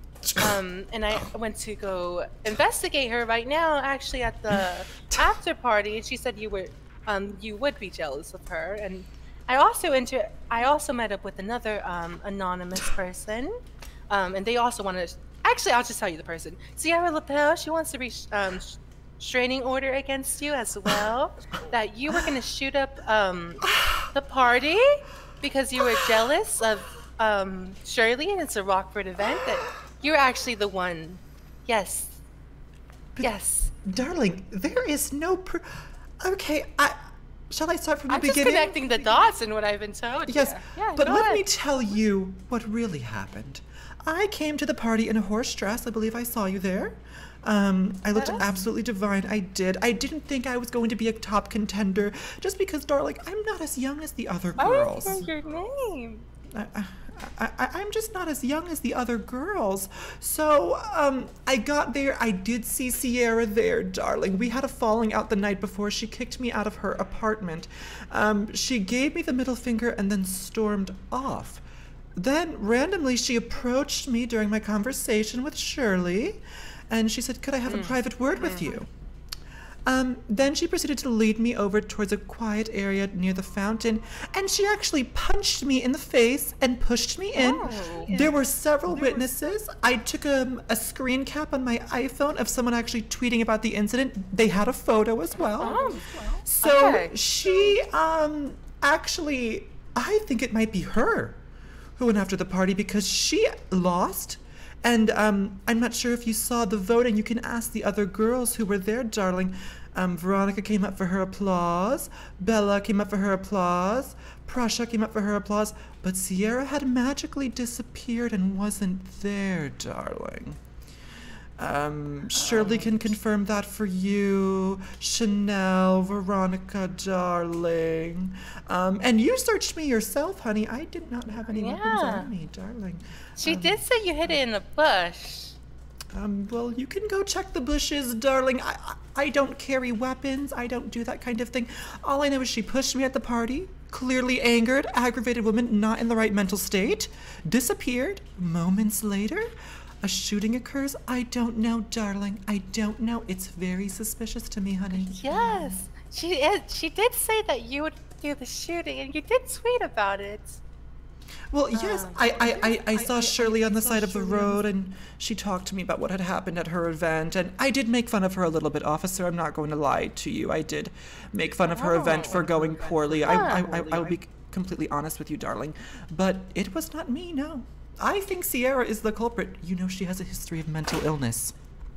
Um, and I went to go investigate her right now, actually at the after party, and she said you were, um, you would be jealous of her. And I also inter- I also met up with another um anonymous person, um, and they also wanted. To, actually, I'll just tell you the person, Sierra LaPelle. She wants to reach um restraining order against you as well. That you were gonna shoot up um the party because you were jealous of um Shirley, and it's a Rockford event. That you're actually the one. Yes. But, yes. Darling, there is no pr- Okay, I... Shall I start from the I'm beginning? just connecting the dots in what I've been told. Yes, yeah, but go let ahead. me tell you what really happened. I came to the party in a horse dress. I believe I saw you there. Um, I looked Yes. absolutely divine. I did. I didn't think I was going to be a top contender just because, darling, I'm not as young as the other I girls. don't know your name. I, I, I, I'm just not as young as the other girls. So, um, I got there. I did see Sierra there, darling. We had a falling out the night before. She kicked me out of her apartment. Um, she gave me the middle finger and then stormed off. Then, randomly, she approached me during my conversation with Shirley, and she said, could I have a Mm. private word with you? Um, then she proceeded to lead me over towards a quiet area near the fountain, and she actually punched me in the face and pushed me in. Oh. There were several witnesses. I took a, a screen cap on my iPhone of someone actually tweeting about the incident. They had a photo as well. Oh. So Okay. she, um, actually, I think it might be her who went after the party because she lost. And um, I'm not sure if you saw the voting. You can ask the other girls who were there, darling. Um, Veronica came up for her applause. Bella came up for her applause. Prussia came up for her applause. But Sierra had magically disappeared and wasn't there, darling. Um, Shirley can confirm that for you. Chanel, Veronica, darling. Um, and you searched me yourself, honey. I did not have any weapons Yeah. on me, darling. She Um, did say you hid it in the bush. Um, well, you can go check the bushes, darling. I, I, I don't carry weapons. I don't do that kind of thing. All I know is she pushed me at the party, clearly angered, aggravated woman, not in the right mental state, disappeared. Moments later, a shooting occurs. I don't know, darling. I don't know. It's very suspicious to me, honey. Yes, she is. She did say that you would do the shooting, and you did tweet about it. Well, yes, Um, I, I, I, I saw Shirley on the side of the road, and she talked to me about what had happened at her event, and I did make fun of her a little bit, officer. I'm not going to lie to you. I did make fun of her event for going poorly. I, I, I, I will be completely honest with you, darling. But it was not me, no. I think Sierra is the culprit. You know she has a history of mental illness.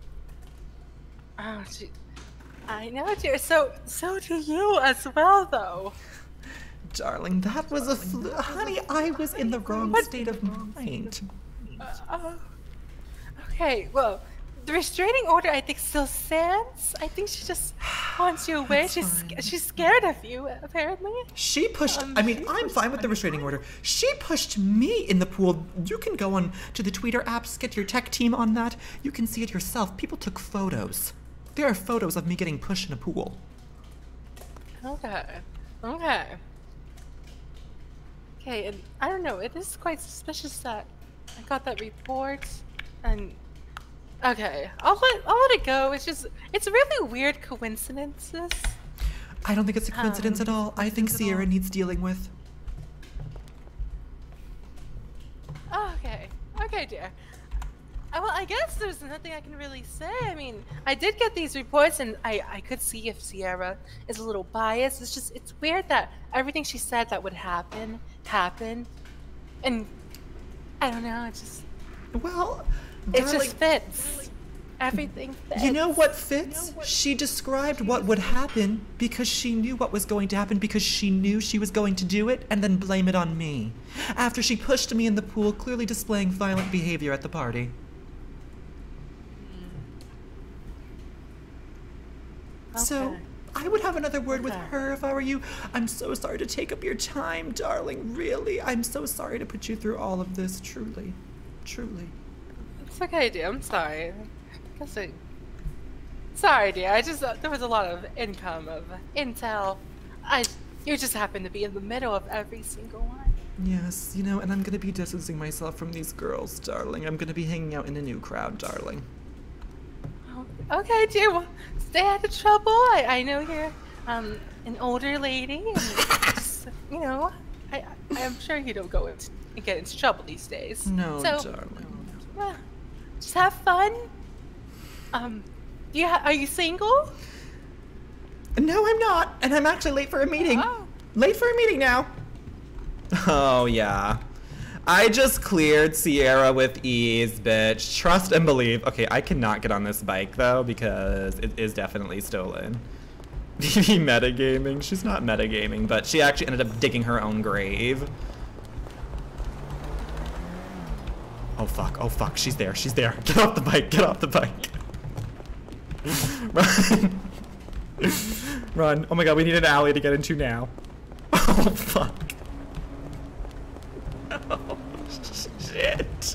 Oh, she, I know, dear. So, so do you as well, though. Darling, that was a flu. Honey, I was in the wrong state of mind. Uh, uh, okay, well, the restraining order I think still stands. I think she just wants you away. That's She's fine. she's scared of you, apparently. She pushed, Um, I mean, I'm fine with the restraining order. She pushed me in the pool. You can go on to the Twitter apps, get your tech team on that. You can see it yourself. People took photos. There are photos of me getting pushed in a pool. Okay. Okay. Okay, and I don't know, it is quite suspicious that I got that report, and okay, I'll let I'll let it go. It's just it's really weird coincidences. I don't think it's a coincidence Um, at all. I think Sierra needs dealing with. Oh, okay, okay, dear. Uh, well, I guess there's nothing I can really say. I mean, I did get these reports, and I I could see if Sierra is a little biased. It's just it's weird that everything she said that would happen happened, and I don't know. It just well, it darling- just fits. Everything fits. You know what fits? She described what would happen because she knew what was going to happen because she knew she was going to do it and then blame it on me. After she pushed me in the pool, clearly displaying violent behavior at the party. Okay. So, I would have another word with her if I were you. I'm so sorry to take up your time, darling. Really, I'm so sorry to put you through all of this, truly. Truly. It's okay, dear. I'm sorry. Guess I... Sorry, dear. I just uh, there was a lot of income of intel. I you just happened to be in the middle of every single one. Yes, you know, and I'm gonna be distancing myself from these girls, darling. I'm gonna be hanging out in a new crowd, darling. Oh, okay, dear. Well, stay out of trouble. I I know you're um an older lady, and just, you know, I I'm sure you don't go into get into trouble these days. No, so, darling. Uh, just have fun. Um, do you ha are you single? No, I'm not, and I'm actually late for a meeting. Oh. Late for a meeting now. Oh yeah, I just cleared Sierra with ease, bitch. Trust and believe. Okay, I cannot get on this bike though because it is definitely stolen. V V metagaming. She's not metagaming, but she actually ended up digging her own grave. Oh fuck, oh fuck, she's there, she's there. Get off the bike, get off the bike. Run. Run. Oh my god, we need an alley to get into now. Oh fuck. Oh shit.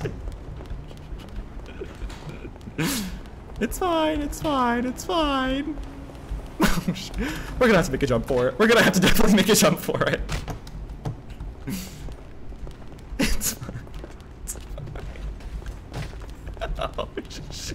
It's fine, it's fine, it's fine. We're gonna have to make a jump for it. We're gonna have to definitely make a jump for it. It's fine. Oh, shit.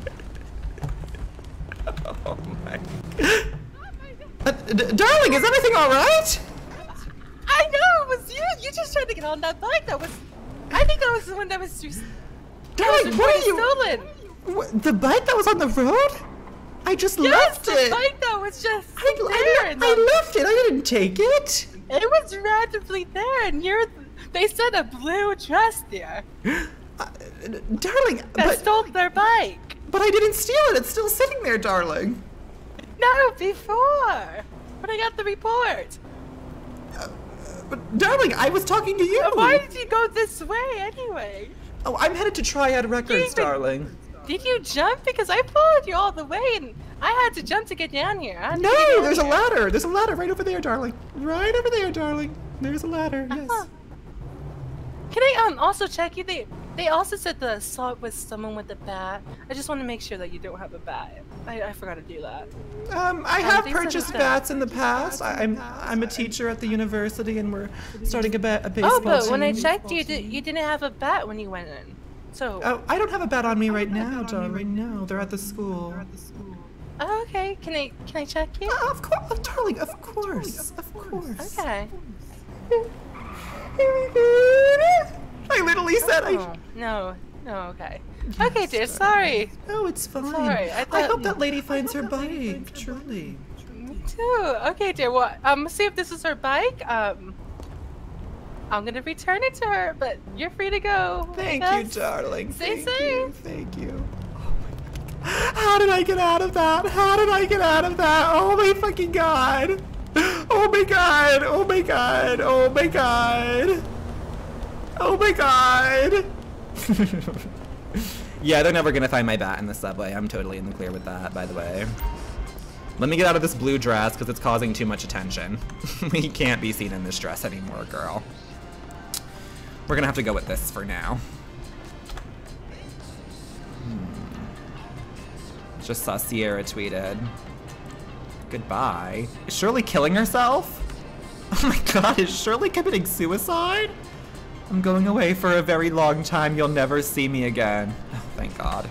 Oh my. Uh, darling, is everything alright? I know it was you. You just tried to get on that bike. That was. I think that was the one that was just. Darling, what are you? Stolen. What, the bike that was on the road? I just Yes, left the it. bike that was just I, there. I, and I the- left it. I didn't take it. It was randomly there, and you're. They said a blue dress there. Darling, that but stole their bike. but I didn't steal it. It's still sitting there, darling. No, before. But I got the report. But darling, I was talking to you. Why did you go this way anyway? Oh, I'm headed to Triad Records, even- darling. Did you jump? Because I followed you all the way, and I had to jump to get down here. I had to get No, down there's a here. ladder. There's a ladder right over there, darling. Right over there, darling. There's a ladder. Yes. Uh-huh. Can I um also check you? They they also said the assault was someone with a bat. I just want to make sure that you don't have a bat. I, I forgot to do that. Um, I Um, have they said purchased that- bats in the past. I, I'm I'm a teacher at the university, and we're starting a, ba a baseball Oh, but team. when I checked you, did, you didn't have a bat when you went in. So. Oh, I don't have a bat on me right now, darling. No, they're at the school. Oh, okay. Can I can I check you? Oh, of course, oh, darling. Of course, of course. Okay. I literally said I. Oh, no, no, okay. Okay, dear. Sorry. No, it's fine. Sorry. I, I thought, hope that lady finds her bike. Truly. Me too. Okay, dear. Well, um, see if this is her bike. Um, I'm gonna return it to her, but you're free to go. Thank I you, guess. darling. Stay Thank safe. you. Thank you. Oh my god. How did I get out of that? How did I get out of that? Oh my fucking god. Oh my god. Oh my god. Oh my god. Oh my god. Yeah, they're never gonna find my bat in the subway. I'm totally in the clear with that, by the way. Let me get out of this blue dress because it's causing too much attention. We can't be seen in this dress anymore, girl. We're gonna have to go with this for now. Hmm. Just saw Sierra tweeted. Goodbye. Is Shirley killing herself? Oh my god, is Shirley committing suicide? I'm going away for a very long time. You'll never see me again. Oh, thank god.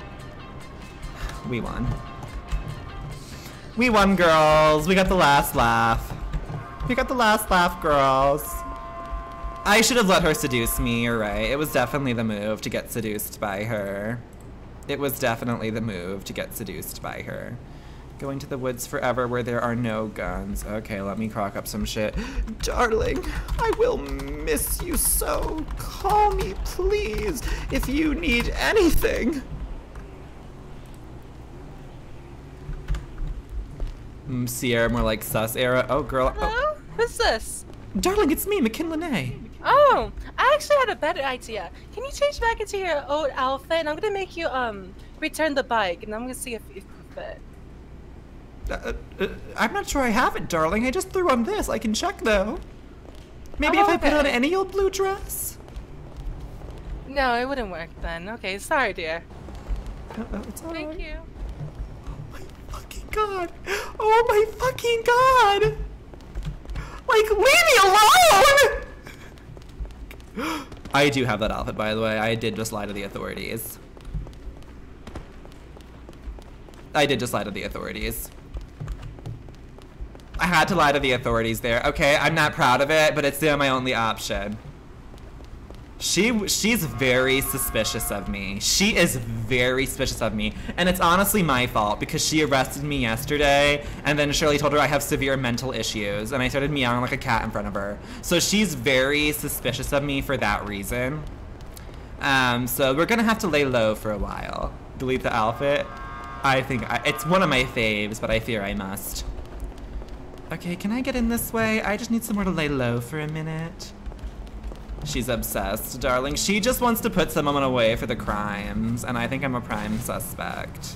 We won. We won, girls. We got the last laugh. We got the last laugh, girls. I should have let her seduce me, you're right. It was definitely the move to get seduced by her. It was definitely the move to get seduced by her. Going to the woods forever where there are no guns. Okay, let me crock up some shit. Darling, I will miss you so. Call me, please, if you need anything. Mm, Sierra, more like sus era. Oh, girl. Hello? Oh. Who's this? Darling, it's me, McKinley. Oh, I actually had a better idea. Can you change back into your old outfit, and I'm gonna make you um return the bike, and I'm gonna see if if you fit. Uh, uh, I'm not sure I have it, darling. I just threw on this. I can check though. Maybe Oh, if I put okay. on any old blue dress. No, it wouldn't work then. Okay, sorry, dear. Uh, uh, it's all Thank right. you. Fucking God. Oh my fucking God. Like, leave me alone! I do have that outfit, by the way. I did just lie to the authorities. I did just lie to the authorities. I had to lie to the authorities there. Okay, I'm not proud of it, but it's my only option. She, she's very suspicious of me. She is very suspicious of me. And it's honestly my fault because she arrested me yesterday and then Shirley told her I have severe mental issues and I started meowing like a cat in front of her. So she's very suspicious of me for that reason. Um, so we're gonna have to lay low for a while. Delete the outfit. I think I, it's one of my faves, but I fear I must. Okay, can I get in this way? I just need somewhere to lay low for a minute. She's obsessed, darling. She just wants to put someone away for the crimes, and I think I'm a prime suspect.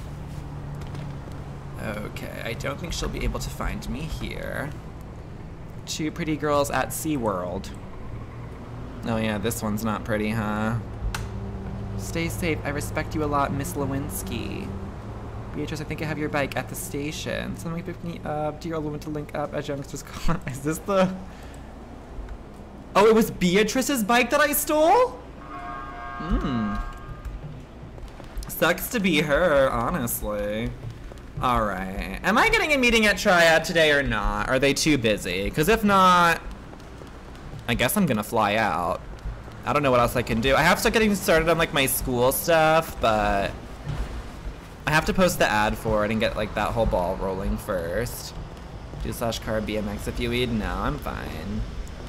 Okay, I don't think she'll be able to find me here. Two pretty girls at SeaWorld. Oh yeah, this one's not pretty, huh? Stay safe. I respect you a lot, Miss Lewinsky. Beatrice, I think I have your bike at the station. Somebody pick me up. Dear old woman to link up as youngsters. Is this the... Oh, it was Beatrice's bike that I stole? Hmm. Sucks to be her, honestly. Alright. Am I getting a meeting at Triad today or not? Are they too busy? Because if not, I guess I'm gonna fly out. I don't know what else I can do. I have to start getting started on like my school stuff, but I have to post the ad for it and get like that whole ball rolling first. Do slash car B M X if you need. No, I'm fine.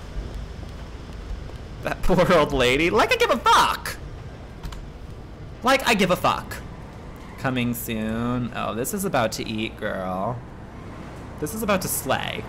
That poor old lady. Like I give a fuck. Like I give a fuck. Coming soon. Oh, this is about to eat, girl. This is about to slay.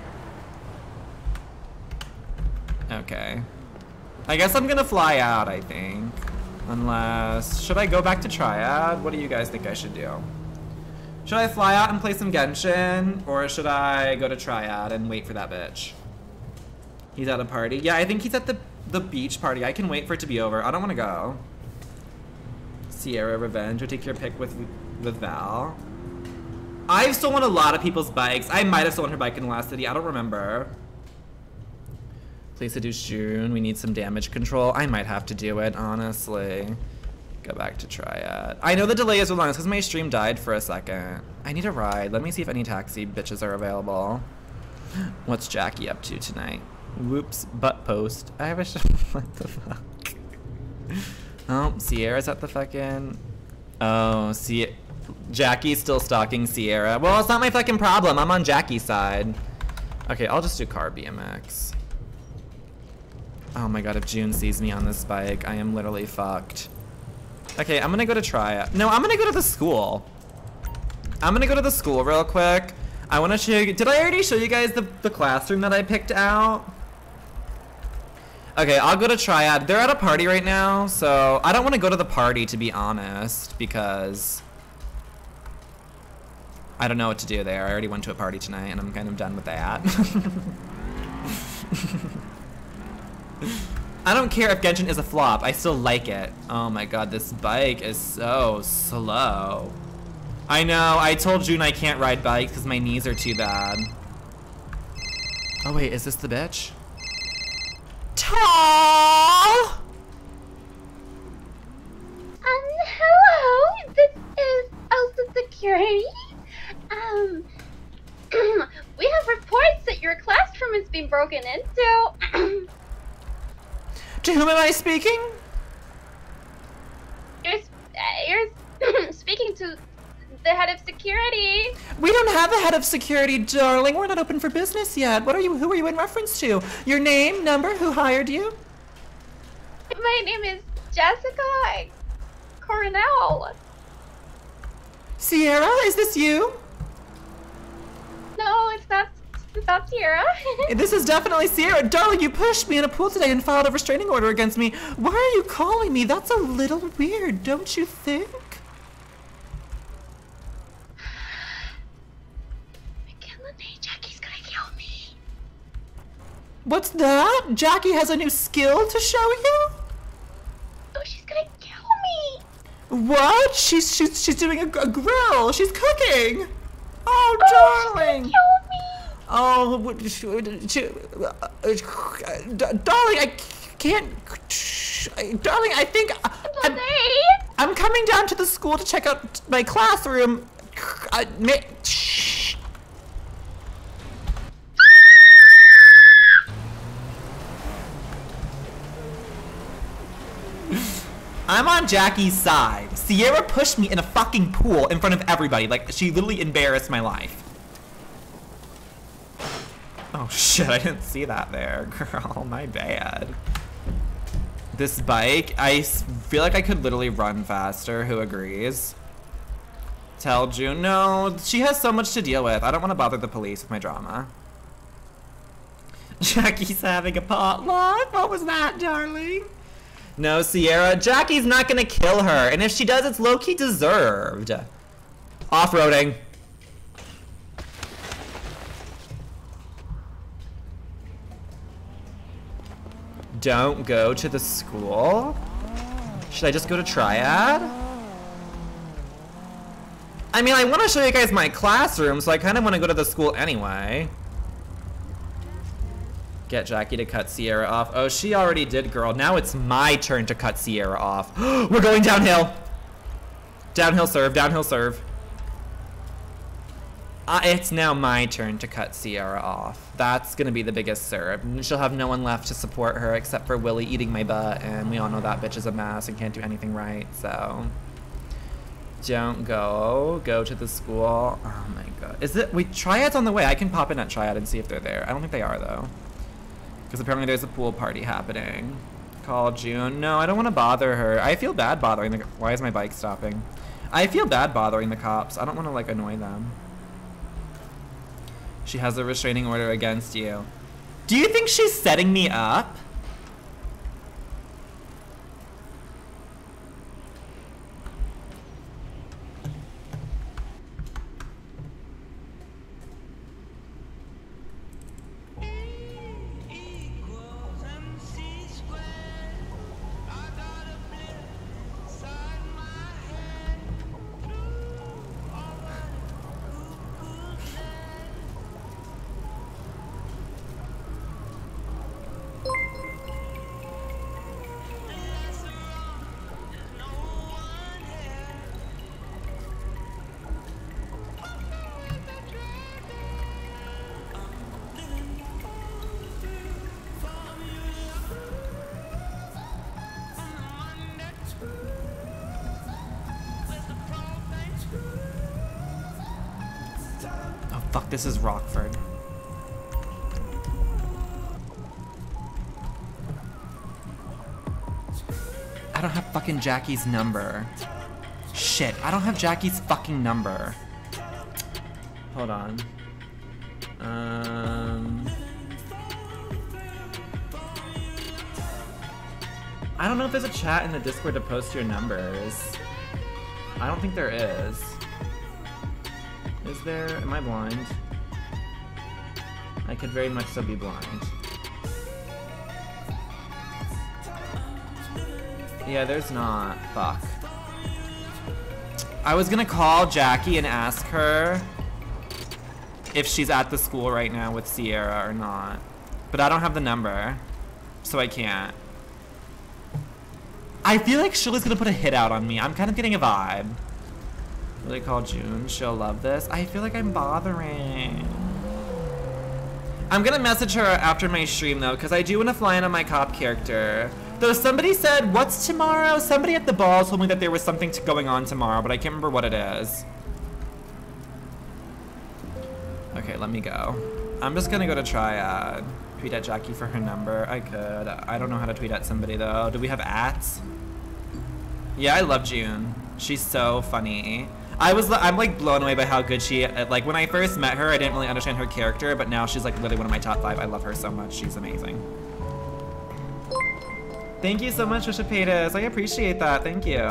Okay. I guess I'm gonna fly out, I think. Unless... Should I go back to Triad? What do you guys think I should do? Should I fly out and play some Genshin? Or should I go to Triad and wait for that bitch? He's at a party? Yeah, I think he's at the, the beach party. I can wait for it to be over. I don't want to go. Sierra Revenge. Or take your pick with, with Val. I've stolen a lot of people's bikes. I might have stolen her bike in the last city. I don't remember. Please seduce June. We need some damage control. I might have to do it, honestly. Go back to Triad. I know the delay is long. It's because my stream died for a second. I need a ride. Let me see if any taxi bitches are available. What's Jackie up to tonight? Whoops. Butt post. I wish. What the fuck? Oh, Sierra's at the fucking. Oh, see. Jackie's still stalking Sierra. Well, it's not my fucking problem. I'm on Jackie's side. Okay, I'll just do car B M X. Oh my god, if June sees me on this bike, I am literally fucked. Okay, I'm gonna go to Triad. No, I'm gonna go to the school. I'm gonna go to the school real quick. I wanna show you, did I already show you guys the, the classroom that I picked out? Okay, I'll go to Triad. They're at a party right now, so I don't wanna go to the party, to be honest, because I don't know what to do there. I already went to a party tonight, and I'm kind of done with that. I don't care if Genshin is a flop. I still like it. Oh my god, this bike is so slow. I know, I told June I can't ride bikes because my knees are too bad. Oh wait, is this the bitch? Tall! Um, hello, this is Elsa Security. Um, we have reports that your classroom has been broken into. To whom am I speaking? You're, uh, you're speaking to the head of security. We don't have a head of security, darling. We're not open for business yet. What are you? Who are you in reference to? Your name, number, who hired you? My name is Jessica Coronel. Sierra, is this you? it's not, it's not Sierra. This is definitely Sierra. Darling, you pushed me in a pool today and filed a restraining order against me. Why are you calling me? That's a little weird, don't you think? McKinley, Jackie's gonna kill me. What's that? Jackie has a new skill to show you? Oh, she's gonna kill me. What? She's she's she's doing a, a grill. She's cooking. Oh, oh darling. She's gonna kill me. Oh, what- she, she, uh, uh, darling, I can't. Darling, I think I'm, I'm coming down to the school to check out my classroom. I, may, shh. I'm on Jackie's side. Sierra pushed me in a fucking pool in front of everybody. Like, she literally embarrassed my life. Oh shit, I didn't see that there, girl. My bad. This bike, I s- feel like I could literally run faster. Who agrees? Tell June, no, she has so much to deal with. I don't want to bother the police with my drama. Jackie's having a potluck. What was that, darling? No, Sierra, Jackie's not gonna kill her, and if she does, it's low-key deserved. Off-roading. Don't go to the school? Should I just go to Triad? I mean, I want to show you guys my classroom, so I kind of want to go to the school anyway. Get Jackie to cut Sierra off. Oh, she already did, girl. Now it's my turn to cut Sierra off. We're going downhill. Downhill serve, downhill serve. Uh, it's now my turn to cut Sierra off. That's gonna be the biggest serve. And she'll have no one left to support her except for Willie eating my butt, and we all know that bitch is a mess and can't do anything right, so. Don't go. Go to the school. Oh my god. Is it, wait, Triad's on the way. I can pop in at Triad and see if they're there. I don't think they are though. Because apparently there's a pool party happening. Call June. No, I don't want to bother her. I feel bad bothering the, why is my bike stopping? I feel bad bothering the cops. I don't want to like annoy them. She has a restraining order against you. Do you think she's setting me up? Fuck, this is Rockford. I don't have fucking Jackie's number. Shit, I don't have Jackie's fucking number. Hold on. Um... I don't know if there's a chat in the Discord to post your numbers. I don't think there is. Is there? Am I blind? I could very much so be blind. Yeah, there's not. Fuck. I was gonna call Jackie and ask her if she's at the school right now with Sierra or not. But I don't have the number, so I can't. I feel like Shirley's gonna put a hit out on me. I'm kind of getting a vibe. Really call June. She'll love this. I feel like I'm bothering. I'm gonna message her after my stream though, because I do want to fly in on my cop character. Though somebody said, what's tomorrow? Somebody at the ball told me that there was something to going on tomorrow, but I can't remember what it is. Okay, let me go. I'm just gonna go to Triad. Tweet at Jackie for her number. I could. I don't know how to tweet at somebody though. Do we have ats? Yeah, I love June. She's so funny. I was, I'm like blown away by how good she, like when I first met her, I didn't really understand her character, but now she's like literally one of my top five. I love her so much. She's amazing. Thank you so much, Rishapetus. I appreciate that. Thank you.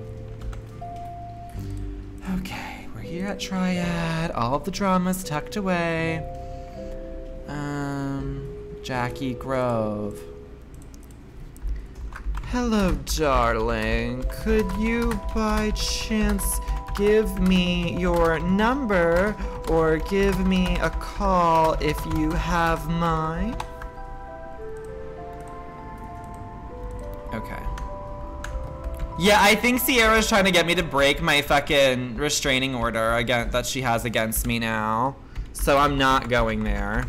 Okay, we're here at Triad. All of the drama's tucked away. Um, Jackie Grove. Hello, darling. Could you by chance give me your number or give me a call if you have mine? Okay. Yeah, I think Sierra's trying to get me to break my fucking restraining order again that she has against me now. So I'm not going there.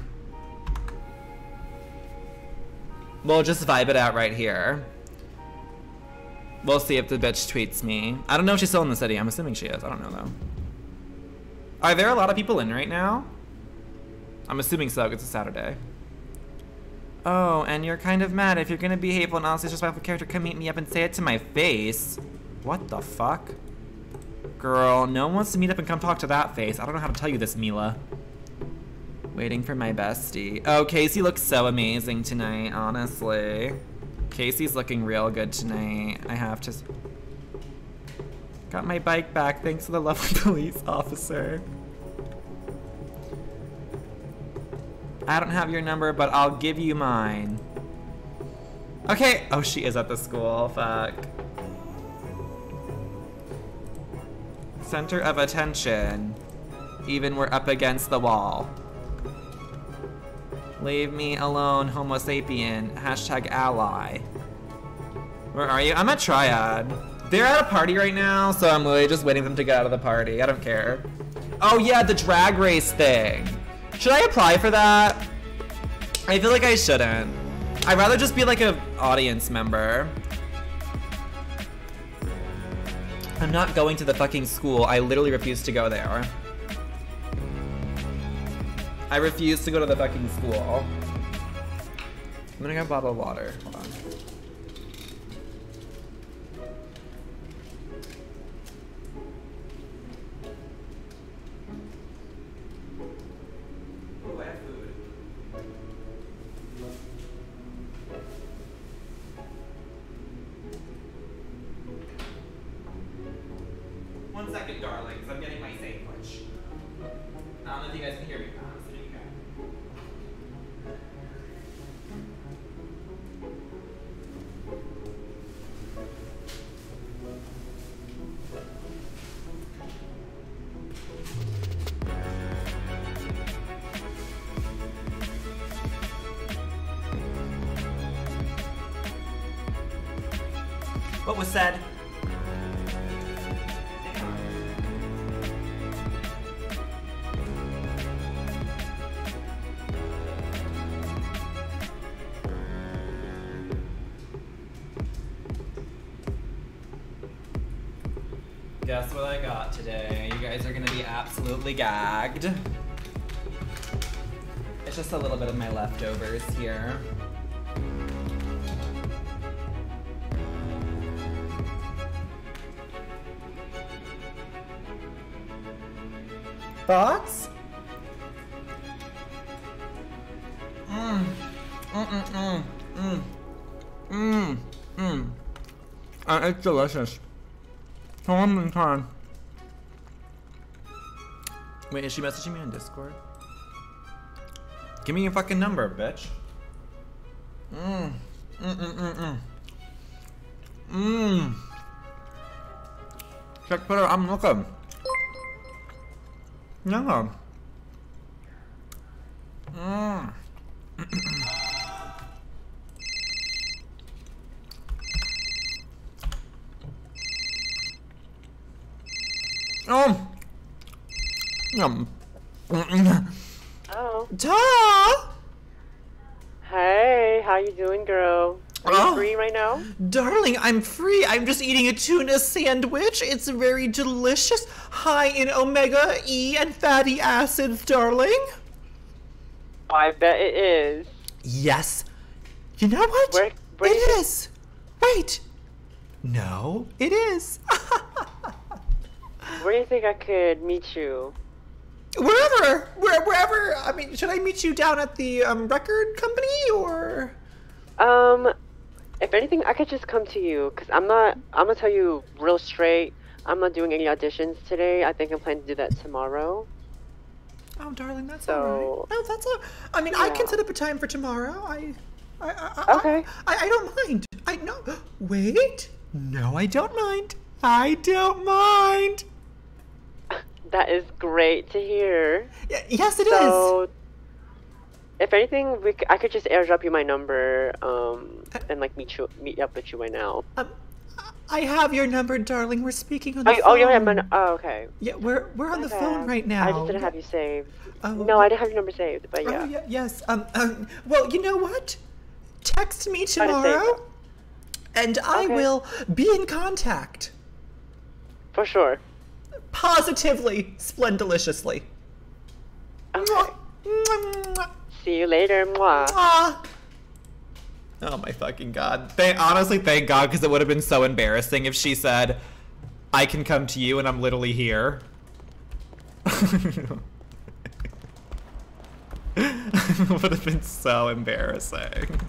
We'll just vibe it out right here. We'll see if the bitch tweets me. I don't know if she's still in the city. I'm assuming she is. I don't know though. Are there a lot of people in right now? I'm assuming so, 'cause it's a Saturday. Oh, and you're kind of mad. If you're gonna be hateful and honestly disrespectful character, come meet me up and say it to my face. What the fuck? Girl, no one wants to meet up and come talk to that face. I don't know how to tell you this, Mila. Waiting for my bestie. Oh, Casey looks so amazing tonight, honestly. Casey's looking real good tonight. I have to... Got my bike back thanks to the lovely police officer. I don't have your number, but I'll give you mine. Okay. Oh, she is at the school. Fuck. Center of attention. Even we're up against the wall. Leave me alone, Homo sapien. Hashtag ally. Where are you? I'm at Triad. They're at a party right now, so I'm really just waiting for them to get out of the party. I don't care. Oh yeah, the drag race thing. Should I apply for that? I feel like I shouldn't. I'd rather just be like an audience member. I'm not going to the fucking school. I literally refuse to go there. I refuse to go to the fucking school. I'm gonna get a bottle of water. Hold on. Ooh, I have food. One second, darlings. I'm getting my sandwich. I don't know if you guys can hear me. What was said? Guess what I got today? You guys are gonna be absolutely gagged. It's just a little bit of my leftovers here. Thoughts? Mmm. Mm mm mm. Mmm. Mmm. Mmm. Uh, it's delicious. Come on, time. Wait, is she messaging me on Discord? Give me your fucking number, bitch. Mmm. Mmm mm mm mm. Mmm. Check Twitter, I'm looking. No. Mm. Oh. Yum. Oh. Ta. Hey, how you doing, girl? Are Oh. you free right now? Darling, I'm free. I'm just eating a tuna sandwich. It's very delicious. High in omega E and fatty acids, darling. I bet it is. Yes. You know what? Where, where it is. Wait. No, it is. Where where do you think I could meet you? Wherever, where, wherever. I mean, should I meet you down at the um, record company or? Um, if anything, I could just come to you, cause I'm not. I'm gonna tell you real straight. I'm not doing any auditions today. I think I'm planning to do that tomorrow. Oh, darling, that's So- all right. No, that's all. I mean, I Yeah. can set up a time for tomorrow. I, I, I, I Okay. I, I don't mind. I know. Wait. No, I don't mind. I don't mind. That is great to hear. Y- yes, it is. so, if anything, we c- I could just airdrop you my number, um, and like meet you, meet up with you right now. I have your number, darling. We're speaking on Oh, the you- phone. oh, you have my. n- Oh, okay. Yeah, we're we're on the My phone bad. right now. I just didn't have you saved. Oh, no, I didn't have your number saved, but yeah. Oh, yeah, yes. Um, um. Well, you know what? Text me Try to save tomorrow, and I Okay. will be in contact. For sure. Positively, splendeliciously. Okay. See you later, mwah. Mwah. Oh my fucking god. Thank, honestly, thank God, because it would have been so embarrassing if she said, I can come to you and I'm literally here. It would have been so embarrassing.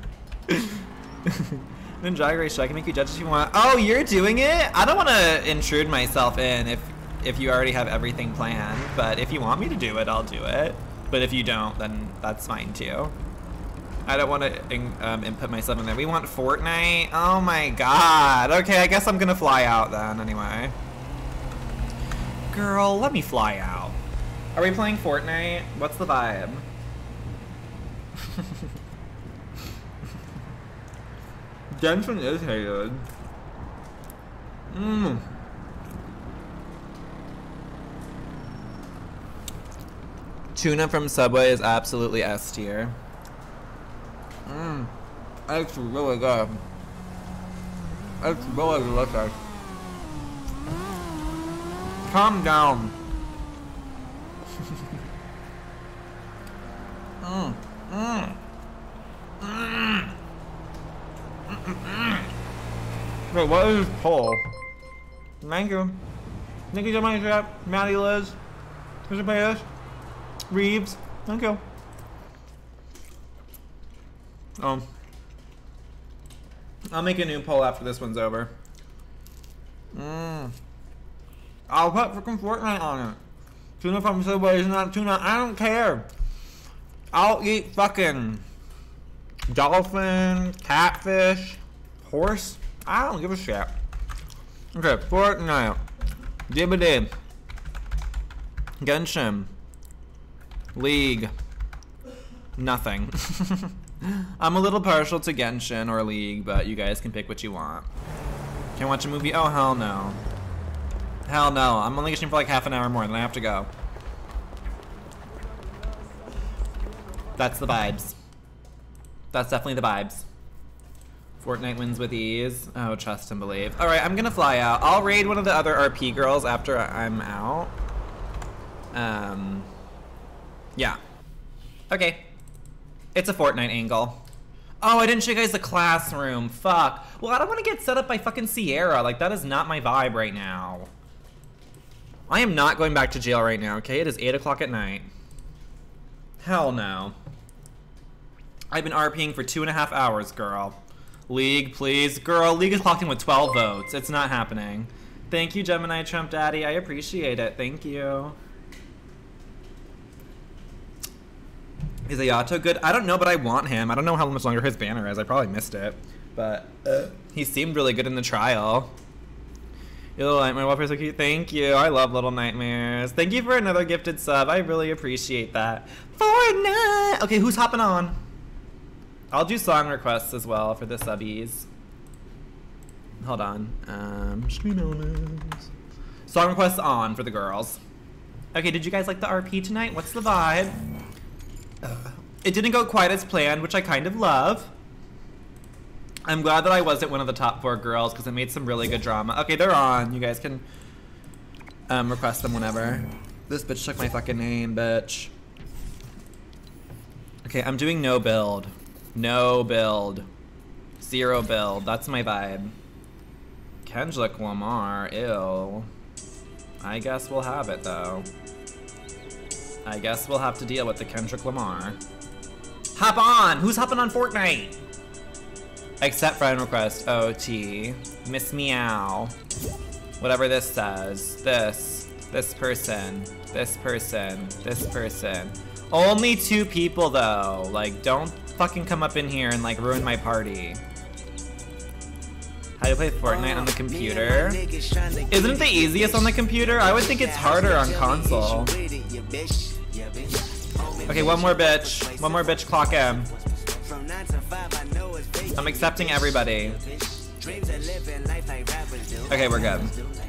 Then Drag Race, I can make you judge if you want. Oh, you're doing it? I don't want to intrude myself in if if you already have everything planned, but if you want me to do it, I'll do it. But if you don't, then that's fine too. I don't want to in, um, input myself in there. We want Fortnite? Oh my god. Okay, I guess I'm gonna fly out then anyway. Girl, let me fly out. Are we playing Fortnite? What's the vibe? Genshin is hated. Mmm. Tuna from Subway is absolutely S tier. Mmm. It's really good. It's really delicious. Calm down. Mmm. Mmm. Mmm. Wait, what is this poll? Thank you. Nikki, Gemini Trap, Maddie Liz, Mister Payas, Reeves, thank you. Um, I'll make a new poll after this one's over. Mmm. I'll put freaking Fortnite on it. Tuna from Subway is not tuna. I don't care. I'll eat fucking dolphin, catfish, horse. I don't give a shit. Okay, Fortnite. Dibbity. Genshin. League. Nothing. I'm a little partial to Genshin or League, but you guys can pick what you want. Can I watch a movie? Oh, hell no. Hell no. I'm only gonna for like half an hour more, then I have to go. That's the vibes. That's definitely the vibes. Fortnite wins with ease. Oh, trust and believe. Alright, I'm gonna fly out. I'll raid one of the other R P girls after I'm out. Um, yeah. Okay. It's a Fortnite angle. Oh, I didn't show you guys the classroom. Fuck. Well, I don't want to get set up by fucking Sierra. Like, that is not my vibe right now. I am not going back to jail right now, okay? It is eight o'clock at night. Hell no. I've been RPing for two and a half hours, girl. League, please. Girl, League is clocked in with twelve votes. It's not happening. Thank you, Gemini Trump Daddy. I appreciate it. Thank you. Is Ayato good? I don't know, but I want him. I don't know how much longer his banner is. I probably missed it. But uh, he seemed really good in the trial. Little Nightmare Welfare so cute. Thank you. I love Little Nightmares. Thank you for another gifted sub. I really appreciate that. Fortnite! Okay, who's hopping on? I'll do song requests as well for the subbies. Hold on. Um, stream elements. Song requests on for the girls. Okay, did you guys like the R P tonight? What's the vibe? Uh, it didn't go quite as planned, which I kind of love. I'm glad that I wasn't one of the top four girls because it made some really good drama. Okay, they're on. You guys can um, request them whenever. This bitch took my fucking name, bitch. Okay, I'm doing no build. No build. Zero build. That's my vibe. Kendrick Lamar. Ew. I guess we'll have it though. I guess we'll have to deal with the Kendrick Lamar. Hop on! Who's hopping on Fortnite? Accept friend request. O T. Miss Meow. Whatever this says. This. This person. This person. This person. Only two people though. Like, don't fucking come up in here and like ruin my party. How do you play Fortnite on the computer? Isn't it the easiest on the computer? I would think it's harder on console. Okay, one more bitch. One more bitch, clock M. I'm accepting everybody. Okay, we're good.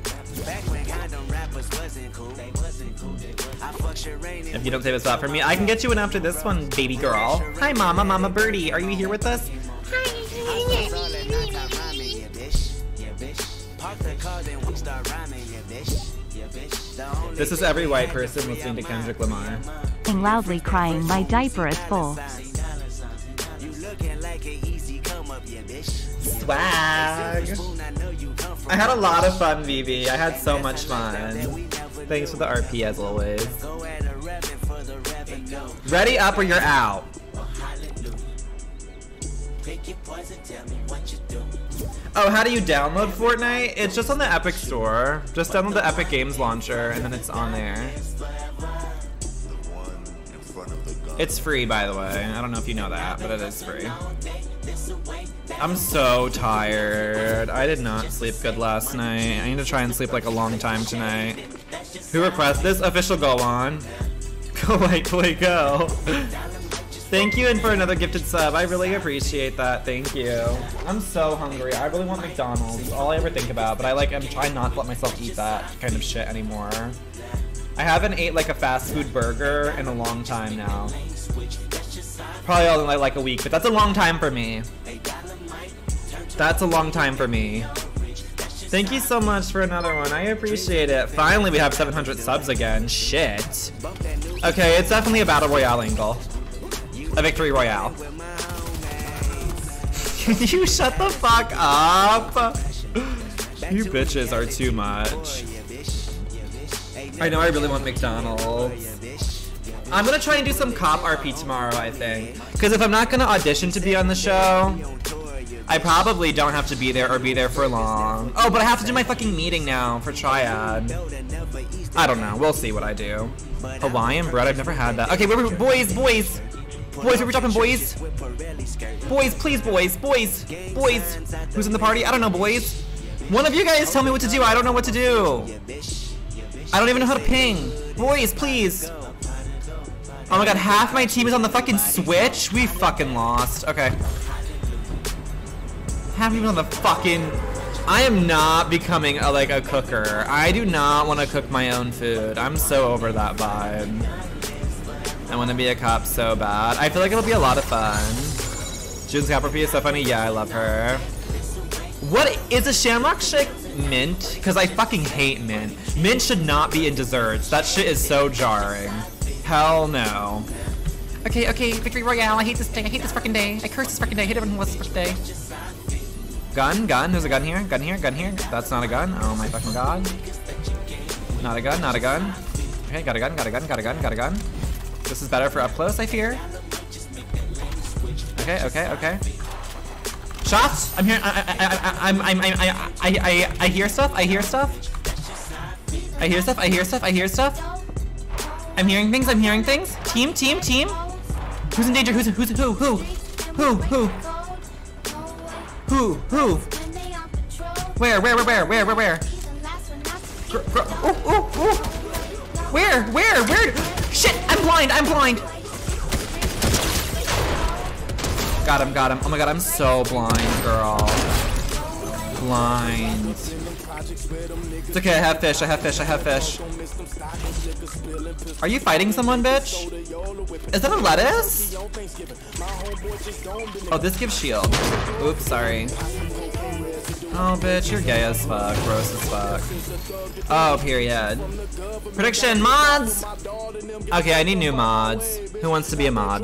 If you don't save a spot for me, I can get you in after this one, baby girl. Hi, Mama, Mama Birdie. Are you here with us? This is every white person listening to Kendrick Lamar. Loudly crying, my diaper is full. Swag! I had a lot of fun, Vivi. I had so much fun. Thanks for the R P as always. Ready up or you're out. Oh, how do you download Fortnite? It's just on the Epic Store. Just download the Epic Games Launcher and then it's on there. It's free, by the way. I don't know if you know that, but it is free. I'm so tired. I did not sleep good last night. I need to try and sleep like a long time tonight. Who requests this? Official go on. Go white boy go. Thank you and for another gifted sub. I really appreciate that. Thank you. I'm so hungry. I really want McDonald's. It's all I ever think about, but I like I'm trying not to let myself eat that kind of shit anymore. I haven't ate like a fast food burger in a long time now. Probably only like a week, but that's a long time for me. That's a long time for me. Thank you so much for another one. I appreciate it. Finally, we have seven hundred subs again. Shit. Okay, it's definitely a battle royale angle. A victory royale. You shut the fuck up. You bitches are too much. I know I really want McDonald's. I'm gonna try and do some cop R P tomorrow, I think. Because if I'm not gonna audition to be on the show, I probably don't have to be there or be there for long. Oh, but I have to do my fucking meeting now for Triad. I don't know. We'll see what I do. Hawaiian bread? I've never had that. Okay, wait, wait, boys, boys. Boys, where we dropping, boys? Boys, please, boys, boys, boys. Who's in the party? I don't know, boys. One of you guys tell me what to do. I don't know what to do. I don't even know how to ping. Boys, please. Oh my god, half my team is on the fucking Switch? We fucking lost. Okay. Half even on the fucking... I am not becoming a, like a cooker. I do not want to cook my own food. I'm so over that vibe. I want to be a cop so bad. I feel like it'll be a lot of fun. June's Cop R P is so funny. Yeah, I love her. What is a Shamrock Shake mint? Because I fucking hate mint. Mint should not be in desserts. That shit is so jarring. Hell no. Okay, okay, Victory Royale. I hate this day. I hate this fucking day. I curse this fucking day. I hate everyone who wants this fucking day. Gun, gun. There's a gun here. Gun here, gun here. That's not a gun. Oh my fucking god. Not a gun, not a gun. Okay, got a gun, got a gun, got a gun, got a gun. This is better for up close, I fear. Okay, okay, okay. Shots! I'm here. I, I, I, I'm, I'm, I, I, I, I hear stuff. I hear stuff. I hear stuff. I hear stuff. I hear stuff. I'm hearing things. I'm hearing things. Team, team, team. Who's in danger? Who's, who's, who, who, who, who, who, who? Where, where, where, where, where, where, where? Gr gr oh, oh, oh. Where, where, where? Shit! I'm blind. I'm blind. Got him, got him. Oh my god, I'm so blind, girl. Blind. It's okay, I have fish, I have fish, I have fish. Are you fighting someone, bitch? Is that a lettuce? Oh, this gives shield. Oops, sorry. Oh, bitch, you're gay as fuck, gross as fuck. Oh, period. Prediction, mods! Okay, I need new mods. Who wants to be a mod?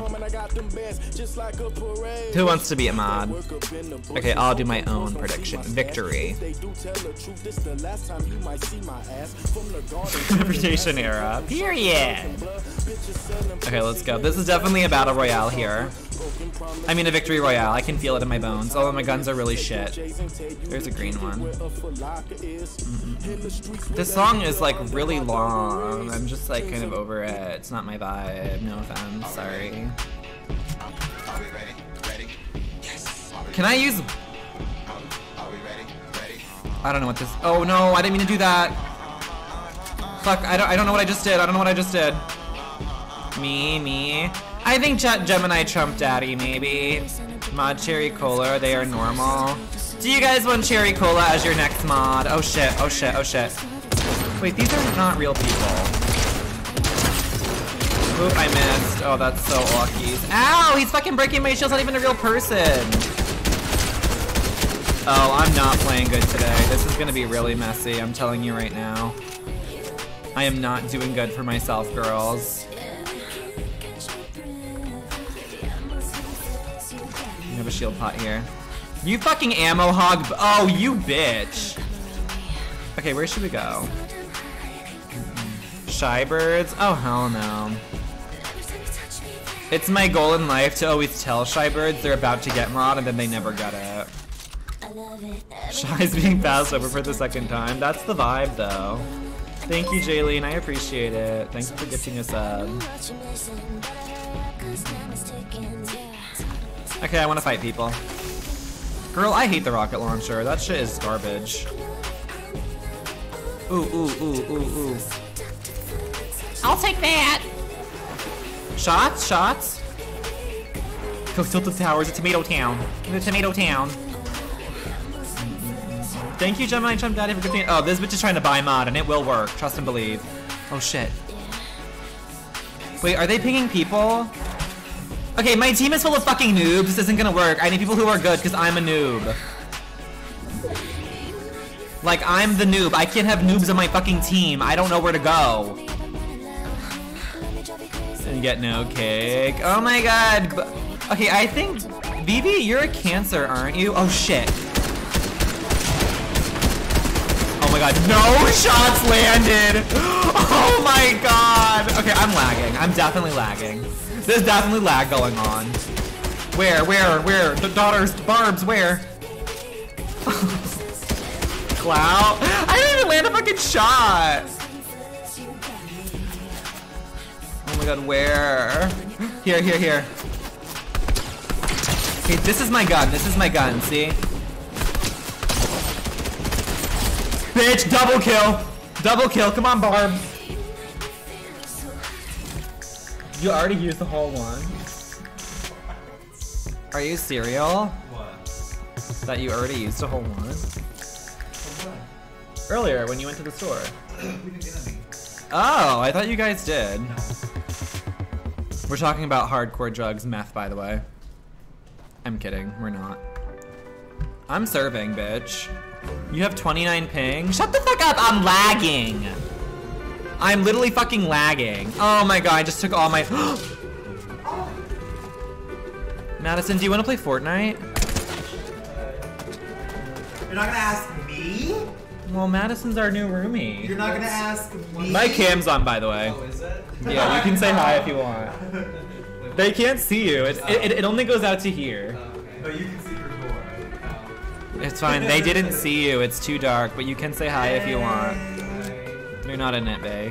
Who wants to be a mod? Okay, I'll do my own prediction. Victory. Reputation era. Period! Okay, let's go. This is definitely a battle royale here. I mean a victory royale. I can feel it in my bones. Although my guns are really shit. There's a green one. Mm-mm. This song is like really long. I'm just like kind of over it. It's not my vibe. No offense. Sorry. Can I use... I don't know what this... Oh no, I didn't mean to do that. Fuck, I don't, I don't know what I just did. I don't know what I just did. Me, me. I think Ch Gemini Trump Daddy, maybe. Mod Cherry Cola, they are normal. Do you guys want Cherry Cola as your next mod? Oh shit, oh shit, oh shit. Wait, these are not real people. Oop, I missed. Oh, that's so lucky. Ow, he's fucking breaking my shield, not even a real person. Oh, I'm not playing good today. This is gonna be really messy, I'm telling you right now. I am not doing good for myself, girls. I have a shield pot here. You fucking ammo hog. Oh, you bitch. Okay, where should we go? Shy birds? Oh, hell no. It's my goal in life to always tell shy birds they're about to get mod and then they never get it. Shy's being passed over for the second time. That's the vibe, though. Thank you, Jaylene. I appreciate it. Thanks for gifting us up. Okay, I want to fight people. Girl, I hate the rocket launcher. That shit is garbage. Ooh, ooh, ooh, ooh, ooh. I'll take that! Shots? Shots? Go Tilted Towers, a tomato town. The tomato town. Thank you, Gemini Trump Daddy, for gifting. Oh, this bitch is trying to buy mod, and it will work. Trust and believe. Oh, shit. Wait, are they pinging people? Okay, my team is full of fucking noobs. This isn't gonna work. I need people who are good, because I'm a noob. Like, I'm the noob. I can't have noobs on my fucking team. I don't know where to go. And get no cake. Oh my god. Okay, I think... Vivi, you're a Cancer, aren't you? Oh, shit. Oh my god, no shots landed! Oh my god! Okay, I'm lagging. I'm definitely lagging. There's definitely lag going on. Where, where, where? The daughters, Barbs, where? Clout? I didn't even land a fucking shot! Oh my god, where? Here, here, here. Okay, this is my gun. This is my gun, see? Bitch, double kill. Double kill. Come on, Barb. You already used the whole one. Are you cereal? What? That you already used the whole one? Earlier, when you went to the store. Oh, I thought you guys did. We're talking about hardcore drugs, meth, by the way. I'm kidding. We're not. I'm serving, bitch. You have twenty-nine ping? Shut the fuck up, I'm lagging! I'm literally fucking lagging. Oh my god, I just took all my- Madison, do you wanna play Fortnite? You're not gonna ask me? Well, Madison's our new roomie. You're not gonna ask me? My cam's on, by the way. Oh, is it? Yeah, you can say hi if you want. They can't see you. It, it, it only goes out to here. Oh, you can see your door. It's fine. They didn't see you. It's too dark, but you can say hi if you want. You're not in it, bae.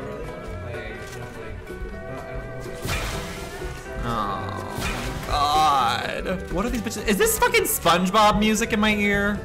Oh, God. What are these bitches? Is this fucking SpongeBob music in my ear?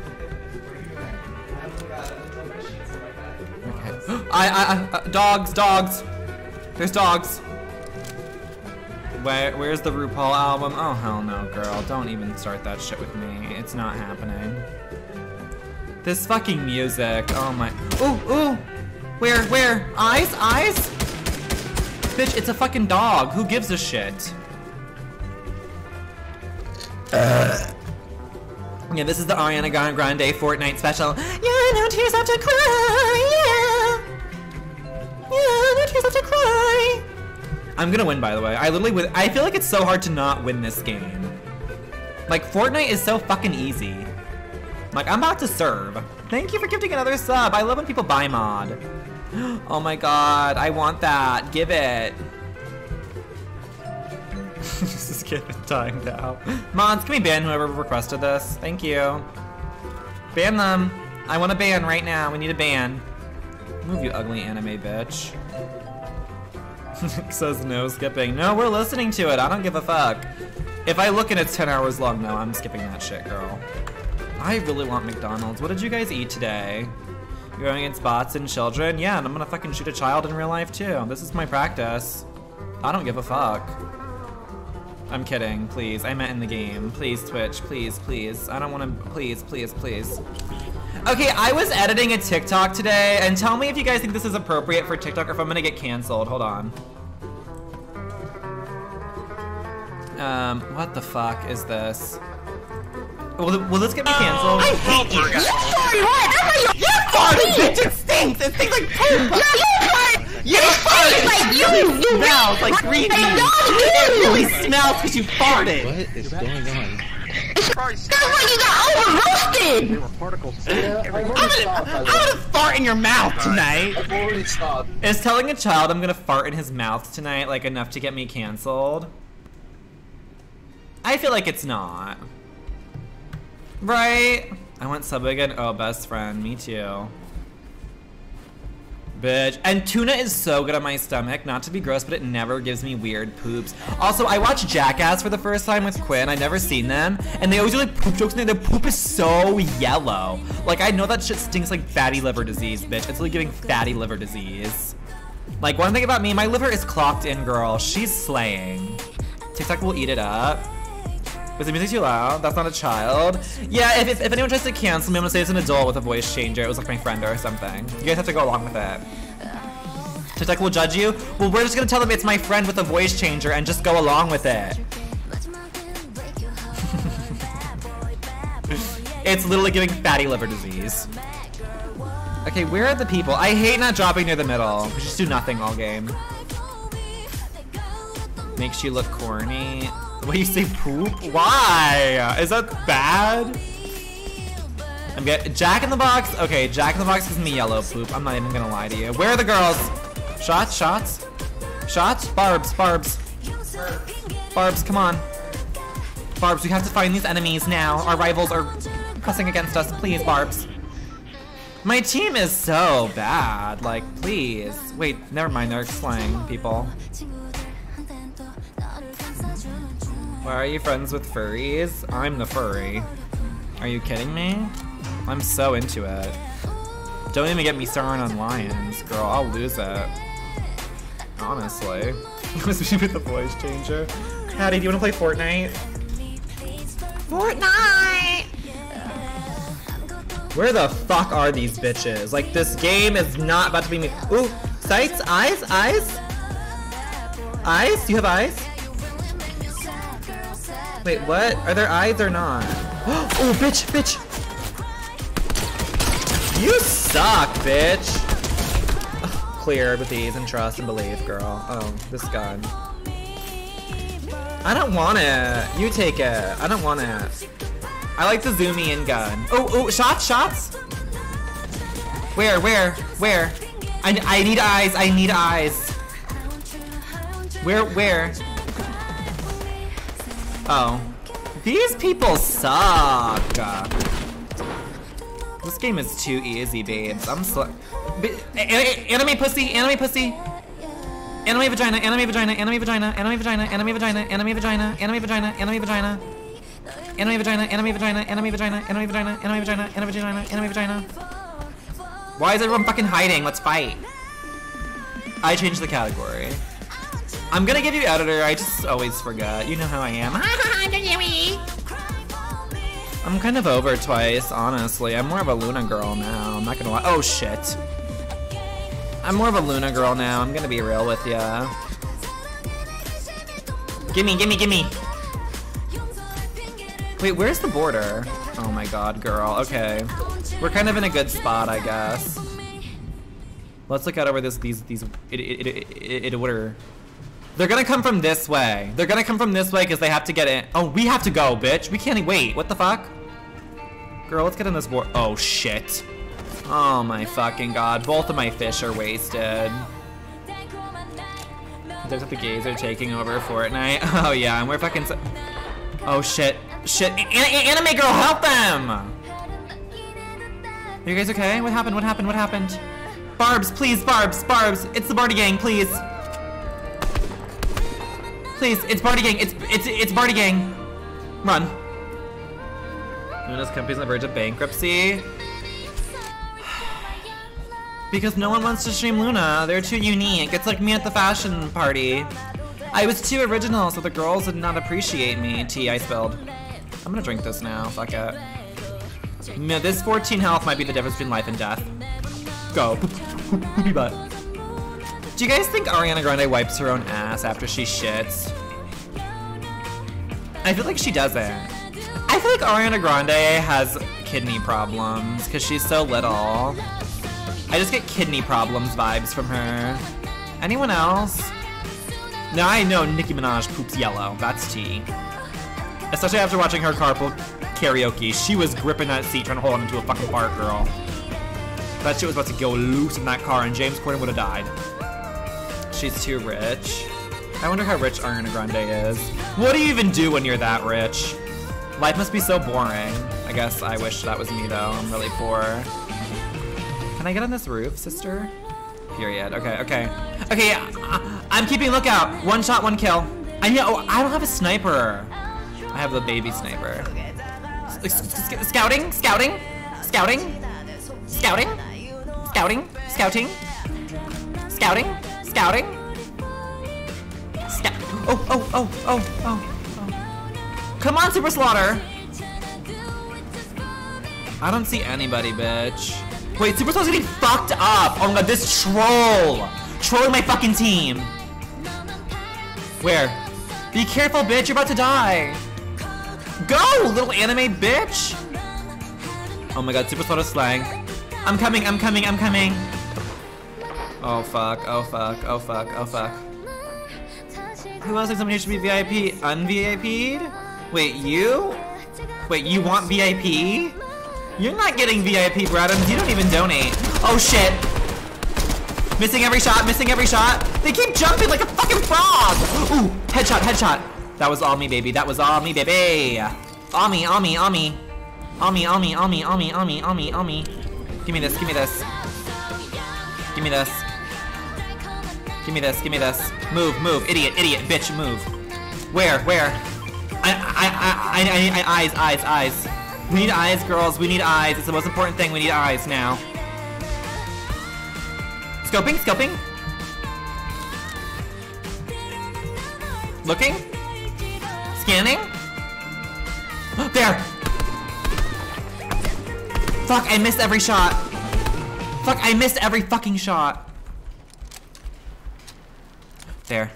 Okay. I, I, I, dogs, dogs. There's dogs. Where, where's the RuPaul album? Oh, hell no, girl. Don't even start that shit with me. It's not happening. This fucking music. Oh my. Ooh, ooh. Where, where? Eyes, eyes? Bitch, it's a fucking dog. Who gives a shit? Uh. Yeah, this is the Ariana Grande Fortnite special. Yeah, no tears have to cry. Yeah. Yeah, no tears have to cry. I'm gonna win, by the way. I literally win. I feel like it's so hard to not win this game. Like, Fortnite is so fucking easy. Like, I'm about to serve. Thank you for gifting another sub. I love when people buy mod. Oh my god, I want that. Give it. This is getting timed out. Mods, can we ban whoever requested this? Thank you. Ban them. I want a ban right now. We need a ban. Move, you ugly anime bitch. Says no skipping. No, we're listening to it. I don't give a fuck. If I look and it's ten hours long, no, I'm skipping that shit, girl. I really want McDonald's. What did you guys eat today? You're going against bots and children? Yeah, and I'm gonna fucking shoot a child in real life too. This is my practice. I don't give a fuck. I'm kidding, please. I meant in the game. Please, Twitch, please, please. I don't wanna, please, please, please. Okay, I was editing a TikTok today, and tell me if you guys think this is appropriate for TikTok or if I'm gonna get canceled. Hold on. Um, what the fuck is this? Will, will this get me canceled? I hate you. You farted. What? That's why you. You farted. Bitch, it stinks. It stinks like poop. No, you farted. You farted. Like you. You smells like green tea. It really smells because you farted. What is going on? That's why you got over roasted. There were particles. I'm gonna, I'm gonna fart in your mouth tonight. I've already stopped. Is telling a child I'm gonna fart in his mouth tonight like enough to get me canceled? I feel like it's not. Right? I want sub again. Oh, best friend. Me too. Bitch. And tuna is so good on my stomach. Not to be gross, but it never gives me weird poops. Also, I watched Jackass for the first time with Quinn. I'd never seen them. And they always do like poop jokes and their poop is so yellow. Like, I know that shit stinks like fatty liver disease, bitch. It's like giving fatty liver disease. Like, one thing about me, my liver is clocked in, girl. She's slaying. TikTok will eat it up. Was the music too loud? That's not a child. Yeah, if, if, if anyone tries to cancel me, I'm gonna say it's an adult with a voice changer. It was like my friend or something. You guys have to go along with it. TikTok will judge you? Well, we're just gonna tell them it's my friend with a voice changer and just go along with it. It's literally giving fatty liver disease. Okay, where are the people? I hate not dropping near the middle. We just do nothing all game. Makes you look corny. What, you say poop? Why? Is that bad? I'm getting Jack in the Box. Okay, Jack in the Box gives me yellow poop. I'm not even gonna lie to you. Where are the girls? Shots, shots, shots. Barbs, Barbs, Barbs. Come on, Barbs. We have to find these enemies now. Our rivals are pressing against us. Please, Barbs. My team is so bad. Like, please. Wait, never mind. They're slaying people. Why are you friends with furries? I'm the furry. Are you kidding me? I'm so into it. Don't even get me started on lions, girl. I'll lose it. Honestly. Was she with the voice changer? Patty, do you want to play Fortnite? Fortnite. Where the fuck are these bitches? Like, this game is not about to be me. Ooh, sights, eyes, eyes, eyes. Do you have eyes? Wait, what? Are there eyes or not? Oh, bitch, bitch! You suck, bitch! Clear with ease and trust and believe, girl. Oh, this gun. I don't want it. You take it. I don't want it. I like the zoomy in gun. Oh, oh, shots, shots! Where, where, where? I, I need eyes, I need eyes. Where, where? Oh. These people suck. This game is too easy, babes. I'm sl- Anime pussy, anime pussy. Anime vagina, anime vagina, anime vagina, anime vagina, anime vagina, anime vagina, anime vagina, anime vagina. Anime vagina, anime vagina, anime vagina, anime vagina, anime vagina, anime vagina, anime vagina. Why is everyone fucking hiding? Let's fight. I changed the category. I'm gonna give you editor, I just always forget. You know how I am. I'm kind of over Twice, honestly. I'm more of a Luna girl now. I'm not gonna lie. Oh shit. I'm more of a Luna girl now. I'm gonna be real with ya. Gimme, gimme, gimme. Wait, where's the border? Oh my god, girl. Okay. We're kind of in a good spot, I guess. Let's look out over this, these, these, it, it, it, it, it, order. They're gonna come from this way. They're gonna come from this way because they have to get in. Oh, we have to go, bitch. We can't wait. What the fuck? Girl, let's get in this board. Oh, shit. Oh my fucking god. Both of my fish are wasted. There's what the gays are taking over Fortnite. Oh yeah, and we're fucking. Oh shit, shit! A a anime girl, help them! Are you guys okay? What happened? What happened? What happened? Barbs, please, Barbs, Barbs! It's the Barty Gang, please. Please, it's Barty Gang. It's it's it's Barty Gang. Run. Luna's company's on the verge of bankruptcy. Because no one wants to stream Luna. They're too unique. It's like me at the fashion party. I was too original, so the girls did not appreciate me. Tea I spilled. I'm gonna drink this now. Fuck it. No, this fourteen health might be the difference between life and death. Go. Poopy butt. Do you guys think Ariana Grande wipes her own ass after she shits? I feel like she doesn't. I feel like Ariana Grande has kidney problems because she's so little. I just get kidney problems vibes from her. Anyone else? Now I know Nicki Minaj poops yellow. That's tea. Especially after watching her carpool karaoke. She was gripping that seat trying to hold on into a fucking fart, girl. That shit was about to go loose in that car and James Corden would have died. She's too rich. I wonder how rich Ariana Grande is. What do you even do when you're that rich? Life must be so boring. I guess I wish that was me though. I'm really poor. Can I get on this roof, sister? Period. Okay, okay. Okay, I, I'm keeping lookout. One shot, one kill. I know, oh, I don't have a sniper. I have the baby sniper. S scouting, scouting, scouting, scouting, scouting, scouting, scouting, scouting. Scout. Oh, oh, oh, oh, oh, oh. Come on, Super Slaughter. I don't see anybody, bitch. Wait, Super Slaughter's getting fucked up. Oh my god, this troll. Trolling my fucking team. Where? Be careful, bitch, you're about to die. Go, little anime bitch. Oh my god, Super Slaughter's slang. I'm coming, I'm coming, I'm coming. Oh fuck, oh fuck, oh fuck, oh fuck. Who else thinks somebody should be V I P? Un-V I P'd? Wait, you? Wait, you want V I P? You're not getting V I P, Bradams. You don't even donate. Oh shit. Missing every shot, missing every shot. They keep jumping like a fucking frog. Ooh, headshot, headshot. That was all me, baby. That was all me, baby. All me, all me, all me. All me, all me, all me, all me, all me, all me, all me. Give me this, give me this. Give me this. Give me this, give me this. Move, move, idiot, idiot, bitch, move. Where, where? I, I, I, I, I, eyes, eyes, eyes. We need eyes, girls, we need eyes. It's the most important thing, we need eyes now. Scoping, scoping. Looking. Scanning. There. Fuck, I missed every shot. Fuck, I missed every fucking shot. There.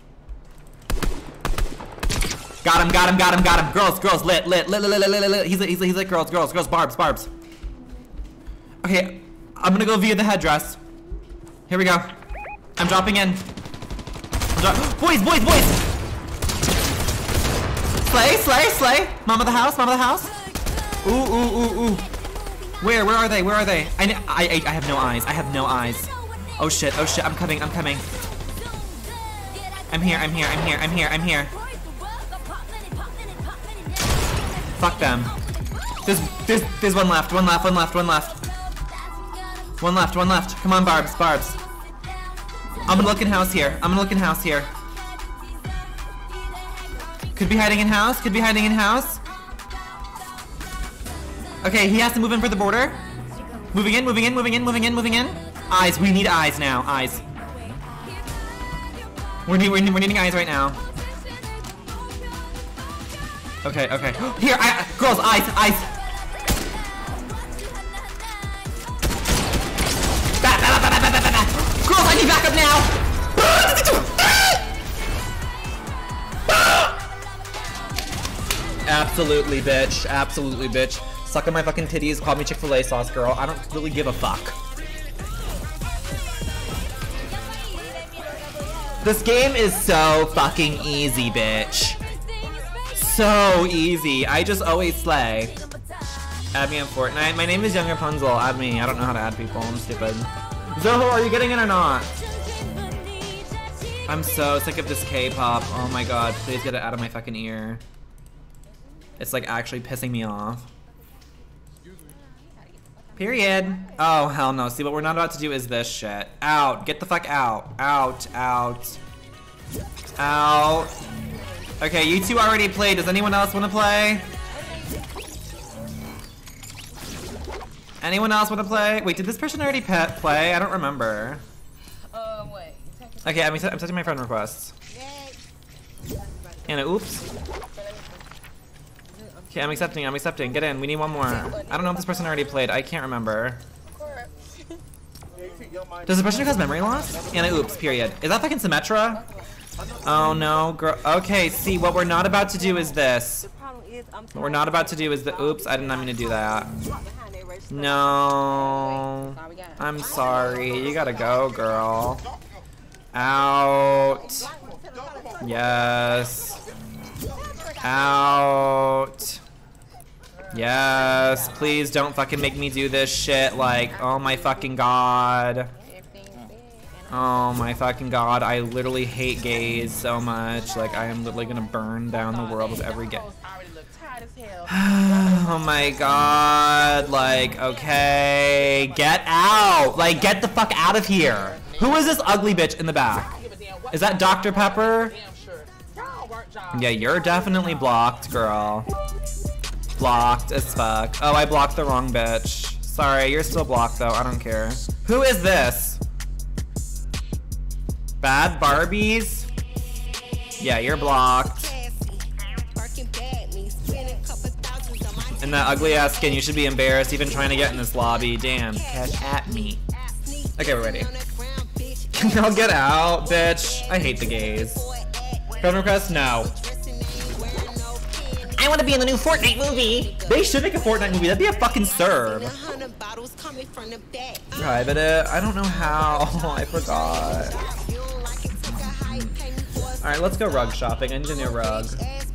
Got him, got him, got him, got him. Girls, girls, lit, lit, lit, lit, lit, lit, lit, lit. He's lit, he's lit, he's lit, girls, girls, girls, barbs, barbs. Okay, I'm gonna go via the headdress. Here we go. I'm dropping in. I'm dro boys, boys, boys! Slay, slay, slay! Mom of the house, mom of the house. Ooh, ooh, ooh, ooh. Where, where are they, where are they? I, I, I have no eyes, I have no eyes. Oh shit, oh shit, I'm coming, I'm coming. I'm here, I'm here, I'm here, I'm here, I'm here. Fuck them. There's, there's, there's one left, one left, one left, one left. One left, one left. Come on, Barbs, Barbs. I'm gonna look in house here. I'm gonna look in house here. Could be hiding in house, could be hiding in house. Okay, he has to move in for the border. Moving in, moving in, moving in, moving in, moving in. Eyes, we need eyes now, eyes. We're, need, we're, we're needing eyes right now. Okay, okay. Here, I, girls, eyes, eyes. Back, back, back, back, back, back, back. Girls, I need backup now. Absolutely, bitch. Absolutely, bitch. Suck on my fucking titties, call me Chick-fil-A sauce girl. I don't really give a fuck. This game is so fucking easy, bitch. So easy. I just always slay. Add me on Fortnite. My name is Young Rapunzel. Add me. I don't know how to add people. I'm stupid. Zoho, are you getting in or not? I'm so sick of this K-pop. Oh my god. Please get it out of my fucking ear. It's like actually pissing me off. Period. Oh, hell no. See, what we're not about to do is this shit. Out. Get the fuck out. Out. Out. Out. Okay, you two already played. Does anyone else want to play? Anyone else want to play? Wait, did this person already pet play? I don't remember. Uh, wait. Okay, I'm, I'm setting my friend requests. Anna, oops. Okay, I'm accepting, I'm accepting. Get in, we need one more. I don't know if this person already played. I can't remember. Does the person who has memory loss? Anna, oops, period. Is that fucking Symmetra? Oh no, girl. Okay, see, what we're not about to do is this. What we're not about to do is the, oops, I did not mean to do that. No. I'm sorry, you gotta go, girl. Out. Yes. Out. Yes, please don't fucking make me do this shit, like, oh my fucking god. Oh my fucking god, I literally hate gays so much. Like, I am literally gonna burn down the world with every gay. Oh my god, like, okay, get out. Like, get the fuck out of here. Who is this ugly bitch in the back? Is that Doctor Pepper? Yeah, you're definitely blocked, girl. Blocked as fuck. Oh, I blocked the wrong bitch. Sorry, you're still blocked though, I don't care. Who is this? Bad Barbies? Yeah, you're blocked. And that ugly ass skin, you should be embarrassed even trying to get in this lobby. Damn, catch at me. Okay, we're ready. I'll get out, bitch. I hate the gays. Friend request? No. I want to be in the new Fortnite movie. They should make a Fortnite movie. That'd be a fucking serve. Private it? I don't know how. I forgot. Alright, let's go rug shopping. I need a new rug.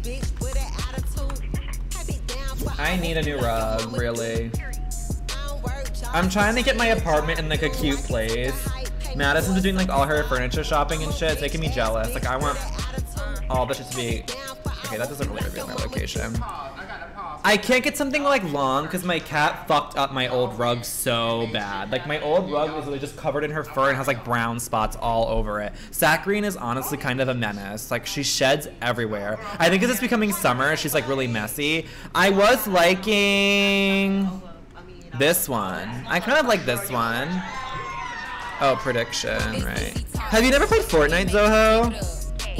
I need a new rug, really. I'm trying to get my apartment in like a cute place. Madison's been doing like all her furniture shopping and shit. It's making me jealous. Like I want all the shit to be. Okay, that doesn't really reveal my location. I can't get something like long because my cat fucked up my old rug so bad. Like my old rug is really just covered in her fur and has like brown spots all over it. Saccharine is honestly kind of a menace. Like she sheds everywhere. I think as it's becoming summer, she's like really messy. I was liking this one. I kind of like this one. Oh, prediction, right. Have you never played Fortnite, Zoho?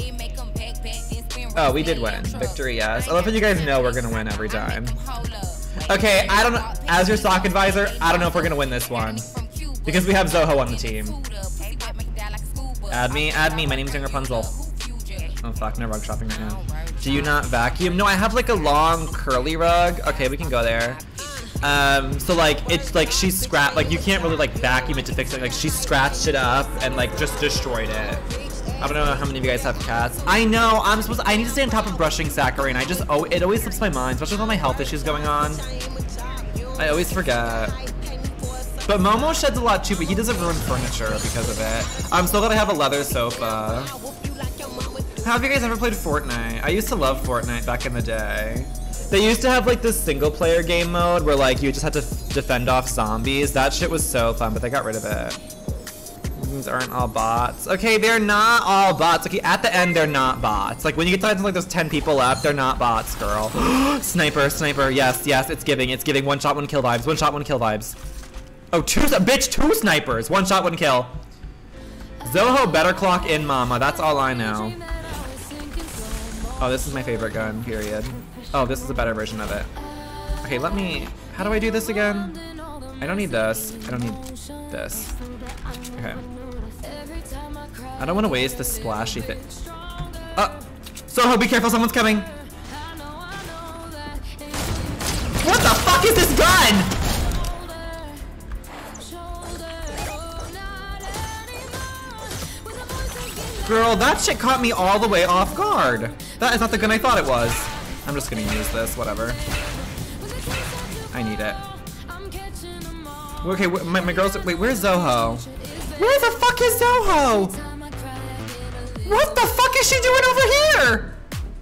Oh, we did win. Victory, yes. I love that you guys know we're gonna win every time. Okay, I don't know. As your stock advisor, I don't know if we're gonna win this one. Because we have Zoho on the team. Add me, add me. My name's Young Rapunzel. Oh fuck, no rug shopping right now. Do you not vacuum? No, I have like a long curly rug. Okay, we can go there. Um, so like, it's like she's scratched, like you can't really like vacuum it to fix it. Like she scratched it up and like just destroyed it. I don't know how many of you guys have cats. I know, I'm supposed to, I need to stay on top of brushing Saccharine. I just, oh, it always slips my mind, especially with all my health issues going on. I always forget. But Momo sheds a lot too, but he doesn't ruin furniture because of it. I'm so glad I have a leather sofa. How have you guys ever played Fortnite? I used to love Fortnite back in the day. They used to have like this single player game mode where like you just had to defend off zombies. That shit was so fun, but they got rid of it. These aren't all bots. Okay, they're not all bots. Okay, at the end, they're not bots. Like when you get down to like those ten people left, they're not bots, girl. Sniper, sniper, yes, yes, it's giving, it's giving. One shot, one kill vibes, one shot, one kill vibes. Oh, two, bitch, two snipers. One shot, one kill. Zoho better clock in, mama. That's all I know. Oh, this is my favorite gun, period. Oh, this is a better version of it. Okay, let me... How do I do this again? I don't need this. I don't need this. Okay. I don't want to waste the splashy thing. Oh! Soho, be careful, someone's coming! What the fuck is this this gun! Girl, that shit caught me all the way off guard. That is not the gun I thought it was. I'm just gonna use this, whatever. I need it. Okay, my, my girls, wait, where's Zoho? Where the fuck is Zoho? What the fuck is she doing over here?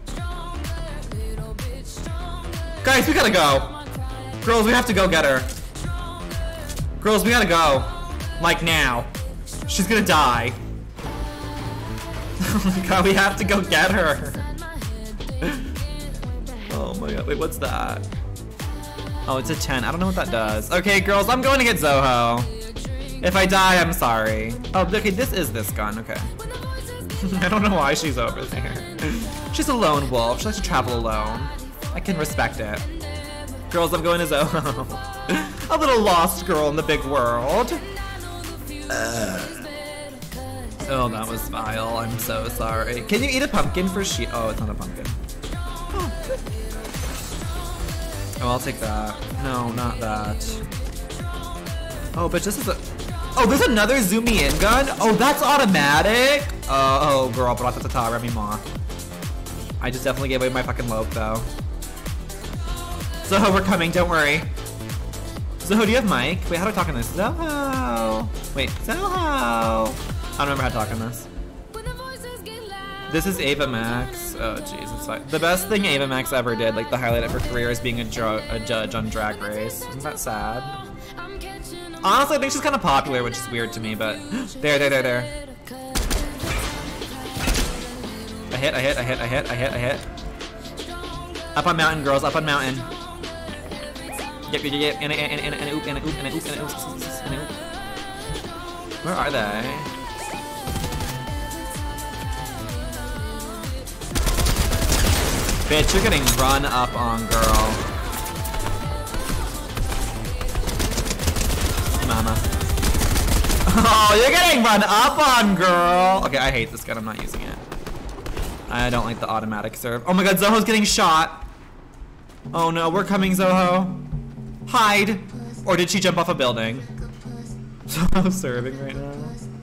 Guys, we gotta go. Girls, we have to go get her. Girls, we gotta go. Like now. She's gonna die. Oh my god, we have to go get her. Oh my god, wait, what's that? Oh, it's a ten. I don't know what that does. Okay, girls, I'm going to get Zoho. If I die, I'm sorry. Oh, okay, this is this gun. Okay. I don't know why she's over there. She's a lone wolf. She likes to travel alone. I can respect it. Girls, I'm going to Zoho. A little lost girl in the big world. Uh. Oh, that was vile. I'm so sorry. Can you eat a pumpkin for she? Oh, it's not a pumpkin. Oh. Oh, I'll take that. No, not that. Oh, but this is a... Oh, there's another zoom me in gun? Oh, that's automatic? Uh, oh, girl, brought the tar, Remy Ma. I just definitely gave away my fucking lope, though. Zoho, we're coming, don't worry. Zoho, do you have mic? Wait, how do I talk on this? Zoho! Wait, Zoho! I don't remember how to talk on this. This is Ava Max. Oh, jeez, it's fine. The best thing Ava Max ever did, like the highlight of her career, is being a, ju a judge on Drag Race. Isn't that sad? Honestly, I think she's kind of popular, which is weird to me, but... There, there, there, there. I hit, I hit, I hit, I hit, I hit, I hit. Up on mountain, girls, up on mountain. Yep, yep, yep, and a, and a, and a, and a oop, and a oop, and a oop, and a oop, and a oop. Where are they? Bitch, you're getting run up on, girl. Mama. Oh, you're getting run up on, girl. Okay, I hate this gun. I'm not using it. I don't like the automatic serve. Oh my god, Zoho's getting shot. Oh no, we're coming, Zoho. Hide. Or did she jump off a building? Zoho's serving right now.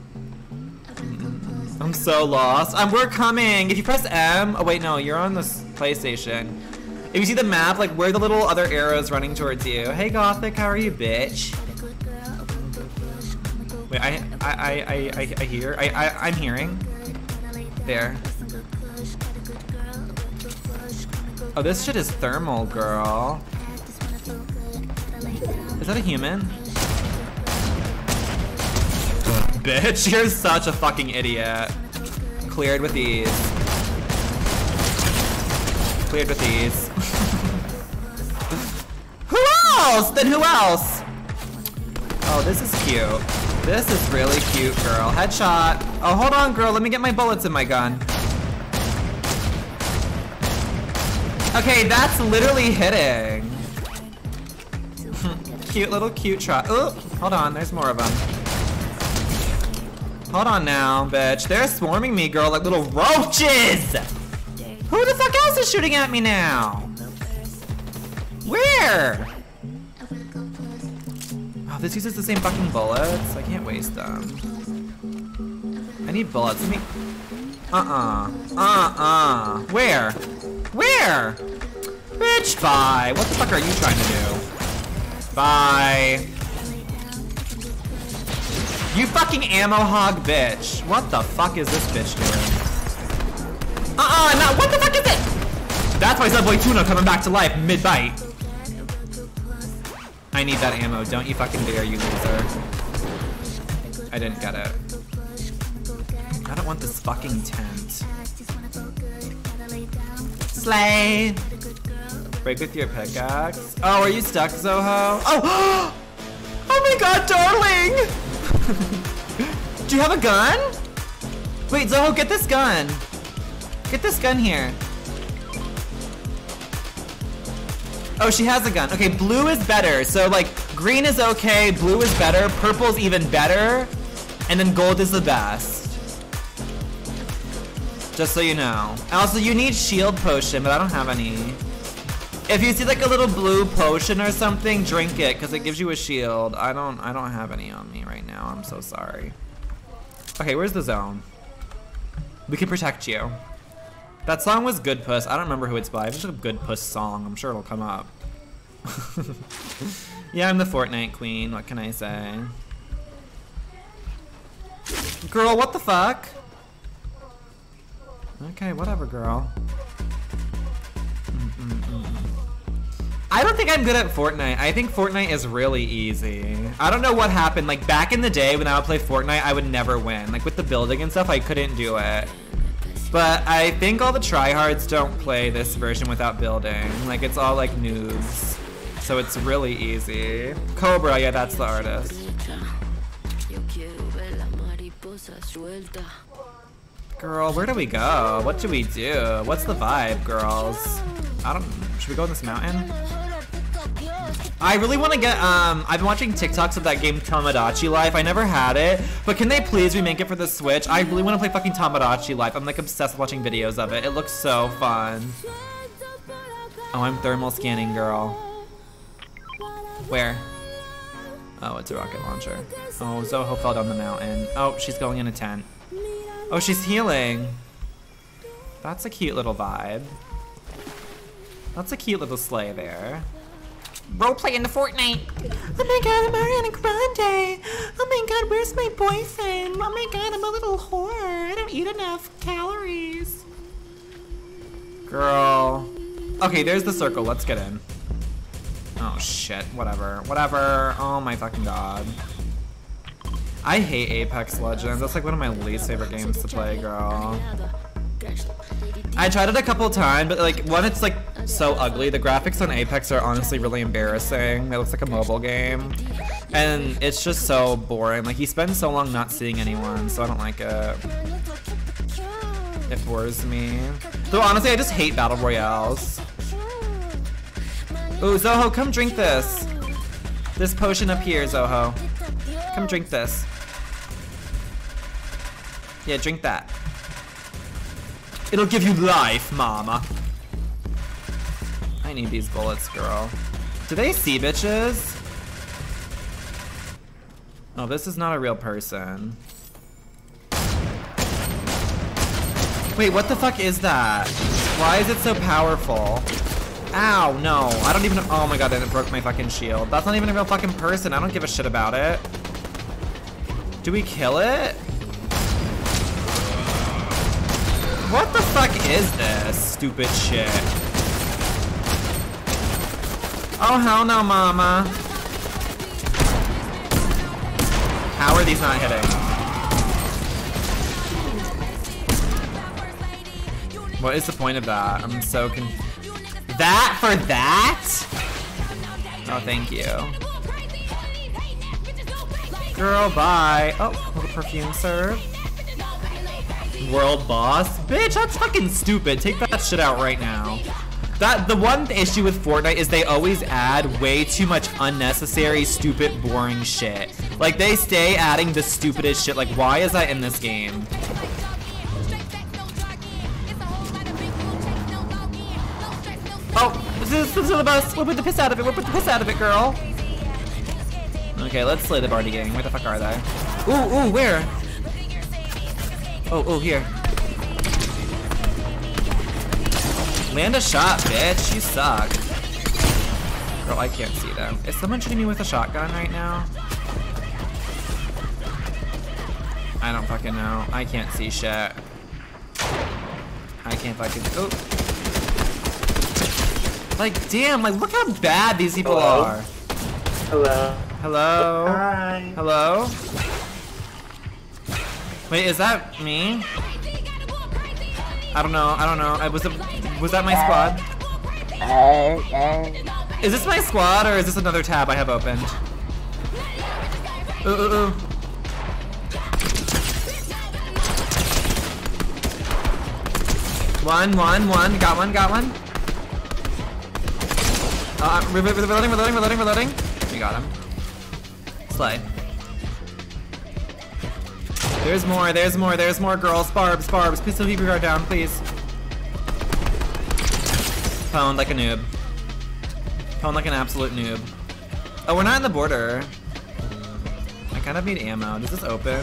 I'm so lost. Um, we're coming. If you press M, oh wait, no, you're on this PlayStation. If you see the map, like where the little other arrows running towards you. Hey Gothic, how are you, bitch? Wait, I, I, I, I, I hear. I, I, I'm hearing. There. Oh, this shit is thermal, girl. Is that a human? Bitch, you're such a fucking idiot. Cleared with ease. Cleared with ease. Who else? Then who else? Oh, this is cute. This is really cute, girl. Headshot. Oh, hold on, girl. Let me get my bullets in my gun. Okay, that's literally hitting. Cute little cute shot. Oh, hold on. There's more of them. Hold on now, bitch. They're swarming me, girl, like little roaches! Who the fuck else is shooting at me now? Where? Oh, this uses the same fucking bullets. I can't waste them. I need bullets. Let me... Uh-uh. Uh-uh. Where? Where? Bitch, bye. What the fuck are you trying to do? Bye. You fucking ammo hog bitch. What the fuck is this bitch doing? Uh-uh, no, what the fuck is it? That's my Subway Tuna coming back to life mid-bite. I need that ammo. Don't you fucking dare, you loser. I didn't get it. I don't want this fucking tent. Slay! Break with your pickaxe. Oh, are you stuck, Zoho? Oh! Oh my god, darling! Do you have a gun? Wait, Zoho, get this gun. Get this gun here. Oh, she has a gun. Okay, blue is better. So, like, green is okay, blue is better, purple's even better, and then gold is the best. Just so you know. Also, you need shield potion, but I don't have any. If you see like a little blue potion or something, drink it because it gives you a shield. I don't I don't have any on me right now. I'm so sorry. Okay, where's the zone? We can protect you. That song was Good Puss. I don't remember who it's by. It's just a Good Puss song. I'm sure it'll come up. Yeah, I'm the Fortnite queen. What can I say? Girl, what the fuck? Okay, whatever, girl. Mm-mm-mm. I don't think I'm good at Fortnite. I think Fortnite is really easy. I don't know what happened. Like, back in the day when I would play Fortnite, I would never win. Like, with the building and stuff, I couldn't do it. But I think all the tryhards don't play this version without building. Like, it's all, like, noobs. So it's really easy. Cobra, yeah, that's the artist. Girl, where do we go? What do we do? What's the vibe, girls? I don't... Should we go in this mountain? I really want to get, um... I've been watching TikToks of that game Tomodachi Life. I never had it. But can they please remake it for the Switch? I really want to play fucking Tomodachi Life. I'm, like, obsessed with watching videos of it. It looks so fun. Oh, I'm thermal scanning, girl. Where? Oh, it's a rocket launcher. Oh, Zoho fell down the mountain. Oh, she's going in a tent. Oh, she's healing. That's a cute little vibe. That's a cute little sleigh there. Roleplay in the Fortnite. Oh my god, I'm Ariana Grande. Oh my god, where's my boyfriend? Oh my god, I'm a little whore. I don't eat enough calories. Girl. Okay, there's the circle. Let's get in. Oh shit, whatever. Whatever. Oh my fucking god. I hate Apex Legends. That's like one of my least favorite games to play, girl. I tried it a couple times, but like, one, it's like so ugly. The graphics on Apex are honestly really embarrassing. It looks like a mobile game. And it's just so boring. Like, you spend so long not seeing anyone, so I don't like it. It bores me. Though honestly, I just hate battle royales. Ooh, Zoho, come drink this. This potion up here, Zoho. Come drink this. Yeah, drink that. It'll give you life, mama. I need these bullets, girl. Do they see bitches? Oh, this is not a real person. Wait, what the fuck is that? Why is it so powerful? Ow, no. I don't even, oh my god, and it broke my fucking shield. That's not even a real fucking person. I don't give a shit about it. Do we kill it? What the fuck is this stupid shit? Oh, hell no, mama. How are these not hitting? What is the point of that? I'm so con- That for that? Oh, thank you. Girl, bye. Oh, little perfume serve. World boss? Bitch, that's fucking stupid. Take that shit out right now. That the one issue with Fortnite is they always add way too much unnecessary, stupid, boring shit. Like, they stay adding the stupidest shit. Like, why is that in this game? Oh, this is, this is the bus. We'll put the piss out of it. We'll put the piss out of it, girl. Okay, let's slay the Barty gang. Where the fuck are they? Ooh, ooh, where? Oh, oh, here. Land a shot, bitch. You suck. Girl, I can't see them. Is someone shooting me with a shotgun right now? I don't fucking know. I can't see shit. I can't fucking. Oh. Like, damn, like, look how bad these people Hello? are. Hello. Hello? Hi. Hello? Wait, is that me? I don't know, I don't know. I was it, was that my squad? Is this my squad or is this another tab I have opened? Ooh, ooh, ooh. One, one, one. Got one, got one. Uh, re re reloading, reloading, reloading, reloading. We got him. Slay. There's more, there's more, there's more girls. Barbs, Barbs, please still keep your guard down, please. Phoned like a noob. Phone like an absolute noob. Oh, we're not in the border. I kind of need ammo. Does this open?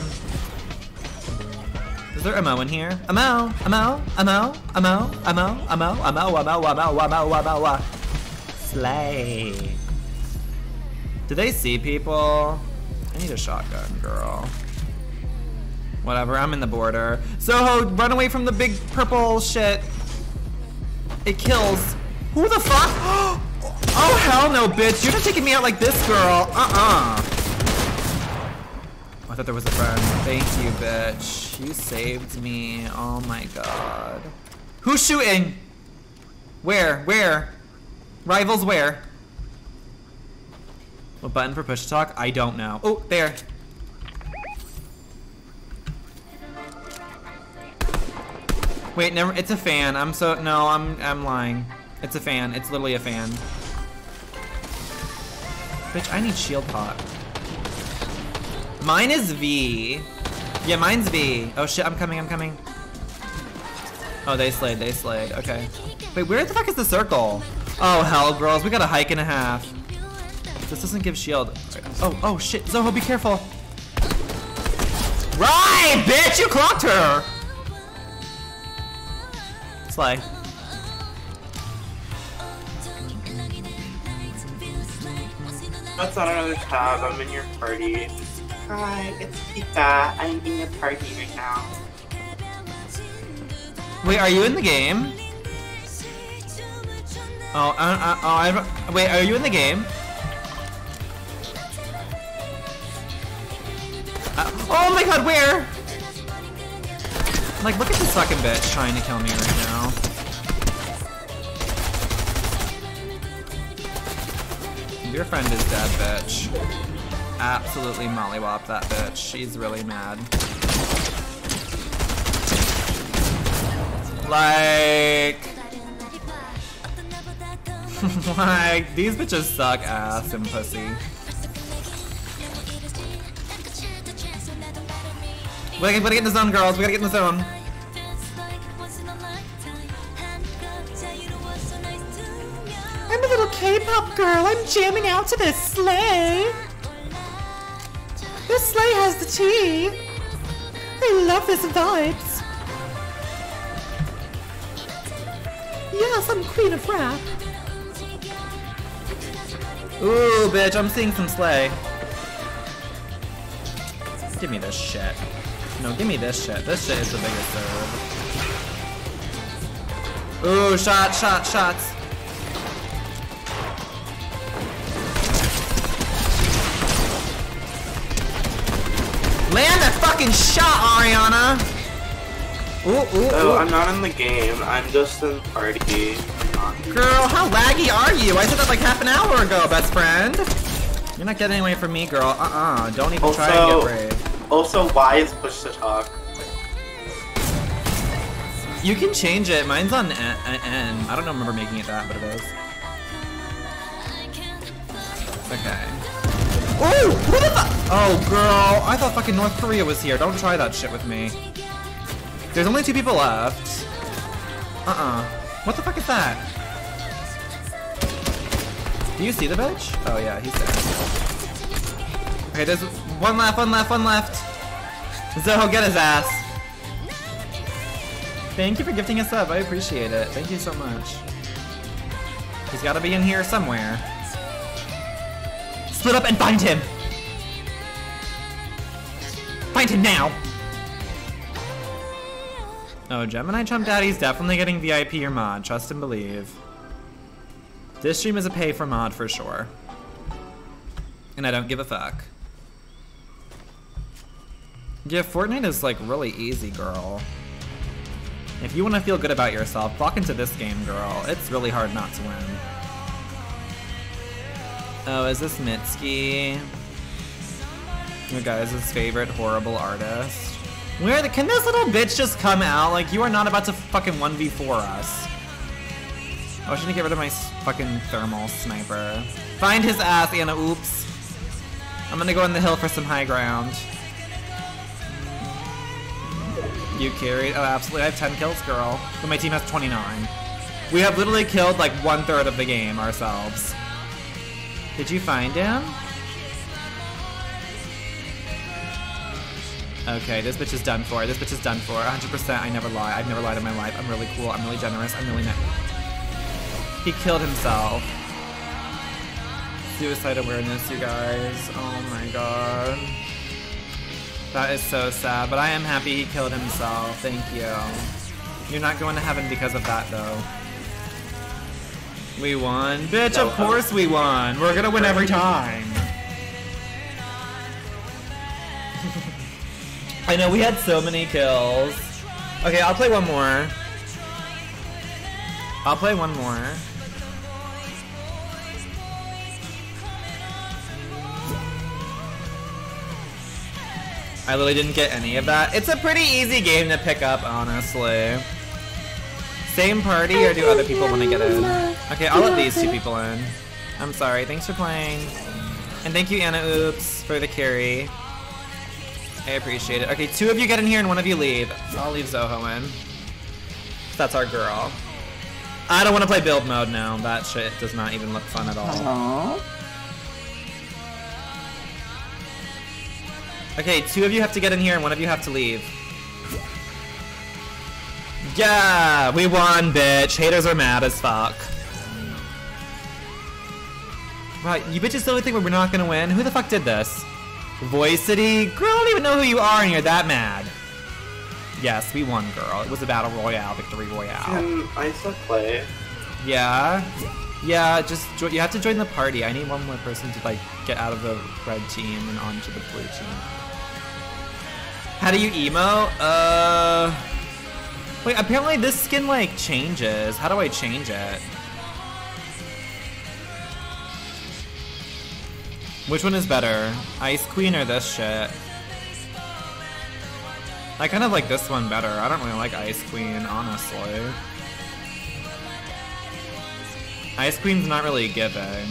Is there ammo in here? Ammo, ammo, ammo, ammo, ammo, ammo, ammo, ammo, ammo, ammo, ammo, ammo. Slay. Do they see people? I need a shotgun, girl. Whatever, I'm in the border. Soho, run away from the big purple shit. It kills. Who the fuck? Oh, hell no, bitch. You're not taking me out like this, girl. Uh-uh. I thought there was a friend. Thank you, bitch. You saved me. Oh my god. Who's shooting? Where? Where? Rivals where? What button for push to talk? I don't know. Oh, there. Wait, never. It's a fan. I'm so no. I'm I'm lying. It's a fan. It's literally a fan. Bitch, I need shield pot. Mine is V. Yeah, mine's V. Oh shit, I'm coming. I'm coming. Oh, they slayed. They slayed. Okay. Wait, where the fuck is the circle? Oh hell, girls, we got a hike and a half. This doesn't give shield. Oh, oh shit, Zoho, be careful. Right, bitch, you clocked her. Slay. That's on another tab. I'm in your party. Hi, it's Pika. I'm in your party right now. Wait, are you in the game? Oh, uh, uh, oh, I, wait, are you in the game? Uh, oh my god, where? Like, look at this fucking bitch trying to kill me right now. Your friend is dead, bitch. Absolutely mollywop that bitch. She's really mad. Like... like, these bitches suck ass and pussy. We gotta, we gotta get in the zone, girls. We gotta get in the zone. I'm a little K-pop girl. I'm jamming out to this sleigh. This sleigh has the tea. I love this vibes. Yes, I'm queen of rap. Ooh, bitch, I'm seeing some slay. Give me this shit. No, give me this shit. This shit is the biggest serve. Ooh, shot, shot, shots. Land that fucking shot, Ariana! Ooh, ooh, So ooh. I'm not in the game. I'm just in party. Girl, how laggy are you? I said that like half an hour ago, best friend. You're not getting away from me, girl. Uh-uh. Don't even Also, try and get brave. Also, why is push to talk? You can change it. Mine's on N. N. I don't remember making it that, but it is. Okay. Ooh! Who the fuck? Oh, girl. I thought fucking North Korea was here. Don't try that shit with me. There's only two people left. Uh-uh. What the fuck is that? Do you see the bitch? Oh, yeah, he's dead. Okay, there's one left, one left, one left. Zoho, get his ass. Thank you for gifting us up. I appreciate it. Thank you so much. He's got to be in here somewhere. Split up and find him. Find him now. Oh, Gemini Chump Daddy's definitely getting V I P or mod. Trust and believe. This stream is a pay for mod for sure. And I don't give a fuck. Yeah, Fortnite is like really easy, girl. If you want to feel good about yourself, walk into this game, girl. It's really hard not to win. Oh, is this Mitski? Your guys' favorite horrible artist? Where the- can this little bitch just come out? Like, you are not about to fucking one v four us. Oh, I shouldn't get rid of my s- fucking thermal sniper. Find his ass, Anna, oops. I'm gonna go on the hill for some high ground. You carried? Oh, absolutely. I have ten kills, girl. But my team has twenty-nine. We have literally killed like one third of the game ourselves. Did you find him? Okay, this bitch is done for. This bitch is done for. one hundred percent. I never lie. I've never lied in my life. I'm really cool. I'm really generous. I'm really nice. He killed himself. Suicide awareness, you guys. Oh my god. That is so sad, but I am happy he killed himself. Thank you. You're not going to heaven because of that, though. We won. Bitch, of course we won. We're gonna win every time. I know, we had so many kills. Okay, I'll play one more. I'll play one more. I literally didn't get any of that. It's a pretty easy game to pick up, honestly. Same party, or do other people want to get in? Okay, I'll let these two people in. I'm sorry, thanks for playing. And thank you, Anna Oops, for the carry. I appreciate it. Okay, two of you get in here and one of you leave. I'll leave Zoho in. That's our girl. I don't want to play build mode now. That shit does not even look fun at all. Aww. Okay, two of you have to get in here and one of you have to leave. Yeah, we won, bitch. Haters are mad as fuck. Wow, you bitches still think we're not gonna win? Who the fuck did this? Voice City? Girl, I don't even know who you are and you're that mad. Yes, we won, girl. It was a battle royale, victory royale. Can I still play? Yeah. Yeah, just jo you have to join the party. I need one more person to like get out of the red team and onto the blue team. How do you emo? Uh Wait, apparently this skin like changes. How do I change it? Which one is better? Ice Queen or this shit? I kind of like this one better. I don't really like Ice Queen, honestly. Ice Queen's not really giving.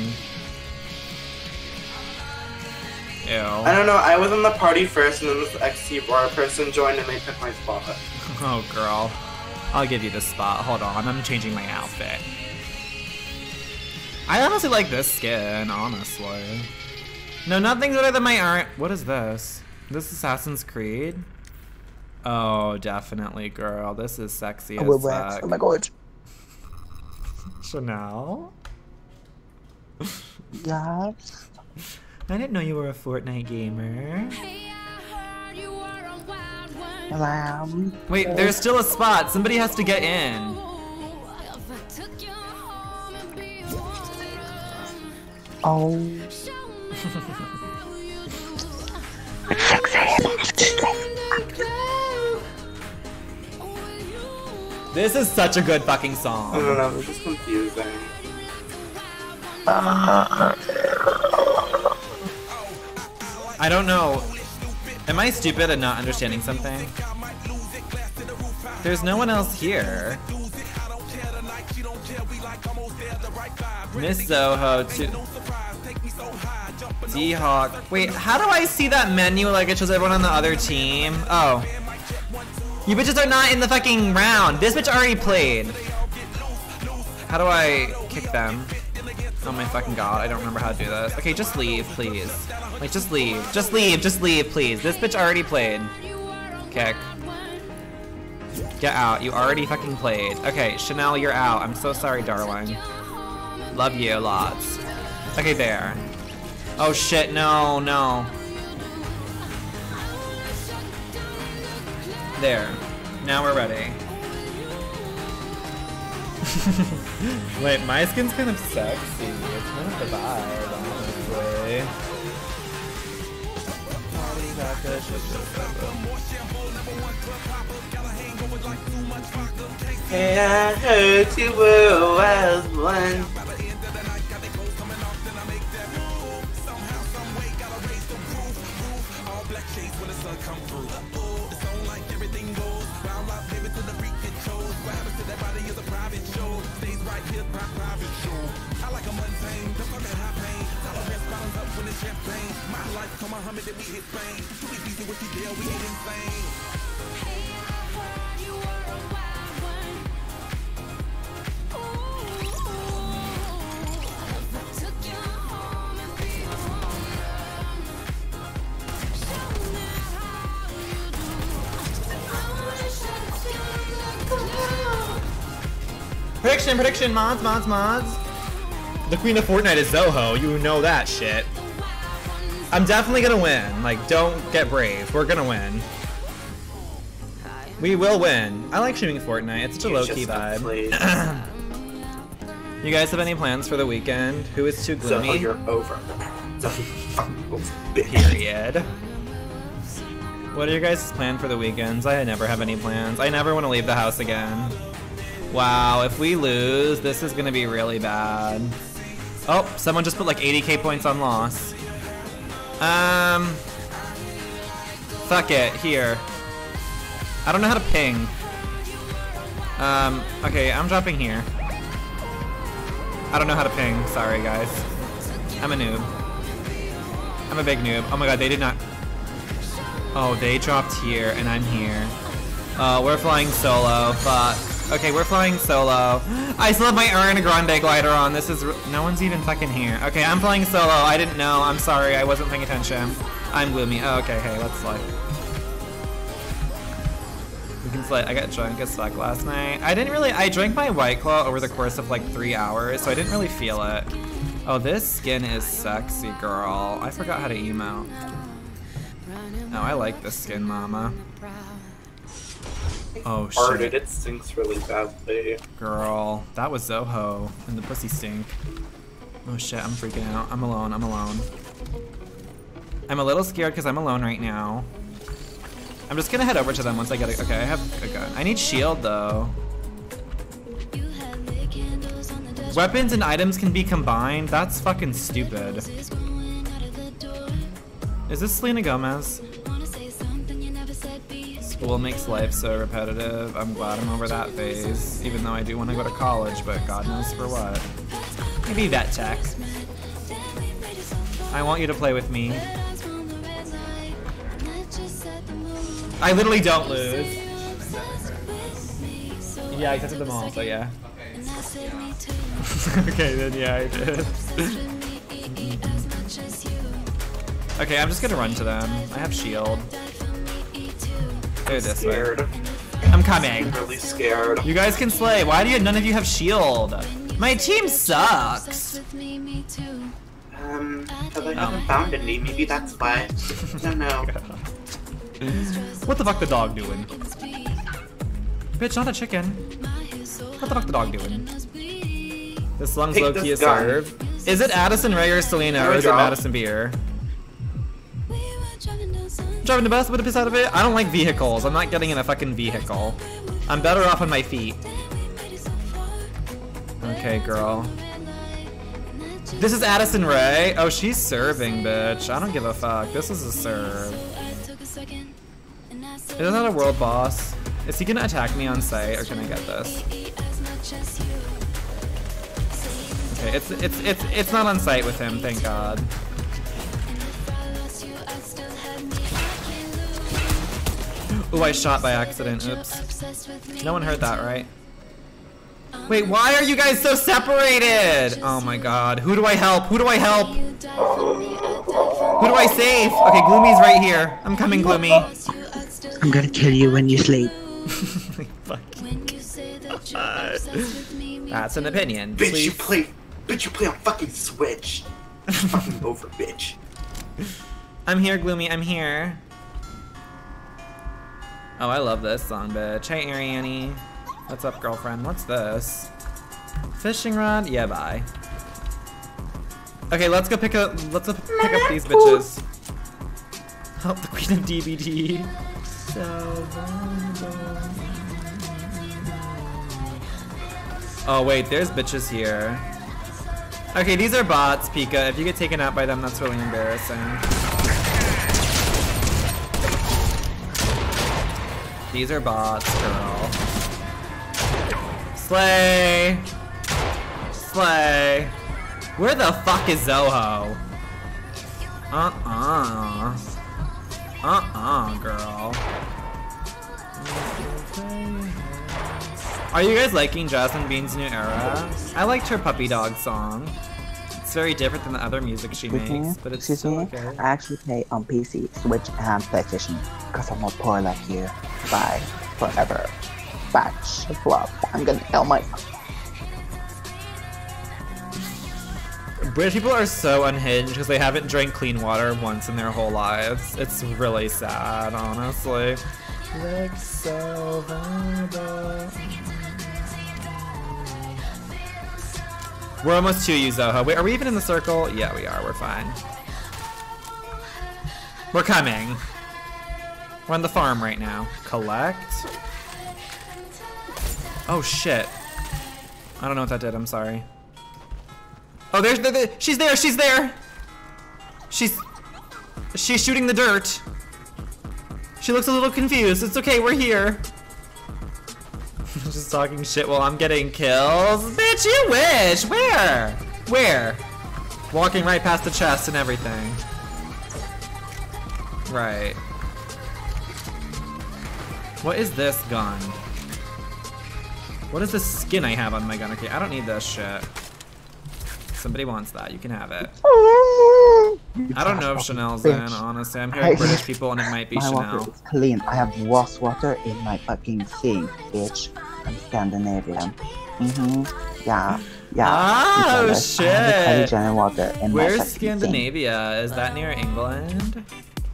Ew. I don't know, I was in the party first and then this X T bar person joined and they took my spot. Oh, girl. I'll give you the spot. Hold on, I'm changing my outfit. I honestly like this skin, honestly. No, nothing's better than my art. What is this? This Assassin's Creed? Oh, definitely, girl. This is sexy as fuck. Oh my god. Chanel? Yeah. I didn't know you were a Fortnite gamer. Um, Wait, there's still a spot. Somebody has to get in. Oh. This is such a good fucking song. I don't know, this is confusing. I don't know. Am I stupid at not understanding something? There's no one else here. Miss Zoho to D-Hawk. Wait, how do I see that menu like it shows everyone on the other team? Oh. You bitches are not in the fucking round. This bitch already played. How do I kick them? Oh my fucking god, I don't remember how to do this. Okay, just leave, please. Like, just leave. Just leave, just leave, please. This bitch already played. Kick. Get out, you already fucking played. Okay, Chanel, you're out. I'm so sorry, darling. Love you lots. Okay, there. Oh shit, no, no. There. Now we're ready. Wait, my skin's kind of sexy. It's kind of the vibe, honestly. Hey, I heard you were as one. Prediction, prediction, mods, mods, mods. The queen of Fortnite is Zoho. You know that shit. I'm definitely gonna win. Like, don't get brave. We're gonna win. We will win. I like streaming Fortnite. It's such a low-key vibe. You guys have any plans for the weekend? Who is too gloomy? Zoho, you're over. Zoho, Period. What are your guys' plans for the weekends? I never have any plans. I never want to leave the house again. Wow, if we lose, this is gonna be really bad. Oh, someone just put like eighty K points on loss. Um, fuck it, here. I don't know how to ping. Um, okay, I'm dropping here. I don't know how to ping, sorry guys. I'm a noob. I'm a big noob. Oh my god, they did not... Oh, they dropped here, and I'm here. Oh, we're flying solo, fuck. Okay, we're flying solo. I still have my Ariana Grande glider on. This is... No one's even fucking here. Okay, I'm playing solo. I didn't know. I'm sorry. I wasn't paying attention. I'm gloomy. Oh, okay, hey, let's slide. We can slide. I got drunk as fuck last night. I didn't really... I drank my White Claw over the course of like three hours, so I didn't really feel it. Oh, this skin is sexy, girl. I forgot how to emote. No, I like this skin, mama. Oh shit. It stinks really badly. Girl, that was Zoho and the pussy stink. Oh shit, I'm freaking out. I'm alone, I'm alone. I'm a little scared because I'm alone right now. I'm just gonna head over to them once I get a- okay, I have a gun. I need shield though. Weapons and items can be combined? That's fucking stupid. Is this Selena Gomez? School makes life so repetitive. I'm glad I'm over that phase, even though I do want to go to college, but God knows for what. Maybe vet tech. I want you to play with me. I literally don't lose. Yeah, I tested them all, so yeah. Okay, then yeah, I did. Okay, I'm just gonna run to them. I have shield. Go this scared. way. I'm coming. I'm really scared. You guys can slay. Why do you, none of you have shield? My team sucks. Um, because I haven't found any. Maybe that's why. I don't know. What the fuck the dog doing? Bitch, not a chicken. What the fuck the dog doing? This lung's low key a serve. Is it Addison Rae or Selena, or is it Madison Beer? Driving the bus with a piss out of it? I don't like vehicles. I'm not getting in a fucking vehicle. I'm better off on my feet. Okay, girl. This is Addison Rae? Oh, she's serving, bitch. I don't give a fuck. This is a serve. Is that a world boss? Is he gonna attack me on sight, or can I get this? Okay, it's it's it's it's not on sight with him, thank God. Ooh, I shot by accident. Oops. No one heard that, right? Wait, why are you guys so separated? Oh my god. Who do I help? Who do I help? Who do I save? Okay, Gloomy's right here. I'm coming, Gloomy. I'm gonna kill you when you sleep. That's an opinion. Bitch, Please. you play. Bitch, you play on fucking Switch. Fucking over, bitch. I'm here, Gloomy. I'm here. Oh, I love this song, bitch. Hey, Ariane. What's up, girlfriend? What's this? Fishing rod? Yeah, bye. Okay, let's go pick up. Let's go pick up these bitches. Help the queen of D B D. So oh wait, there's bitches here. Okay, these are bots, Pika. If you get taken out by them, that's really embarrassing. These are bots, girl. Slay! Slay! Where the fuck is Zoho? Uh-uh. Uh-uh, girl. Are you guys liking Jasmine Bean's new era? I liked her puppy dog song. It's very different than the other music she makes, but it's still okay. I actually play on P C, Switch, and PlayStation because I'm not poor like you. Bye. Forever. Batch. Flop. I'm gonna kill myself. British people are so unhinged because they haven't drank clean water once in their whole lives. It's really sad, honestly. Like so vulnerable. We're almost to you, Zoho. Wait, are we even in the circle? Yeah, we are. We're fine. We're coming. We're on the farm right now. Collect. Oh shit. I don't know what that did. I'm sorry. Oh, there's the, the she's there. She's there. She's she's shooting the dirt. She looks a little confused. It's okay. We're here. Just talking shit while I'm getting kills. Bitch, you wish. Where? Where? Walking right past the chest and everything. Right. What is this gun? What is this skin I have on my gun? Okay, I don't need this shit. Somebody wants that. You can have it. I don't know if Chanel's in, honestly. I'm hearing British people and it might be my Chanel. water is clean. I have wash water in my fucking sink, bitch. I'm Scandinavian. Mm-hmm. Yeah. Yeah. Oh, because I have the shit. Kylie water in my Where's fucking sink. Scandinavia? Is that near England?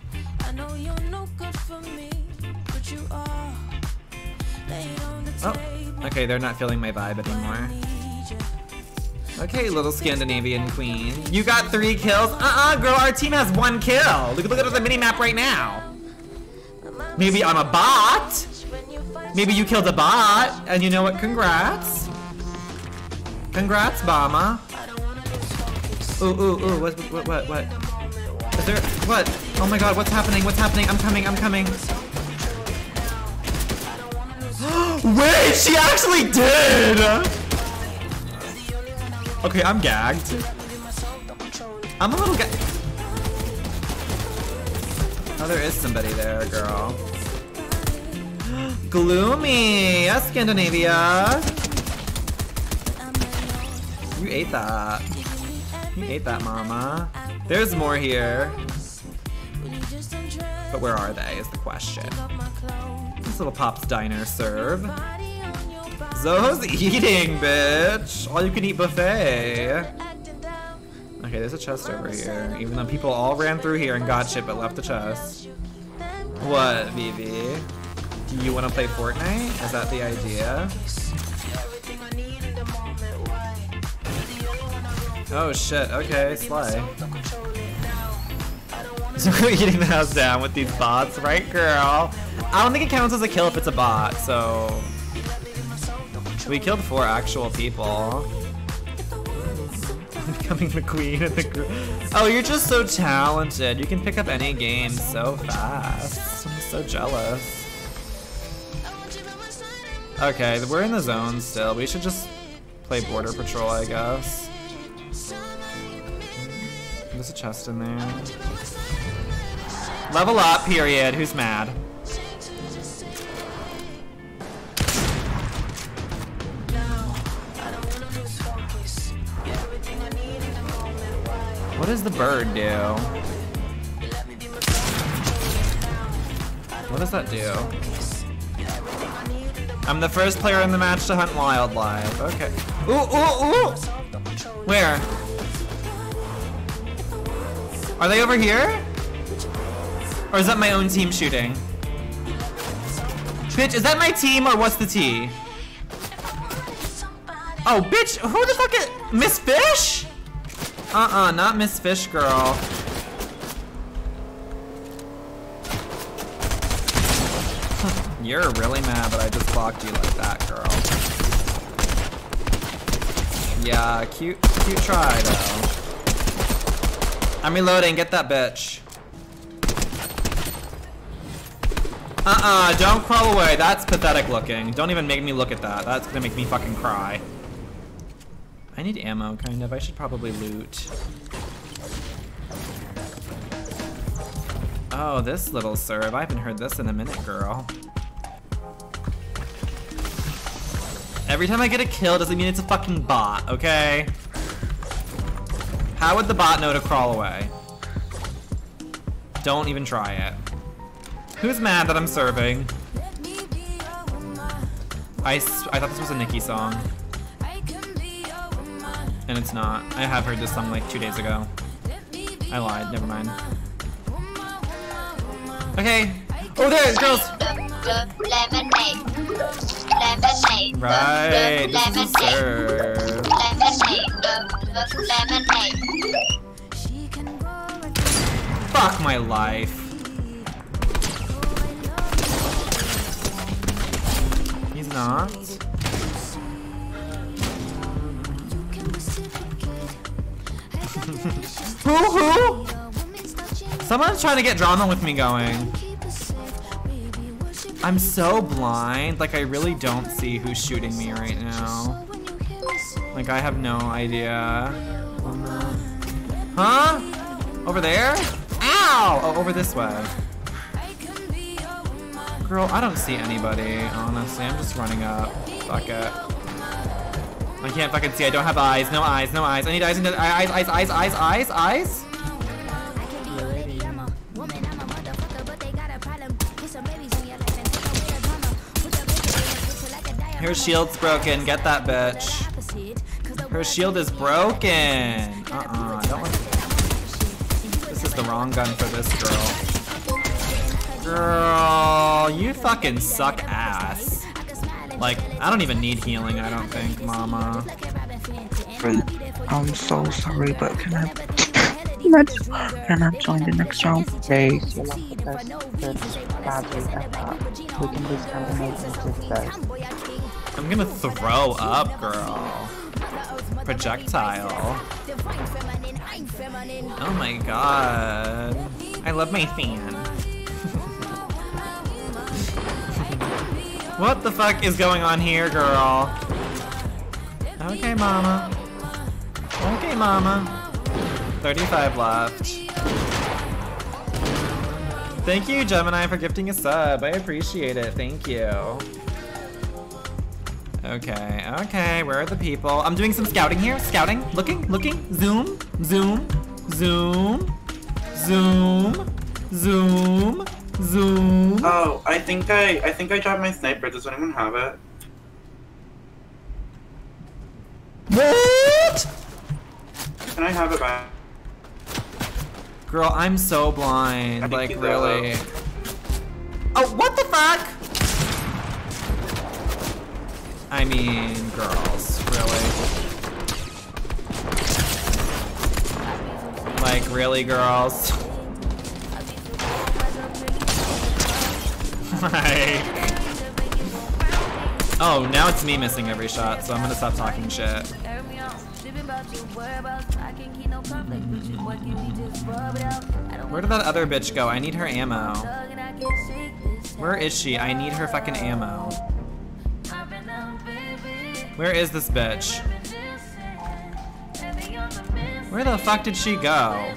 Oh, okay, they're not feeling my vibe anymore. Okay, little Scandinavian queen. You got three kills? Uh-uh, girl, our team has one kill. Look, look at the mini-map right now. Maybe I'm a bot. Maybe you killed a bot, and you know what? Congrats. Congrats, Bama. Ooh, ooh, ooh, what, what, what, what? Is there, what? Oh my god, what's happening? What's happening? I'm coming, I'm coming. Wait, she actually did! Okay, I'm gagged. I'm a little gagged. Oh, there is somebody there, girl. Gloomy! Yes, Scandinavia! You ate that. You ate that, mama. There's more here. But where are they, is the question. This little Pop's Diner serve. Zoho's eating, bitch! All you can eat buffet. Okay, there's a chest over here. Even though people all ran through here and got shit but left the chest. What, Vivi? Do you want to play Fortnite? Is that the idea? Oh shit, okay, slay. So we're eating the house down with these bots, right girl? I don't think it counts as a kill if it's a bot, so... We killed four actual people. Becoming the queen of the group. Oh, you're just so talented. You can pick up any game so fast. I'm so jealous. Okay, we're in the zone still. We should just play Border Patrol, I guess. There's a chest in there. Level up, period. Who's mad? What does the bird do? What does that do? I'm the first player in the match to hunt wildlife. Okay. Ooh, ooh, ooh! Where? Are they over here? Or is that my own team shooting? Bitch, is that my team or what's the T? Oh, bitch, who the fuck is... Miss Fish? Uh-uh, not Miss Fish, girl. You're really mad that I just blocked you like that, girl. Yeah, cute, cute try, though. I'm reloading, get that bitch. Uh-uh, don't crawl away. That's pathetic looking. Don't even make me look at that. That's gonna make me fucking cry. I need ammo, kind of. I should probably loot. Oh, this little serve. I haven't heard this in a minute, girl. Every time I get a kill doesn't mean it's a fucking bot, okay? How would the bot know to crawl away? Don't even try it. Who's mad that I'm serving? I, s I thought this was a Nicki song. And it's not. I have heard this song like two days ago. I lied, never mind. Okay. Oh, there it goes! Lemonade. Lemonade. Right, this is absurd. Lemonade. Fuck my life. He's not. Who, who? Someone's trying to get drama with me going. I'm so blind, like I really don't see who's shooting me right now. Like I have no idea. Huh? Over there? Ow! Oh, over this way. Girl, I don't see anybody, honestly. I'm just running up. Fuck it. I can't fucking see. I don't have eyes. No eyes. No eyes. I need eyes. I need eyes. Eyes. Eyes. Eyes. Eyes. Eyes. Her shield's broken. Get that bitch. Her shield is broken. Uh-uh. Don't want. This is the wrong gun for this girl. Girl, you fucking suck ass. Like, I don't even need healing, I don't think, mama. I'm so sorry, but can I let's can I join the next round? Please, you're not the best best badly ever. We can do Scandinavian sisters. I'm gonna throw up, girl. Projectile. Oh my god. I love my fan. What the fuck is going on here, girl? Okay, mama. Okay, mama. thirty-five left. Thank you, Gemini, for gifting a sub. I appreciate it. Thank you. Okay, okay. Where are the people? I'm doing some scouting here. Scouting. Looking, looking. Zoom, zoom, zoom, zoom, zoom. Zoom. Oh, I think I I think I dropped my sniper. Does anyone have it? What? Can I have it back? Girl, I'm so blind. Like really. Oh, what the fuck? I mean, girls, really. Like really, girls. Like, oh, now it's me missing every shot, so I'm gonna stop talking shit. Where did that other bitch go? I need her ammo. Where is she? I need her fucking ammo. Where is this bitch? Where the fuck did she go?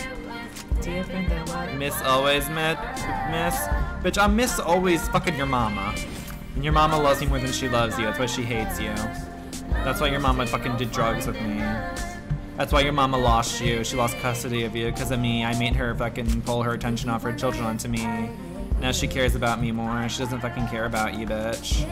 Miss always met miss. Bitch, I'm miss always fucking your mama. And your mama loves me more than she loves you. That's why she hates you. That's why your mama fucking did drugs with me. That's why your mama lost you. She lost custody of you because of me. I made her fucking pull her attention off her children onto me. Now she cares about me more. She doesn't fucking care about you, bitch.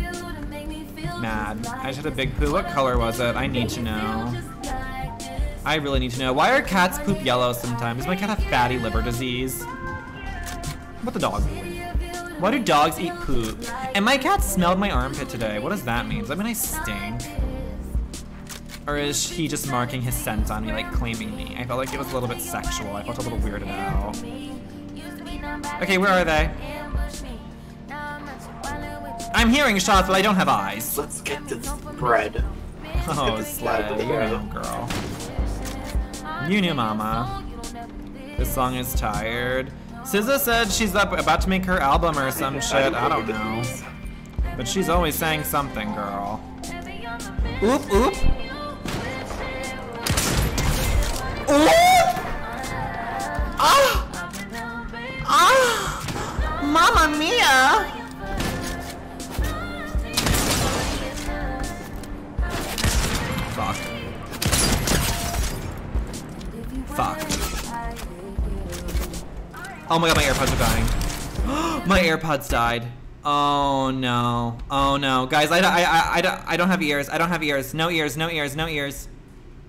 Mad. I just had a big poo. What color was it? I need to know. I really need to know. Why are cats poop yellow sometimes? Does my cat have fatty liver disease? What the dog? Why do dogs eat poop? And my cat smelled my armpit today. What does that mean? Does that mean I stink? Or is he just marking his scent on me, like claiming me? I felt like it was a little bit sexual. I felt a little weirded out. Okay, where are they? I'm hearing shots, but I don't have eyes. Let's get this bread. Oh, slay. You know, girl. You knew, mama. This song is tired. S Z A said she's up, about to make her album or some shit. I don't know. But she's always saying something, girl. Oop, oop. Oop! Ah! Ah! Mamma mia! Fuck. Fuck. Oh my god, my AirPods are dying. My AirPods died. Oh no. Oh no. Guys, I, I, I, I, don't, I don't have ears. I don't have ears. No ears, no ears, no ears.